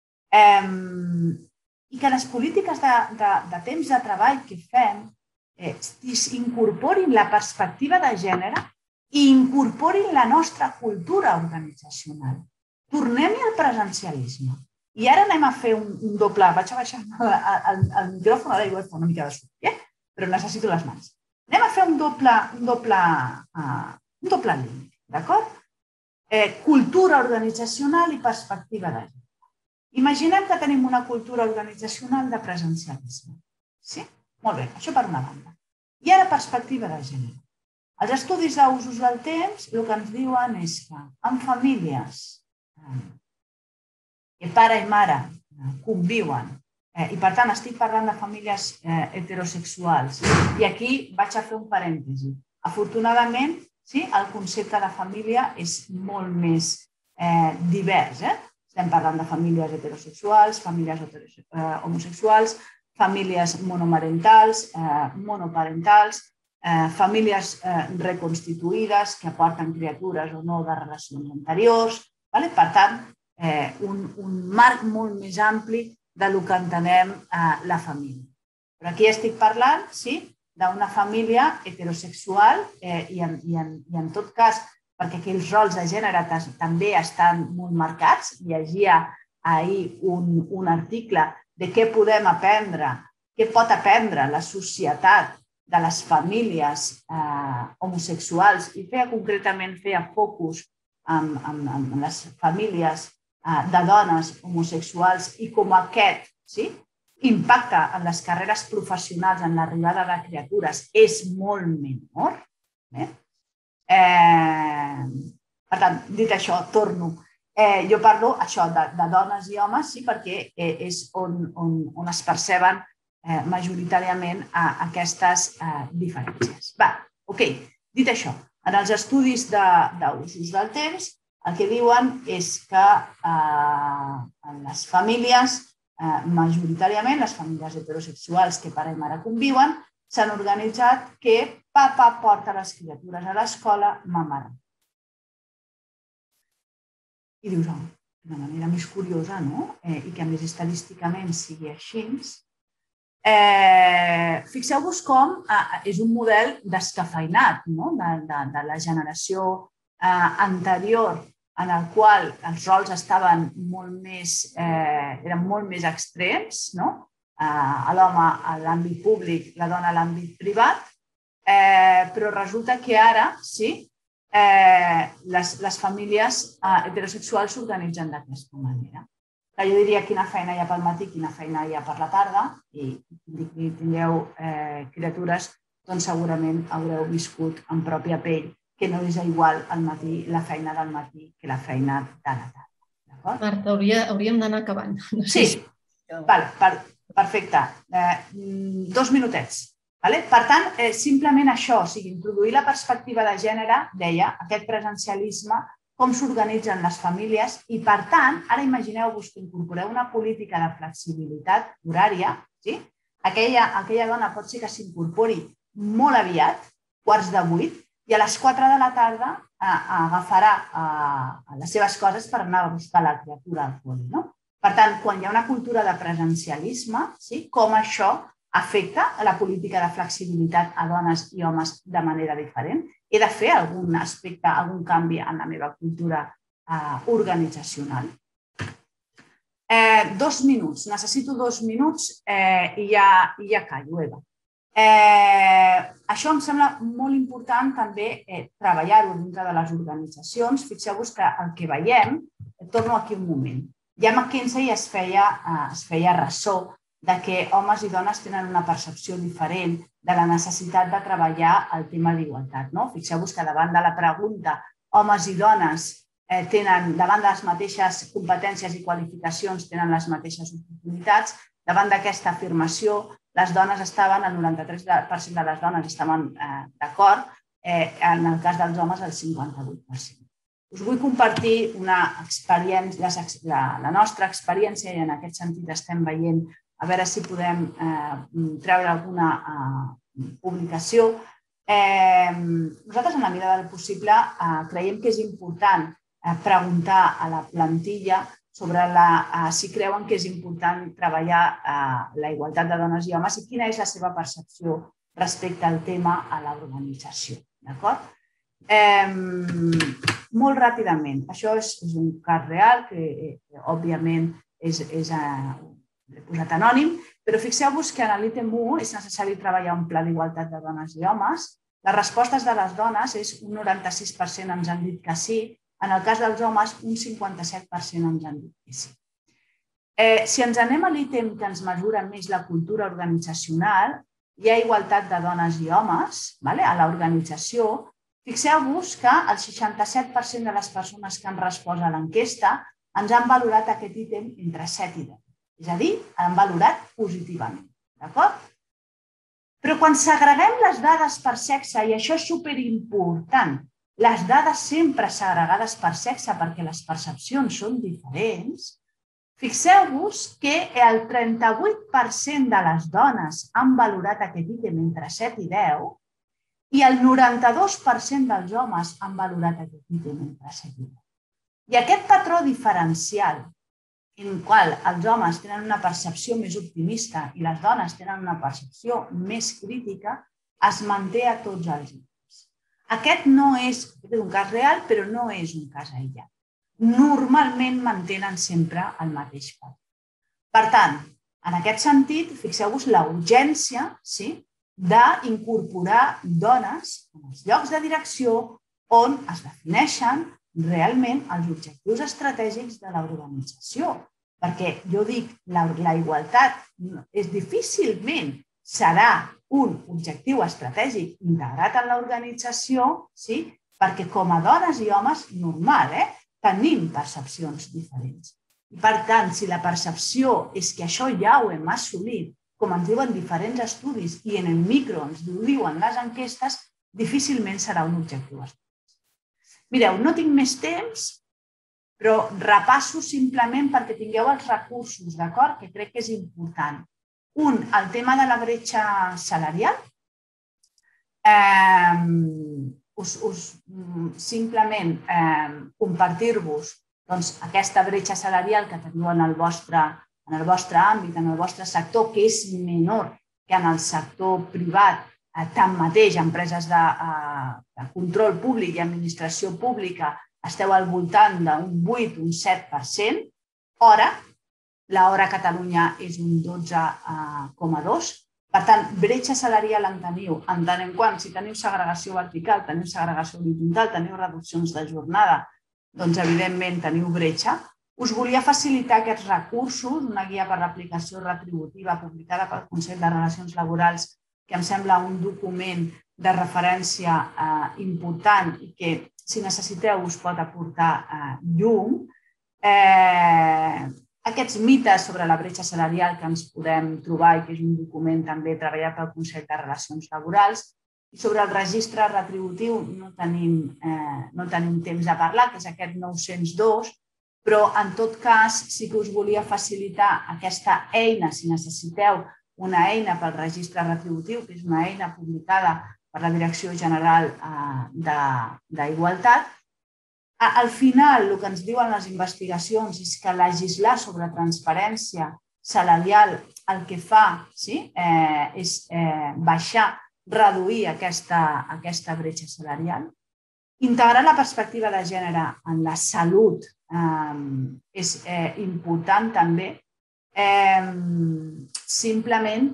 I que les polítiques de temps de treball que fem incorporin la perspectiva de gènere i incorporin la nostra cultura organitzacional. Tornem-hi al presencialisme. I ara anem a fer un doble... Vaig a baixar el micròfon, ara igual fa una mica de soroll, però necessito les mans. Anem a fer un doble límit, d'acord? Cultura organitzacional i perspectiva de gènere. Imaginem que tenim una cultura organitzacional de presencialisme. Sí? Molt bé, això per una banda. I ara perspectiva de gènere. Els estudis d'usos del temps el que ens diuen és que en famílies que pare i mare conviuen, i per tant estic parlant de famílies heterosexuals, i aquí vaig a fer un parèntesi. Afortunadament, el concepte de família és molt més divers. Estem parlant de famílies heterosexuals, famílies homosexuals, famílies monomarentals, monoparentals, famílies reconstituïdes que aporten criatures o no de relacions anteriors. Per tant, un marc molt més ampli del que entenem la família. Però aquí estic parlant d'una família heterosexual i en tot cas, perquè aquí els rols de gènere també estan molt marcats. Llegia ahir un article de què podem aprendre, què pot aprendre la societat de les famílies homosexuals i concretament feia focus en les famílies de dones homosexuals i com aquest impacte en les carreres professionals, en l'arribada de criatures, és molt menor. Per tant, dit això, torno. Jo parlo això de dones i homes perquè és on es perceben majoritàriament aquestes diferències. Dit això, en els estudis d'usos del temps el que diuen és que en les famílies, majoritàriament les famílies heterosexuals que pare i mare conviuen, s'han organitzat que papa porta les criatures a l'escola, mama no. I dius, d'una manera més curiosa, i que a més estadísticament sigui així, fixeu-vos com és un model descafeïnat de la generació anterior en el qual els rols estaven eren molt més extrems, l'home a l'àmbit públic, la dona a l'àmbit privat, però resulta que ara les famílies heterosexuals s'organitzen d'aquesta manera. Jo diria quina feina hi ha pel matí, quina feina hi ha per la tarda, i tingueu criatures, doncs segurament haureu viscut en pròpia pell que no és igual al matí la feina del matí que la feina de la tarda. Marta, hauríem d'anar acabant. Sí, perfecte. 2 minutets. Per tant, simplement això, o sigui, introduir la perspectiva de gènere, deia, aquest presencialisme, com s'organitzen les famílies i, per tant, ara imagineu-vos que incorporeu una política de flexibilitat horària, aquella dona pot ser que s'incorpori molt aviat, 7:15, i a les 4 de la tarda agafarà les seves coses per anar a buscar la criatura al col·le. Per tant, quan hi ha una cultura de presencialisme, com això afecta la política de flexibilitat a dones i homes de manera diferent? He de fer algun aspecte, algun canvi en la meva cultura organitzacional? 2 minuts. Necessito 2 minuts i ja callo, Eva. Això em sembla molt important també treballar-ho dintre de les organitzacions. Fixeu-vos que el que veiem, torno aquí un moment, ja McKinsey es feia ressò de que homes i dones tenen una percepció diferent de la necessitat de treballar el tema d'igualtat. Fixeu-vos que davant de la pregunta homes i dones tenen, davant de les mateixes competències i qualificacions, tenen les mateixes oportunitats, davant d'aquesta afirmació, les dones estaven, el 93% de les dones estaven d'acord, en el cas dels homes el 58%. Us vull compartir una experiència, la nostra experiència, i en aquest sentit estem veient a veure si podem treure alguna publicació. Nosaltres, en la medida del possible, creiem que és important preguntar a la plantilla sobre si creuen que és important treballar la igualtat de dones i homes i quina és la seva percepció respecte al tema a l'organització. Molt ràpidament, això és un cas real que, òbviament, l'he posat anònim, però fixeu-vos que en l'ITEM1 és necessari treballar un pla d'igualtat de dones i homes. Les respostes de les dones és un 96% ens han dit que sí, en el cas dels homes un 57% ens han dit que sí. Si ens anem a l'ITEM que ens mesura més la cultura organitzacional, hi ha igualtat de dones i homes a l'organització. Fixeu-vos que el 67% de les persones que han respost a l'enquesta ens han valorat aquest ítem entre 7 i 10. És a dir, han valorat positivament. Però quan segreguem les dades per sexe, i això és superimportant, les dades sempre segregades per sexe perquè les percepcions són diferents, fixeu-vos que el 38% de les dones han valorat aquest ítem entre 7 i 10 i el 92% dels homes han valorat aquest ítem entre 7 i 10. I aquest patró diferencial en el qual els homes tenen una percepció més optimista i les dones tenen una percepció més crítica es manté a tots els ítems. Aquest no és un cas real, però no és un cas aïllat. Normalment mantenen sempre el mateix patró. Per tant, en aquest sentit, fixeu-vos la urgència d'incorporar dones en els llocs de direcció on es defineixen realment els objectius estratègics de l'organització. Perquè jo dic, la igualtat difícilment serà un objectiu estratègic integrat en l'organització, perquè com a dones i homes, normal, tenim percepcions diferents. I per tant, si la percepció és que això ja ho hem assolit, com ens diuen diferents estudis i en el micro ens ho diuen les enquestes, difícilment serà un objectiu estratègic. Mireu, no tinc més temps, però repasso simplement perquè tingueu els recursos, d'acord? Que crec que és important. Un, el tema de la bretxa salarial. Simplement compartir-vos aquesta bretxa salarial que teniu en el vostre àmbit, en el vostre sector, que és menor que en el sector privat. Tanmateix, empreses de control públic i administració pública esteu al voltant d'un 8, un 7%. L'hora a Catalunya és un 12,2%. Per tant, bretxa salarial en teniu, en tant en quant, si teniu segregació vertical, teniu segregació horitzontal, teniu reduccions de jornada, doncs evidentment teniu bretxa. Us volia facilitar aquests recursos, una guia per l'aplicació retributiva publicada pel Consell de Relacions Laborals, que em sembla un document de referència important i que, si necessiteu, us pot aportar llum. aquests mites sobre la bretxa salarial que ens podem trobar i que és un document també treballat pel Consell de Relacions Laborals. I sobre el registre retributiu no tenim temps de parlar, que és aquest 902, però en tot cas sí que us volia facilitar aquesta eina, si necessiteu una eina pel registre retributiu, que és una eina publicada per la Direcció General d'Igualtat. Al final, el que ens diuen les investigacions és que legislar sobre transparència salarial el que fa és baixar, reduir aquesta bretxa salarial. Integrar la perspectiva de gènere en la salut és important també. Simplement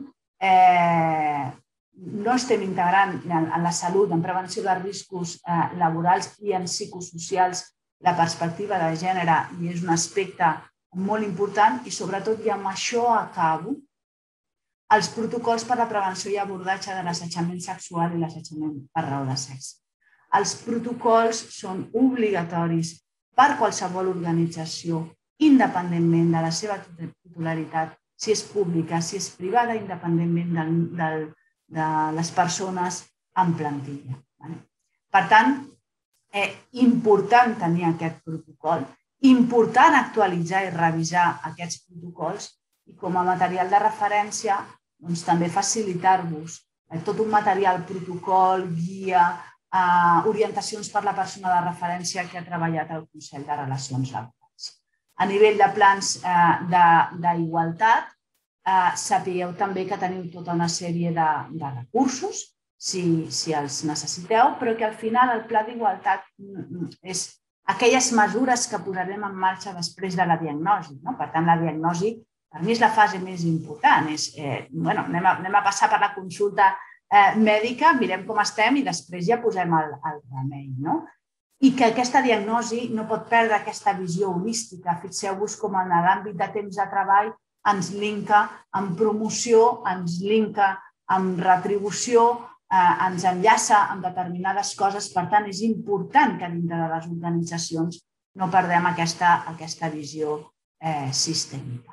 no estem integrant en la salut, en prevenció de riscos laborals i en psicosocials la perspectiva de gènere i és un aspecte molt important i sobretot, i amb això acabo, els protocols per a la prevenció i abordatge de l'assetjament sexual i l'assetjament per raó de sexe. Els protocols són obligatoris per qualsevol organització, independentment de la seva titularitat, si és pública, si és privada, independentment de les persones en plantilla. Per tant, important tenir aquest protocol, important actualitzar i revisar aquests protocols i com a material de referència també facilitar-vos tot un material, protocol, guia, orientacions per a la persona de referència que ha treballat al Consell de Relacions Laborals. A nivell de plans d'igualtat, sapigueu també que teniu tota una sèrie de recursos, si els necessiteu, però que al final el pla d'igualtat és aquelles mesures que posarem en marxa després de la diagnosi. Per tant, la diagnosi per mi és la fase més important. Anem a passar per la consulta mèdica, mirem com estem i després ja posem el remei. I que aquesta diagnosi no pot perdre aquesta visió holística. Fixeu-vos com en l'àmbit de temps de treball ens linka amb promoció, ens linka amb retribució, ens enllaça amb determinades coses. Per tant, és important que dintre de les organitzacions no perdem aquesta visió sistèmica.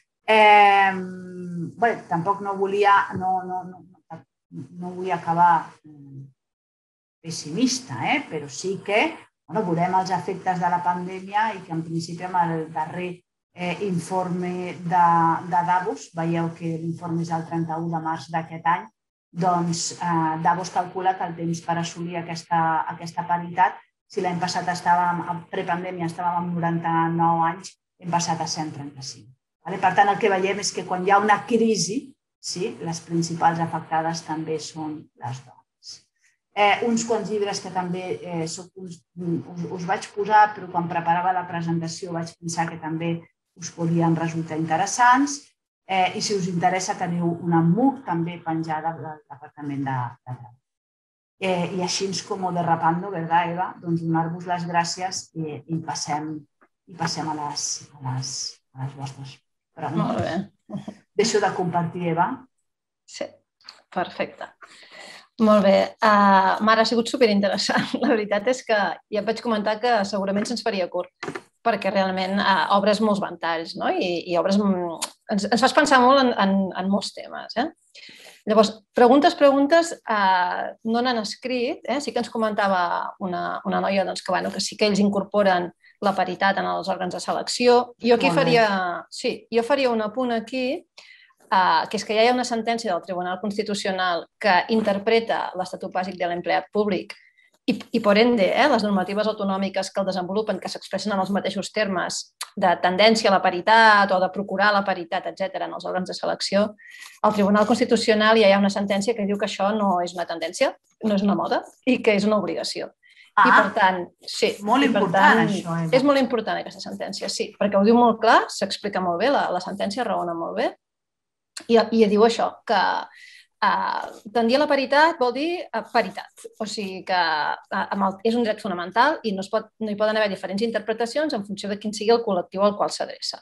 Tampoc no vull acabar pessimista, però sí que veurem els efectes de la pandèmia i que en principi amb el darrer informe de Davos, veieu que l'informe és el 31 de març d'aquest any, doncs Davos calcula que el temps per assolir aquesta paritat, si l'any passat estàvem, prepandèmia estàvem amb 99 anys, hem passat a 135. Per tant, el que veiem és que quan hi ha una crisi, les principals afectades també són les dones. Uns quants llibres que també us vaig posar, però quan preparava la presentació vaig pensar que també us podien resultar interessants i si us interessa teniu una MOOC també penjada del Departament de Treball. I així com derrapando, ¿verdad, Eva? Doncs donar-vos les gràcies i passem a les vostres preguntes. Molt bé. Deixo de compartir, Eva. Sí, perfecte. Molt bé. Mara, ha sigut superinteressant. La veritat és que ja et vaig comentar que segurament se'ns faria curt, perquè realment obres molts ventalls i ens fas pensar molt en molts temes. Llavors, preguntes no n'han escrit. Sí que ens comentava una noia que sí que ells incorporen la paritat en els òrgans de selecció. Jo faria un apunt aquí, que és que ja hi ha una sentència del Tribunal Constitucional que interpreta l'Estatut Bàsic de l'Empleat Públic i, por ende, les normatives autonòmiques que el desenvolupen, que s'expressen en els mateixos termes de tendència a la paritat o de procurar la paritat, etc., en els òrgans de selecció, al Tribunal Constitucional ja hi ha una sentència que diu que això no és una tendència, no és una moda i que és una obligació. I, per tant, sí. Molt important, això. És molt important, aquesta sentència, sí, perquè ho diu molt clar, s'explica molt bé, la sentència raona molt bé, i diu això, que tendir a la paritat vol dir paritat, o sigui que és un dret fonamental i no hi poden haver diferents interpretacions en funció de quin sigui el col·lectiu al qual s'adreça.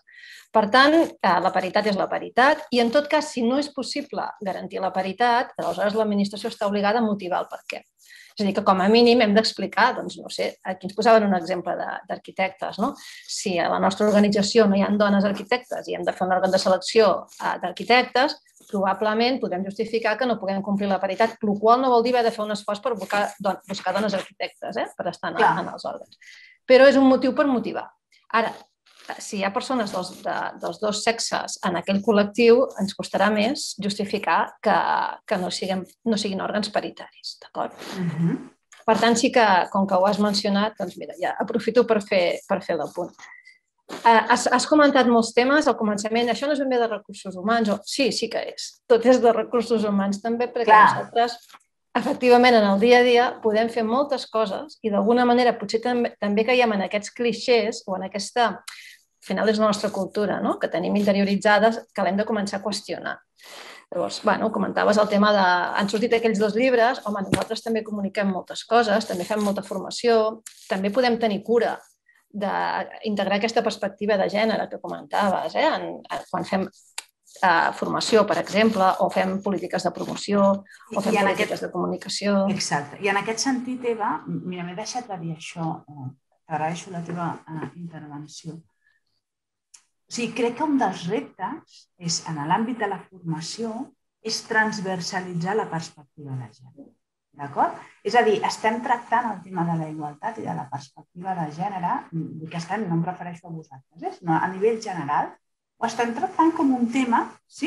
Per tant, la paritat és la paritat i, en tot cas, si no és possible garantir la paritat, aleshores l'administració està obligada a motivar el per què. És a dir, que com a mínim hem d'explicar, doncs no sé, aquí ens posaven un exemple d'arquitectes, no? Si a la nostra organització no hi ha dones arquitectes i hem de fer un òrgan de selecció d'arquitectes, probablement podem justificar que no puguem complir la paritat, el qual no vol dir haver de fer un esforç per buscar dones arquitectes, per estar en els òrgans. Però és un motiu per motivar. Ara, si hi ha persones dels dos sexes en aquell col·lectiu, ens costarà més justificar que no siguin òrgans paritaris, d'acord? Per tant, sí que, com que ho has mencionat, doncs mira, ja aprofito per fer l'apunt. Has comentat molts temes al començament, això no és ben bé de recursos humans, o sí que és. Tot és de recursos humans també, perquè nosaltres, efectivament, en el dia a dia podem fer moltes coses i d'alguna manera potser també caiem en aquests clixés o en aquesta... Al final és la nostra cultura, que tenim interioritzades, que l'hem de començar a qüestionar. Llavors, comentaves el tema de... Han sortit aquells 2 llibres, home, nosaltres també comuniquem moltes coses, també fem molta formació, també podem tenir cura d'integrar aquesta perspectiva de gènere que comentaves, quan fem formació, per exemple, o fem polítiques de promoció, o fem polítiques de comunicació... Exacte. I en aquest sentit, Eva, mira, m'he deixat de dir això, t'agraeixo la teva intervenció. O sigui, crec que un dels reptes és, en l'àmbit de la formació, és transversalitzar la perspectiva de gènere. D'acord? És a dir, estem tractant el tema de la igualtat i de la perspectiva de gènere, dic que estem, no em refereixo a vosaltres, sinó a nivell general, ho estem tractant com un tema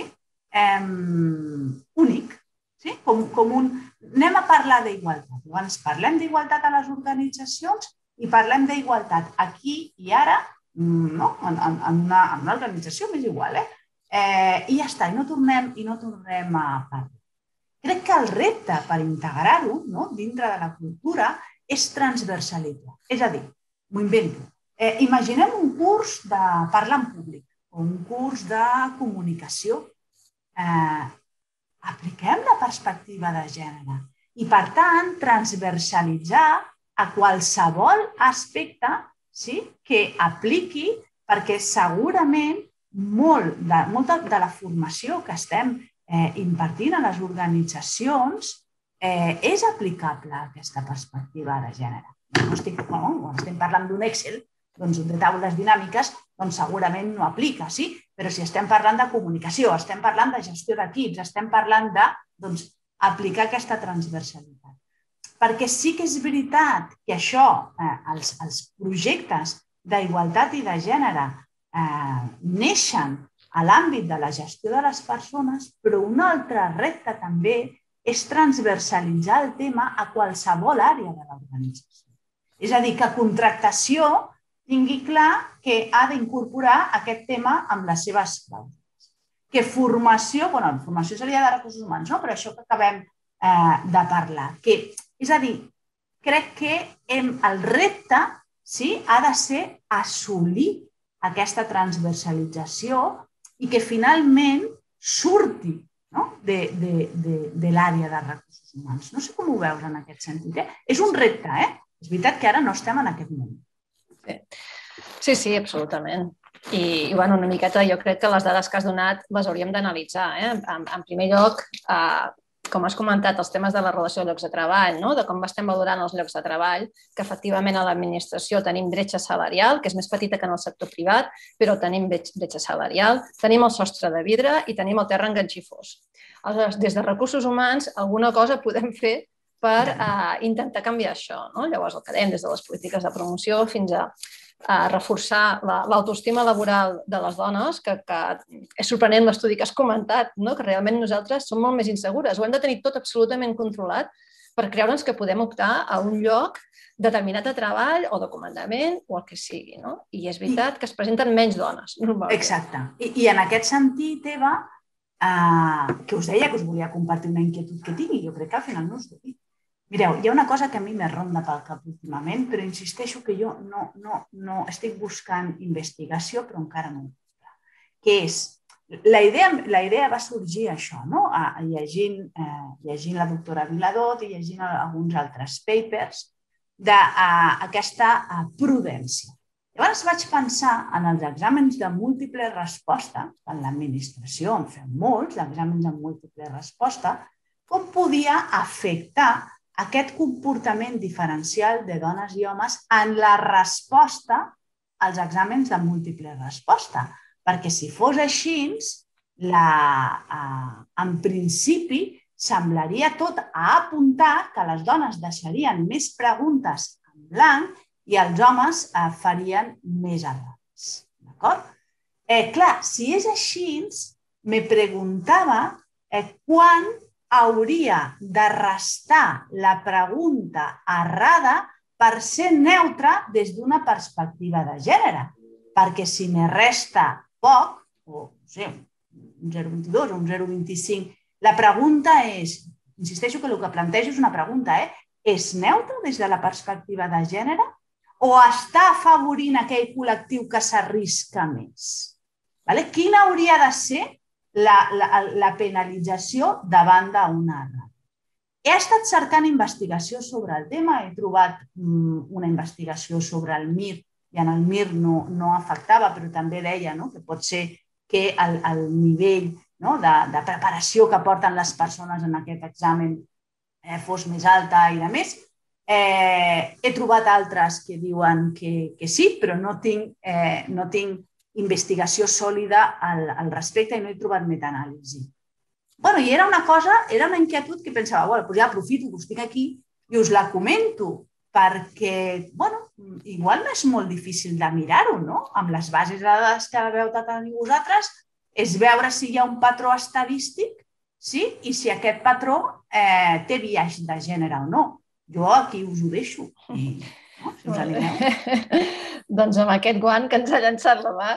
únic, anem a parlar d'igualtat. Llavors, parlem d'igualtat a les organitzacions i parlem d'igualtat aquí i ara, en una organització m'és igual, i ja està, i no tornem a parlar. Crec que el repte per integrar-ho dintre de la cultura és transversalitzar. És a dir, m'ho invento, imaginem un curs de parlar en públic o un curs de comunicació. Apliquem la perspectiva de gènere i, per tant, transversalitzar a qualsevol aspecte que apliqui, perquè segurament molta de la formació que estem impartint a les organitzacions és aplicable a aquesta perspectiva de gènere. Quan estem parlant d'un Excel, de taules dinàmiques, segurament no aplica, sí? Però si estem parlant de comunicació, estem parlant de gestió d'equips, estem parlant d'aplicar aquesta transversalitat. Perquè sí que és veritat que això, els projectes d'igualtat i de gènere neixen a l'àmbit de la gestió de les persones, però un altre repte també és transversalitzar el tema a qualsevol àrea de l'organització. És a dir, que contractació tingui clar que ha d'incorporar aquest tema amb les seves clàusules. Que formació, formació seria de recursos humans, però això que acabem de parlar. És a dir, crec que el repte ha de ser assolir aquesta transversalització i que finalment surti de l'àrea de recursos humans. No sé com ho veus en aquest sentit. És un repte, És veritat que ara no estem en aquest moment. Sí, absolutament. I una miqueta jo crec que les dades que has donat les hauríem d'analitzar. En primer lloc, com has comentat, els temes de la relació de llocs de treball, de com estem valorant els llocs de treball, que efectivament a l'administració tenim bretxa salarial, que és més petita que en el sector privat, però tenim bretxa salarial, tenim el sostre de vidre i tenim el terra enganxifós. Aleshores, des de recursos humans, alguna cosa podem fer per intentar canviar això. Llavors, el que dèiem des de les polítiques de promoció fins a reforçar l'autoestima laboral de les dones, que és sorprenent l'estudi que has comentat, que realment nosaltres som molt més insegures. Ho hem de tenir tot absolutament controlat per creure'ns que podem optar a un lloc determinat de treball o de comandament o el que sigui. I és veritat que es presenten menys dones, normalment. Exacte. I en aquest sentit, Eva, que us deia que us volia compartir una inquietud que tinc i jo crec que al final no us ho dic. Mireu, hi ha una cosa que a mi me ronda pel cap últimament, però insisteixo que jo no estic buscant investigació, però encara no ho puc clar. Que és, la idea va sorgir això, llegint la doctora Viladot i llegint alguns altres papers d'aquesta prudència. Llavors vaig pensar en els exàmens de múltiple resposta, en l'administració en fem molts, exàmens de múltiple resposta, com podia afectar aquest comportament diferencial de dones i homes en la resposta als exàmens de múltiple resposta. Perquè si fos així, en principi semblaria tot a apuntar que les dones deixarien més preguntes en blanc i els homes farien més errades. D'acord? Clar, si és així, me preguntava quan hauria de restar la pregunta errada per ser neutra des d'una perspectiva de gènere. Perquè si me resta poc, o no sé, un 0,22 o un 0,25, la pregunta és, insisteixo que el que plantejo és una pregunta, és neutra des de la perspectiva de gènere o està afavorint aquell col·lectiu que s'arrisca més? Quina hauria de ser la penalització davant d'una errada? He estat cercant investigació sobre el tema, he trobat una investigació sobre el MIR, i en el MIR no afectava, però també deia que pot ser que el nivell de preparació que porten les persones en aquest examen fos més alta i de més. He trobat altres que diuen que sí, però no tinc investigació sòlida al respecte i no he trobat metanàlisi. I era una inquietud que pensava, ja aprofito que estic aquí i us la comento, perquè, igual no és molt difícil de mirar-ho, no? Amb les bases de dades que veu tenir vosaltres, és veure si hi ha un patró estadístic i si aquest patró té biaix de gènere o no. Jo aquí us ho deixo. Si us animeu. Doncs amb aquest guant que ens ha llançat la Mar,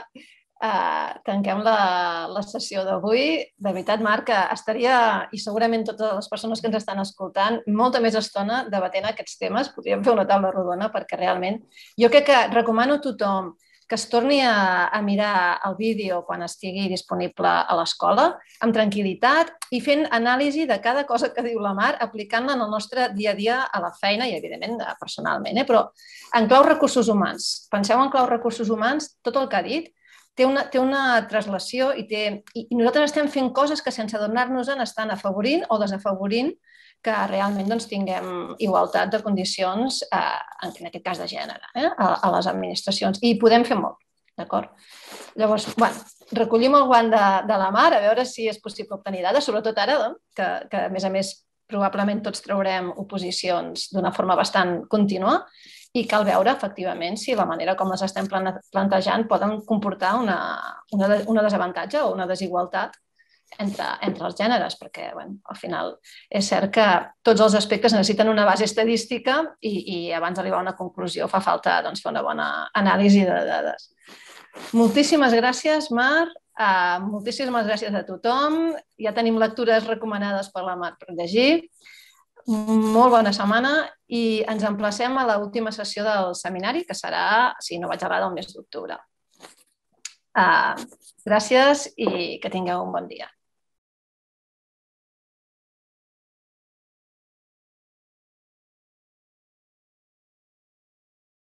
tanquem la sessió d'avui. De veritat, Marc, estaria, i segurament totes les persones que ens estan escoltant, molta més estona debatent aquests temes. Podríem fer una taula rodona perquè realment jo crec que recomano a tothom que es torni a mirar el vídeo quan estigui disponible a l'escola amb tranquil·litat i fent anàlisi de cada cosa que diu la Mar, aplicant-la en el nostre dia a dia a la feina i, evidentment, personalment. Però en clau recursos humans. Penseu en clau recursos humans, tot el que ha dit té una translació i nosaltres estem fent coses que sense adonar-nos-en estan afavorint o desafavorint que realment tinguem igualtat de condicions, en aquest cas de gènere, a les administracions. I podem fer molt, d'acord? Llavors, recollim el guant de la Mar, a veure si és possible obtenir dades, sobretot ara, que a més, probablement tots traurem oposicions d'una forma bastant contínua i cal veure, efectivament, si la manera com les estem plantejant poden comportar una desavantatge o una desigualtat entre els gèneres, perquè al final és cert que tots els aspectes necessiten una base estadística i abans d'arribar a una conclusió fa falta fer una bona anàlisi de dades. Moltíssimes gràcies, Mar. Moltíssimes gràcies a tothom. Ja tenim lectures recomanades per la Mar per llegir. Molt bona setmana i ens emplacem a l'última sessió del seminari, que serà, si no vaig errada, el mes d'octubre. Gràcies i que tingueu un bon dia.